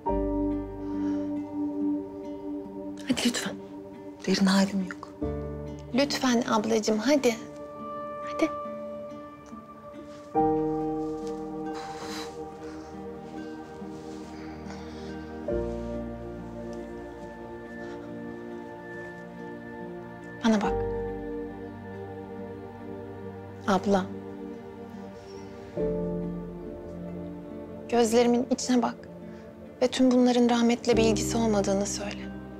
Hadi lütfen. Derin halim yok. Lütfen ablacığım hadi. Hadi. Bana bak. Abla. Gözlerimin içine bak. Ve tüm bunların rahmetle bir ilgisi olmadığını söyle.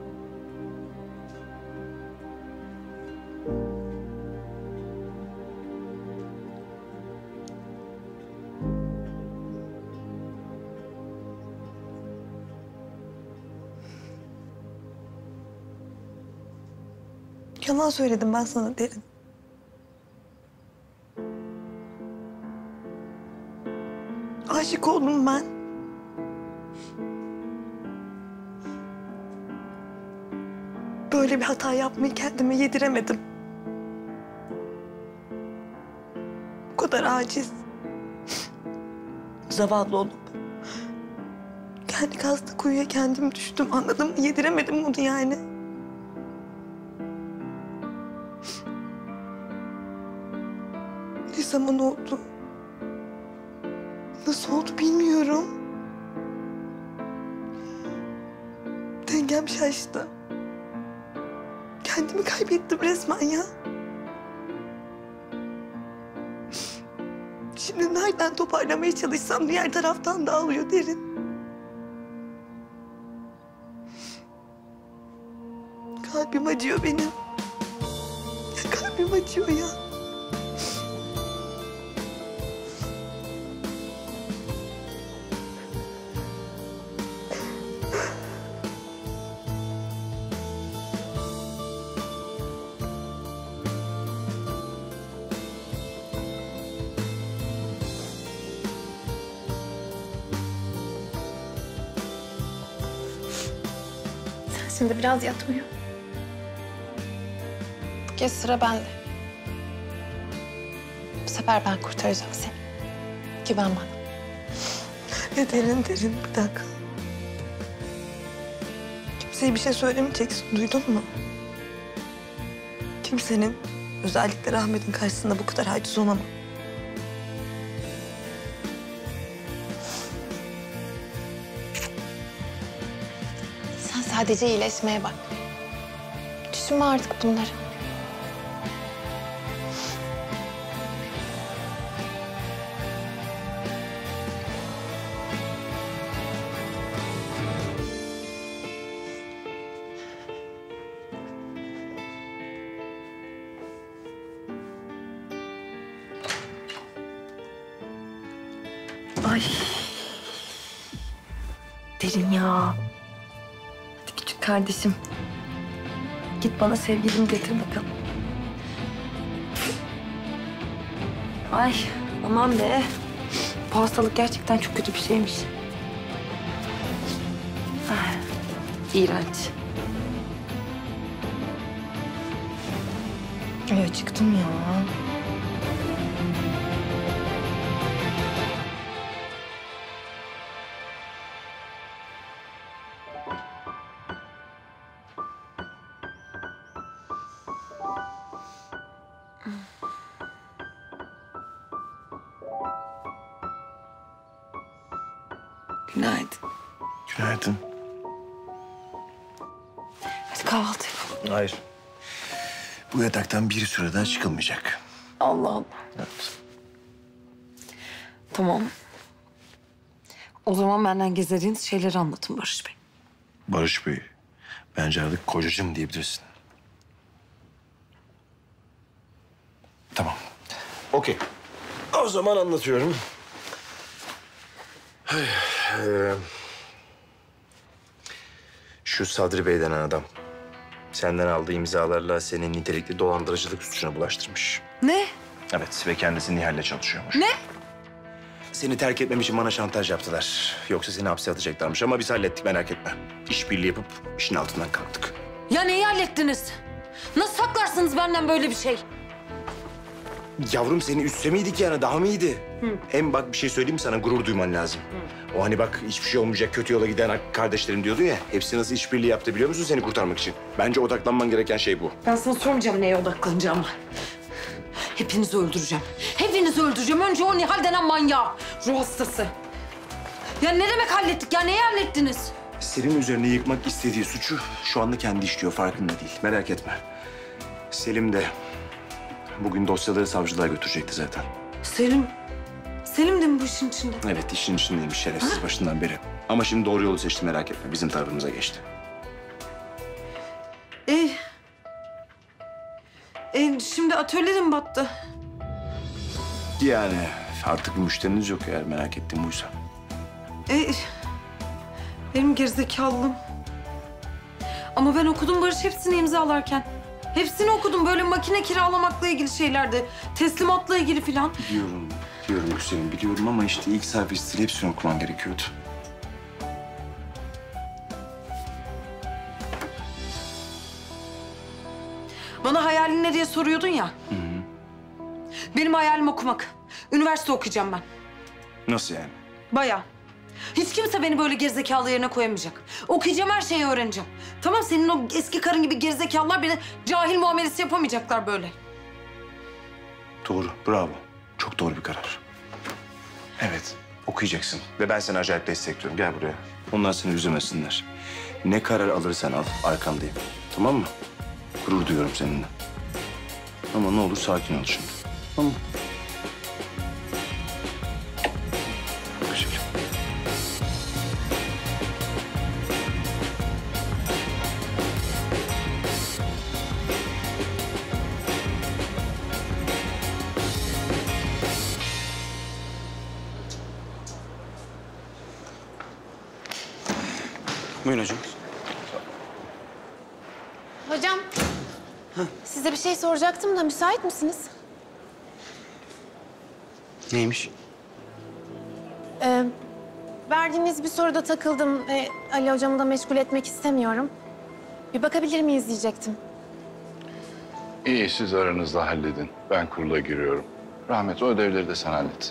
Yalan söyledim ben sana Derin. Aşık oldum ben. Böyle bir hata yapmayı kendime yediremedim. Bu kadar aciz. Zavallı olup. Kendi kazdığı kuyuya kendim düştüm. Anladın mı? Yediremedim bunu yani. Ne zaman oldu? Nasıl oldu bilmiyorum. Dengem şaştı. Kendimi kaybettim resmen ya. Şimdi nereden toparlamaya çalışsam diğer taraftan dağılıyor Derin. Kalbim acıyor benim. Ya kalbim acıyor ya. Şimdi biraz yatmıyor. Bu kez sıra bende. Bu sefer ben kurtaracağım seni. Güven bana. Ne Derin Derin bir dakika. Kimseye bir şey söylemeyeceksin duydun mu? Kimsenin özellikle Rahmet'in karşısında bu kadar aciz olamam. Sen sadece iyileşmeye bak. Düşünme artık bunları. Ay. Derin ya. Hadi küçük kardeşim. Git bana sevgilimi getir bakalım. Ay aman be. Bu hastalık gerçekten çok kötü bir şeymiş. Ah, iğrenç. Ay çıktım ya. Günaydın. Günaydın. Hadi kahvaltı yapalım. Hayır. Bu yataktan bir süre daha çıkılmayacak. Allah Allah. Evet. Tamam. O zaman benden gizlediğiniz şeyleri anlatın Barış Bey. Barış Bey, bence artık kocacığım diyebilirsin. Tamam. Okey. O zaman anlatıyorum. Ee, şu Sadri Bey denen adam senden aldığı imzalarla senin nitelikli dolandırıcılık suçuna bulaştırmış. Ne? Evet ve kendisi Nihal'le çalışıyormuş. Ne? Seni terk etmem için bana şantaj yaptılar. Yoksa seni hapse atacaklarmış ama biz hallettik, merak etme. İşbirliği yapıp işin altından kalktık. Ya neyi hallettiniz? Nasıl saklarsınız benden böyle bir şey? Yavrum seni üstse miydik yani, daha mı iyiydi? Hem bak bir şey söyleyeyim mi sana, gurur duyman lazım. O hani bak hiçbir şey olmayacak, kötü yola giden kardeşlerim diyordu ya. Hepsi nasıl işbirliği yaptı biliyor musun seni kurtarmak için? Bence odaklanman gereken şey bu. Ben sana sormayacağım neye odaklanacağımı. Hepinizi öldüreceğim. Hepinizi öldüreceğim. Önce o Nihal denen manyağı. Ruh hastası. Ya ne demek hallettik ya? Neyi hallettiniz? Senin üzerine yıkmak istediği suçu şu anda kendi işliyor, farkında değil. Merak etme. Selim de bugün dosyaları savcılığa götürecekti zaten. Selim. Selim de mi bu işin içinde? Evet, işin içindeymiş şerefsiz başından beri. Ama şimdi doğru yolu seçti, merak etme. Bizim tarafımıza geçti. E, e şimdi atölyede mi battı? Yani artık bir müşteriniz yok eğer merak ettiğim buysa. E, benim gerizekalılığım. Ama ben okudum Barış hepsini imzalarken. Hepsini okudum. Böyle makine kiralamakla ilgili şeylerdi. Teslimatla ilgili filan. Biliyorum, biliyorum Hüseyin, biliyorum ama işte ilk sayfa stili hepsini okuman gerekiyordu. Bana hayalin ne diye soruyordun ya. Hı hı. Benim hayalim okumak. Üniversite okuyacağım ben. Nasıl yani? Bayağı. Hiç kimse beni böyle gerizekalı yerine koyamayacak. Okuyacağım, her şeyi öğreneceğim. Tamam, senin o eski karın gibi gerizekalılar beni cahil muamelesi yapamayacaklar böyle. Doğru, bravo. Çok doğru bir karar. Evet, okuyacaksın ve ben seni acayip destekliyorum. Gel buraya. Onlar seni üzmesinler. Ne karar alırsan al, arkandayım. Tamam mı? Gurur duyuyorum seninle. Ama ne olur sakin ol şimdi. Tamam mı? Güzel. Buyurun hocam. Hocam, size bir şey soracaktım da müsait misiniz? Neymiş? Ee, verdiğiniz bir soruda takıldım ve Ali hocamı da meşgul etmek istemiyorum. Bir bakabilir miyiz diyecektim. İyi, siz aranızda halledin. Ben kurula giriyorum. Rahmet, o ödevleri de sen hallet.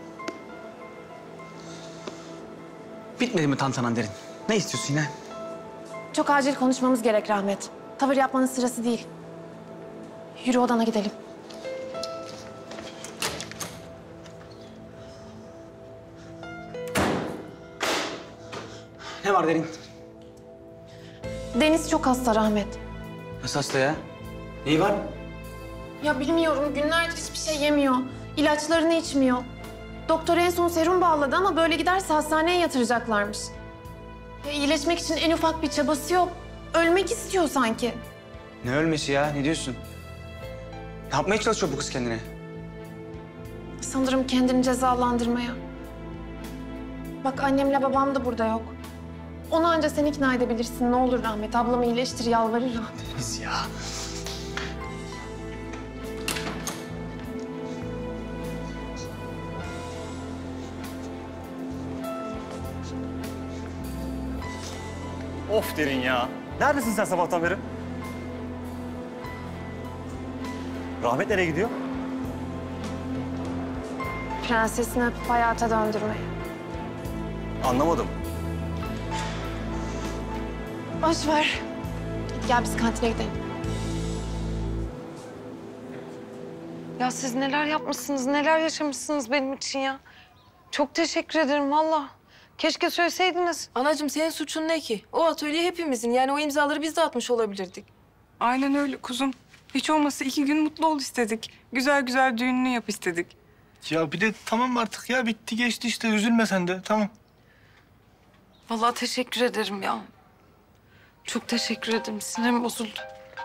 Bitmedi mi tantanan Derin? Ne istiyorsun yine? Çok acil konuşmamız gerek Rahmet. Tavır yapmanın sırası değil. Yürü odana gidelim. Ne var Derin? Deniz çok hasta Rahmet. Nasıl hasta ya? Neyi var? Ya bilmiyorum, günlerdir hiçbir şey yemiyor. İlaçlarını içmiyor. Doktor en son serum bağladı ama böyle giderse hastaneye yatıracaklarmış. Ya iyileşmek için en ufak bir çabası yok. Ölmek istiyor sanki. Ne ölmesi ya? Ne diyorsun? Ne yapmaya çalışıyor bu kız kendine? Sanırım kendini cezalandırmaya. Bak annemle babam da burada yok. Onu anca sen ikna edebilirsin. Ne olur Rahmet, ablamı iyileştir, yalvarırım. Deniz ya. Of Derin ya. Neredesin sen sabahtan beri? Rahmet nereye gidiyor? Prensesini öpüp hayata döndürmeye. Anlamadım. Boş ver. Hadi gel biz kantine gidelim. Ya siz neler yapmışsınız, neler yaşamışsınız benim için ya. Çok teşekkür ederim valla. Keşke söyleseydiniz. Anacığım senin suçun ne ki? O atölye hepimizin. Yani o imzaları biz de atmış olabilirdik. Aynen öyle kuzum. Hiç olmazsa iki gün mutlu ol istedik. Güzel güzel düğününü yap istedik. Ya bir de tamam artık ya bitti geçti işte üzülme sen de tamam. Vallahi teşekkür ederim ya. Çok teşekkür ederim. Sinirim bozuldu.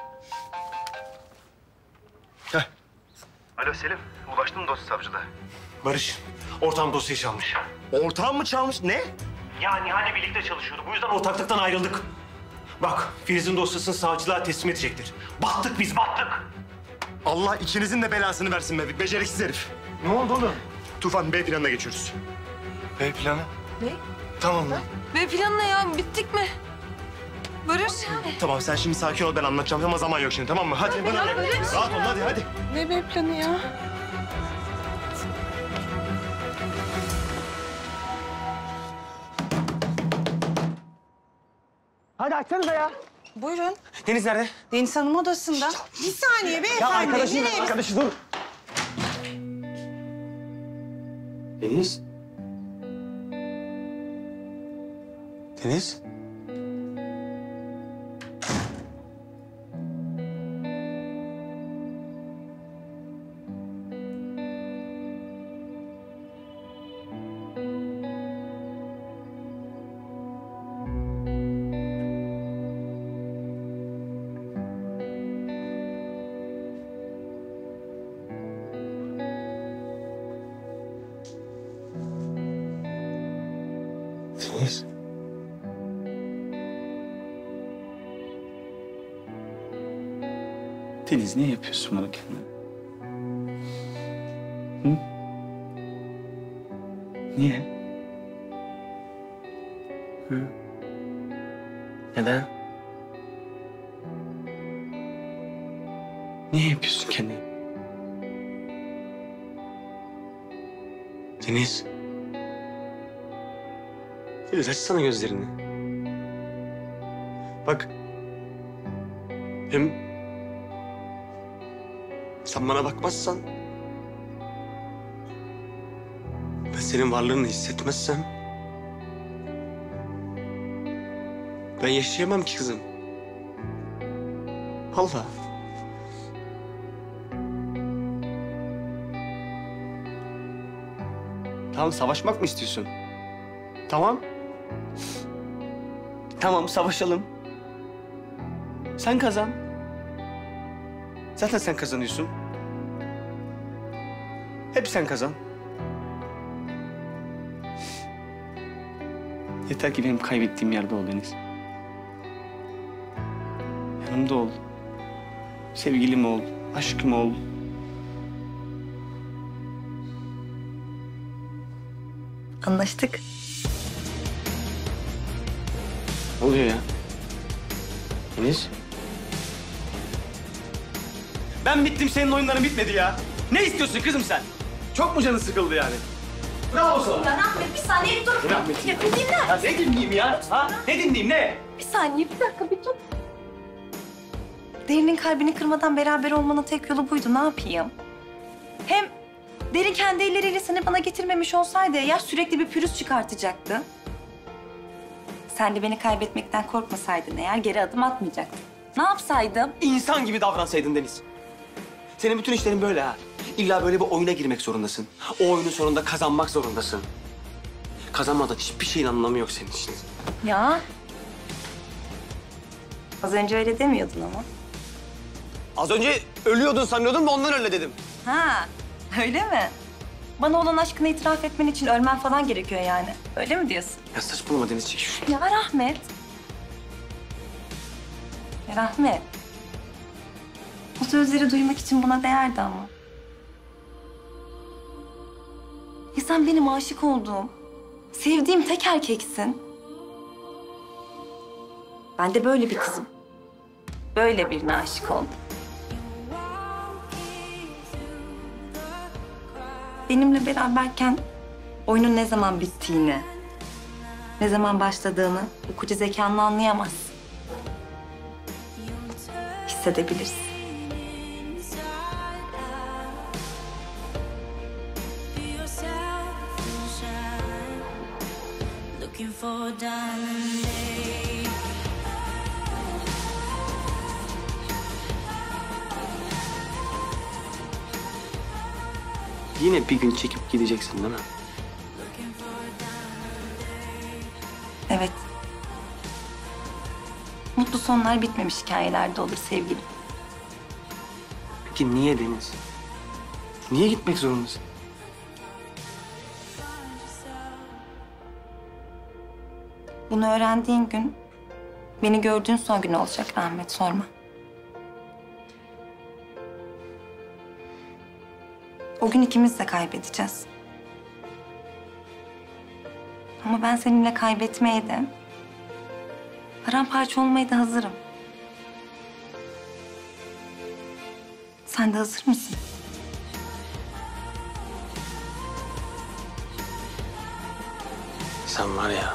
Alo Selim, ulaştın mı dosya savcıda? Barış, ortağım dosyayı çalmış. Ortağım mı çalmış? Ne? Yani hani birlikte çalışıyordu. Bu yüzden ortaklıktan ayrıldık. Bak, Filiz'in dosyasını savcılığa teslim edecektir. Battık biz, battık. Allah ikinizin de belasını versin be, beceriksiz herif. Ne oldu oğlum? Tufan, B planına geçiyoruz. B planı? Ne? Tamam lan. B planı ne ya? Bittik mi? Barış. Tamam, sen şimdi sakin ol, ben anlatacağım ama zaman yok şimdi, tamam mı? Hadi bana ya, böyle bir şey rahat ol, hadi hadi. Ne B planı ya? Hadi açsanıza ya. Buyurun. Deniz nerede? Deniz Hanım odasında. Bir saniye beyefendi. Ya arkadaşım, Nereye? arkadaşı dur. Deniz? Deniz? Deniz? Deniz niye yapıyorsun bunu kendine? Hı? Niye? Hı? Neden? Niye yapıyorsun kendine? Deniz? Deniz açsana gözlerini. Bak. Hem sen bana bakmazsan, ben senin varlığını hissetmezsem ben yaşayamam ki kızım. Vallahi. Tamam, savaşmak mı istiyorsun? Tamam. Tamam, savaşalım. Sen kazan. Zaten sen kazanıyorsun. Hep sen kazan. Yeter ki benim kaybettiğim yerde ol Deniz. Yanımda ol. Sevgilim ol, aşkım ol. Anlaştık. Ne oluyor ya? Deniz? Ben bittim, senin oyunların bitmedi ya. Ne istiyorsun kızım sen? Çok mu canın sıkıldı yani? Bravo sana. Ya Rahmet bir saniye bir dur. Ne Rahmet? Ya bir dinle. Ya ne dinleyeyim ya? Ha? Ne dinleyeyim ne? Bir saniye bir dakika bir dur. Derin'in kalbini kırmadan beraber olmanın tek yolu buydu. Ne yapayım? Hem Derin kendi elleriyle seni bana getirmemiş olsaydı ya sürekli bir pürüz çıkartacaktı. Sen de beni kaybetmekten korkmasaydın eğer geri adım atmayacaktın. Ne yapsaydım? İnsan gibi davransaydın Deniz. Senin bütün işlerin böyle ha. İlla böyle bir oyuna girmek zorundasın. O oyunun sonunda kazanmak zorundasın. Kazanmadan hiçbir şeyin anlamı yok senin için. Ya. Az önce öyle demiyordun ama. Az önce ölüyordun sanıyordum da ondan öyle dedim. Ha, öyle mi? Bana olan aşkını itiraf etmen için ölmen falan gerekiyor yani. Öyle mi diyorsun? Ya saçmalama Deniz, çek şunu. Ya Rahmet. Ya Rahmet. O sözleri duymak için buna değerdi ama. Ya sen benim aşık olduğum, sevdiğim tek erkeksin. Ben de böyle bir kızım. Böyle birine aşık oldum. Benimle beraberken oyunun ne zaman bittiğini, ne zaman başladığını bu koca zekanla anlayamazsın. Hissedebilirsin. Yine bir gün çekip gideceksin değil mi? Evet. Mutlu sonlar bitmemiş hikayelerde olur sevgilim. Peki niye Deniz? Niye gitmek zorundasın? Bunu öğrendiğin gün beni gördüğün son gün olacak Rahmet, sorma. O gün ikimiz de kaybedeceğiz. Ama ben seninle kaybetmeye de, paramparça olmaya da hazırım. Sen de hazır mısın? Sen var ya...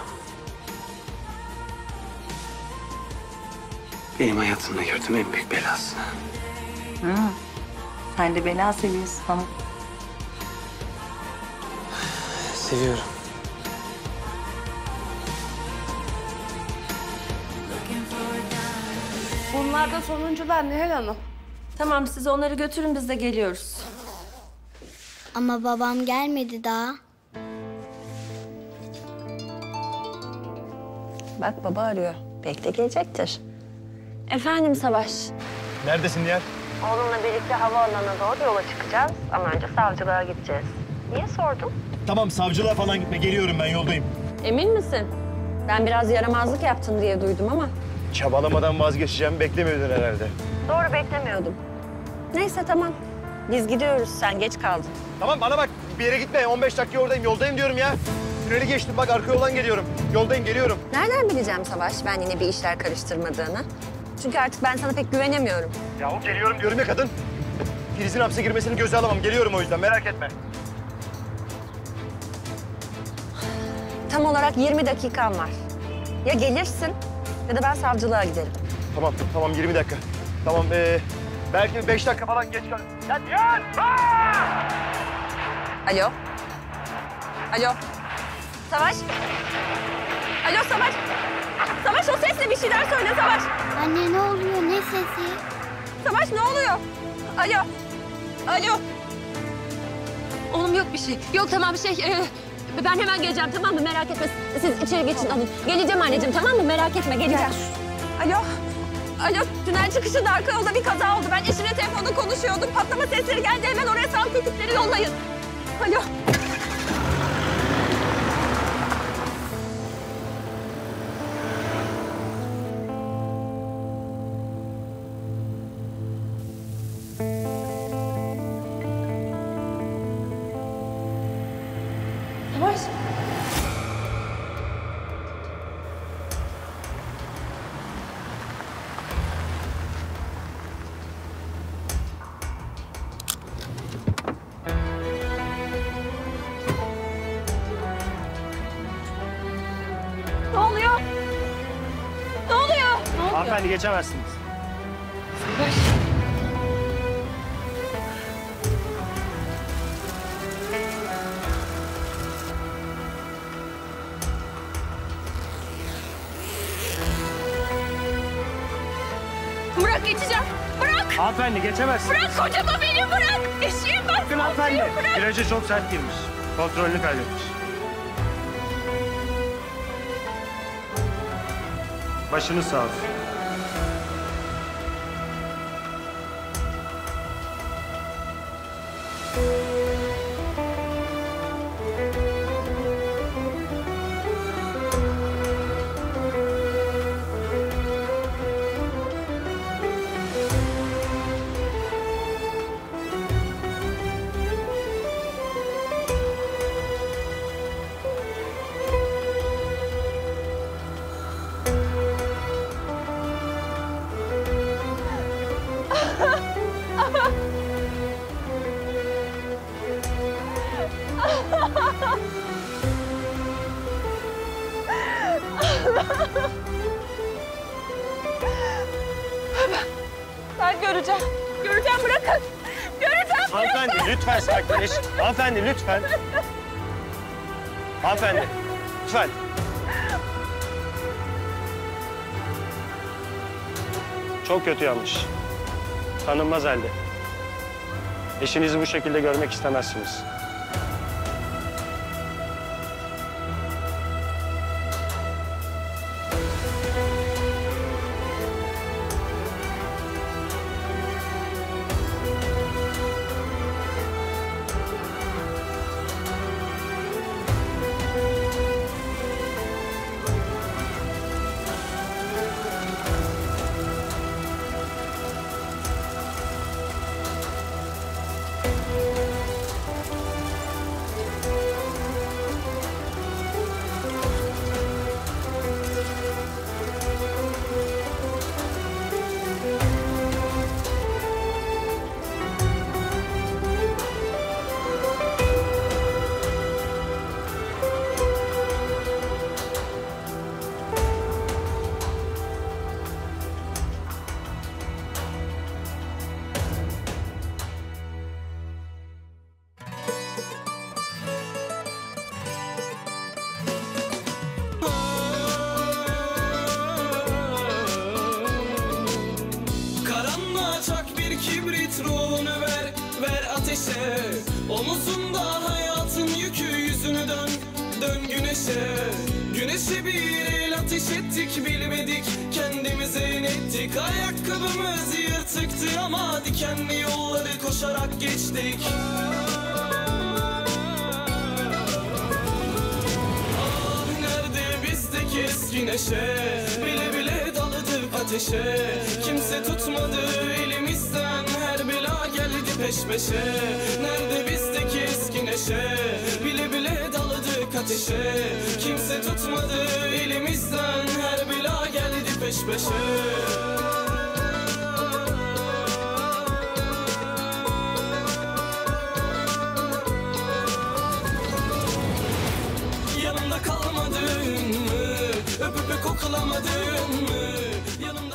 benim hayatımda gördüğüm en büyük belasın. Hı. Sen de bela seviyorsun ama. Seviyorum. Bunlar da sonuncular Nihal Hanım. Tamam, siz onları götürün, biz de geliyoruz. Ama babam gelmedi daha. Bak baba arıyor. Belki de gelecektir. Efendim Savaş. Neredesin Nihal? Oğlumla birlikte havaalanına doğru yola çıkacağız. Ama önce savcılığa gideceğiz. Niye sordun? Tamam, savcılığa falan gitme. Geliyorum, ben yoldayım. Emin misin? Ben biraz yaramazlık yaptın diye duydum ama. Çabalamadan vazgeçeceğim beklemiyordun herhalde. Doğru, beklemiyordum. Neyse tamam. Biz gidiyoruz. Sen geç kaldın. Tamam, bana bak. Bir yere gitme. on beş dakika oradayım. Yoldayım diyorum ya. Tüneli geçtim. Bak, arka yoldan geliyorum. Yoldayım, geliyorum. Nereden bileceğim Savaş ben yine bir işler karıştırmadığını? Çünkü artık ben sana pek güvenemiyorum. Yahu geliyorum diyorum ya kadın. Filiz'in hapse girmesini göze alamam. Geliyorum o yüzden. Merak etme. Tam olarak yirmi dakikan var. Ya gelirsin ya da ben savcılığa giderim. Tamam, tamam. yirmi dakika. Tamam, ee, belki beş dakika falan geç kal. Ya Nihal! Alo? Alo? Savaş? Alo Savaş? Savaş, o sesle bir şeyler söyle Savaş. Anne ne oluyor? Ne sesi? Savaş ne oluyor? Alo? Alo? Oğlum yok bir şey. Yok tamam şey... E, ben hemen geleceğim tamam mı? Merak etme. Siz içeri geçin alın. Geleceğim anneciğim tamam mı? Merak etme geleceğim. Alo? Alo, tünel çıkışında arka yolda bir kaza oldu. Ben eşimle telefonda konuşuyordum. Patlama sesleri geldi. Hemen oraya sağlık ekipleri yollayın. Alo? Savaş. Ne oluyor? Ne oluyor? Ne oluyor? Hanımefendi geçemezsiniz. Savaş. Bırak geçeceğim. Bırak. Hanımefendi geçemezsiniz. Bırak kocama beni bırak. Eşeğim bak. Bakın hanımefendi. Bırak. Viraja çok sert girmiş. Kontrolünü kaybetmiş. Başınız sağ olsun. Ben göreceğim. Göreceğim bırakın. Göreceğim bırakın. Hanımefendi lütfen sakinleş. Hanımefendi lütfen. Hanımefendi lütfen. Çok kötü yanlış. Tanınmaz elde. Eşinizi bu şekilde görmek istemezsiniz. Ruhunu ver, ver ateşe. Omuzunda hayatın yükü, yüzünü dön, dön güneşe. Güneşe bir el ateş ettik, bilmedik kendimize inettik. Ayakkabımız yırtıktı ama dikenli yolları koşarak geçtik. Ah nerede bizdeki eski neşe, bile bile daladık ateşe. Kimse tutmadı elimizden, her bela geldi peş peşe. Nerede bizdeki eski neşe, bile bile daladık ateşe. Kimse tutmadı elimizden, her bela geldi peş peşe. Yanımda kalmadın mı? Öpüp koklamadın mı? Yanımda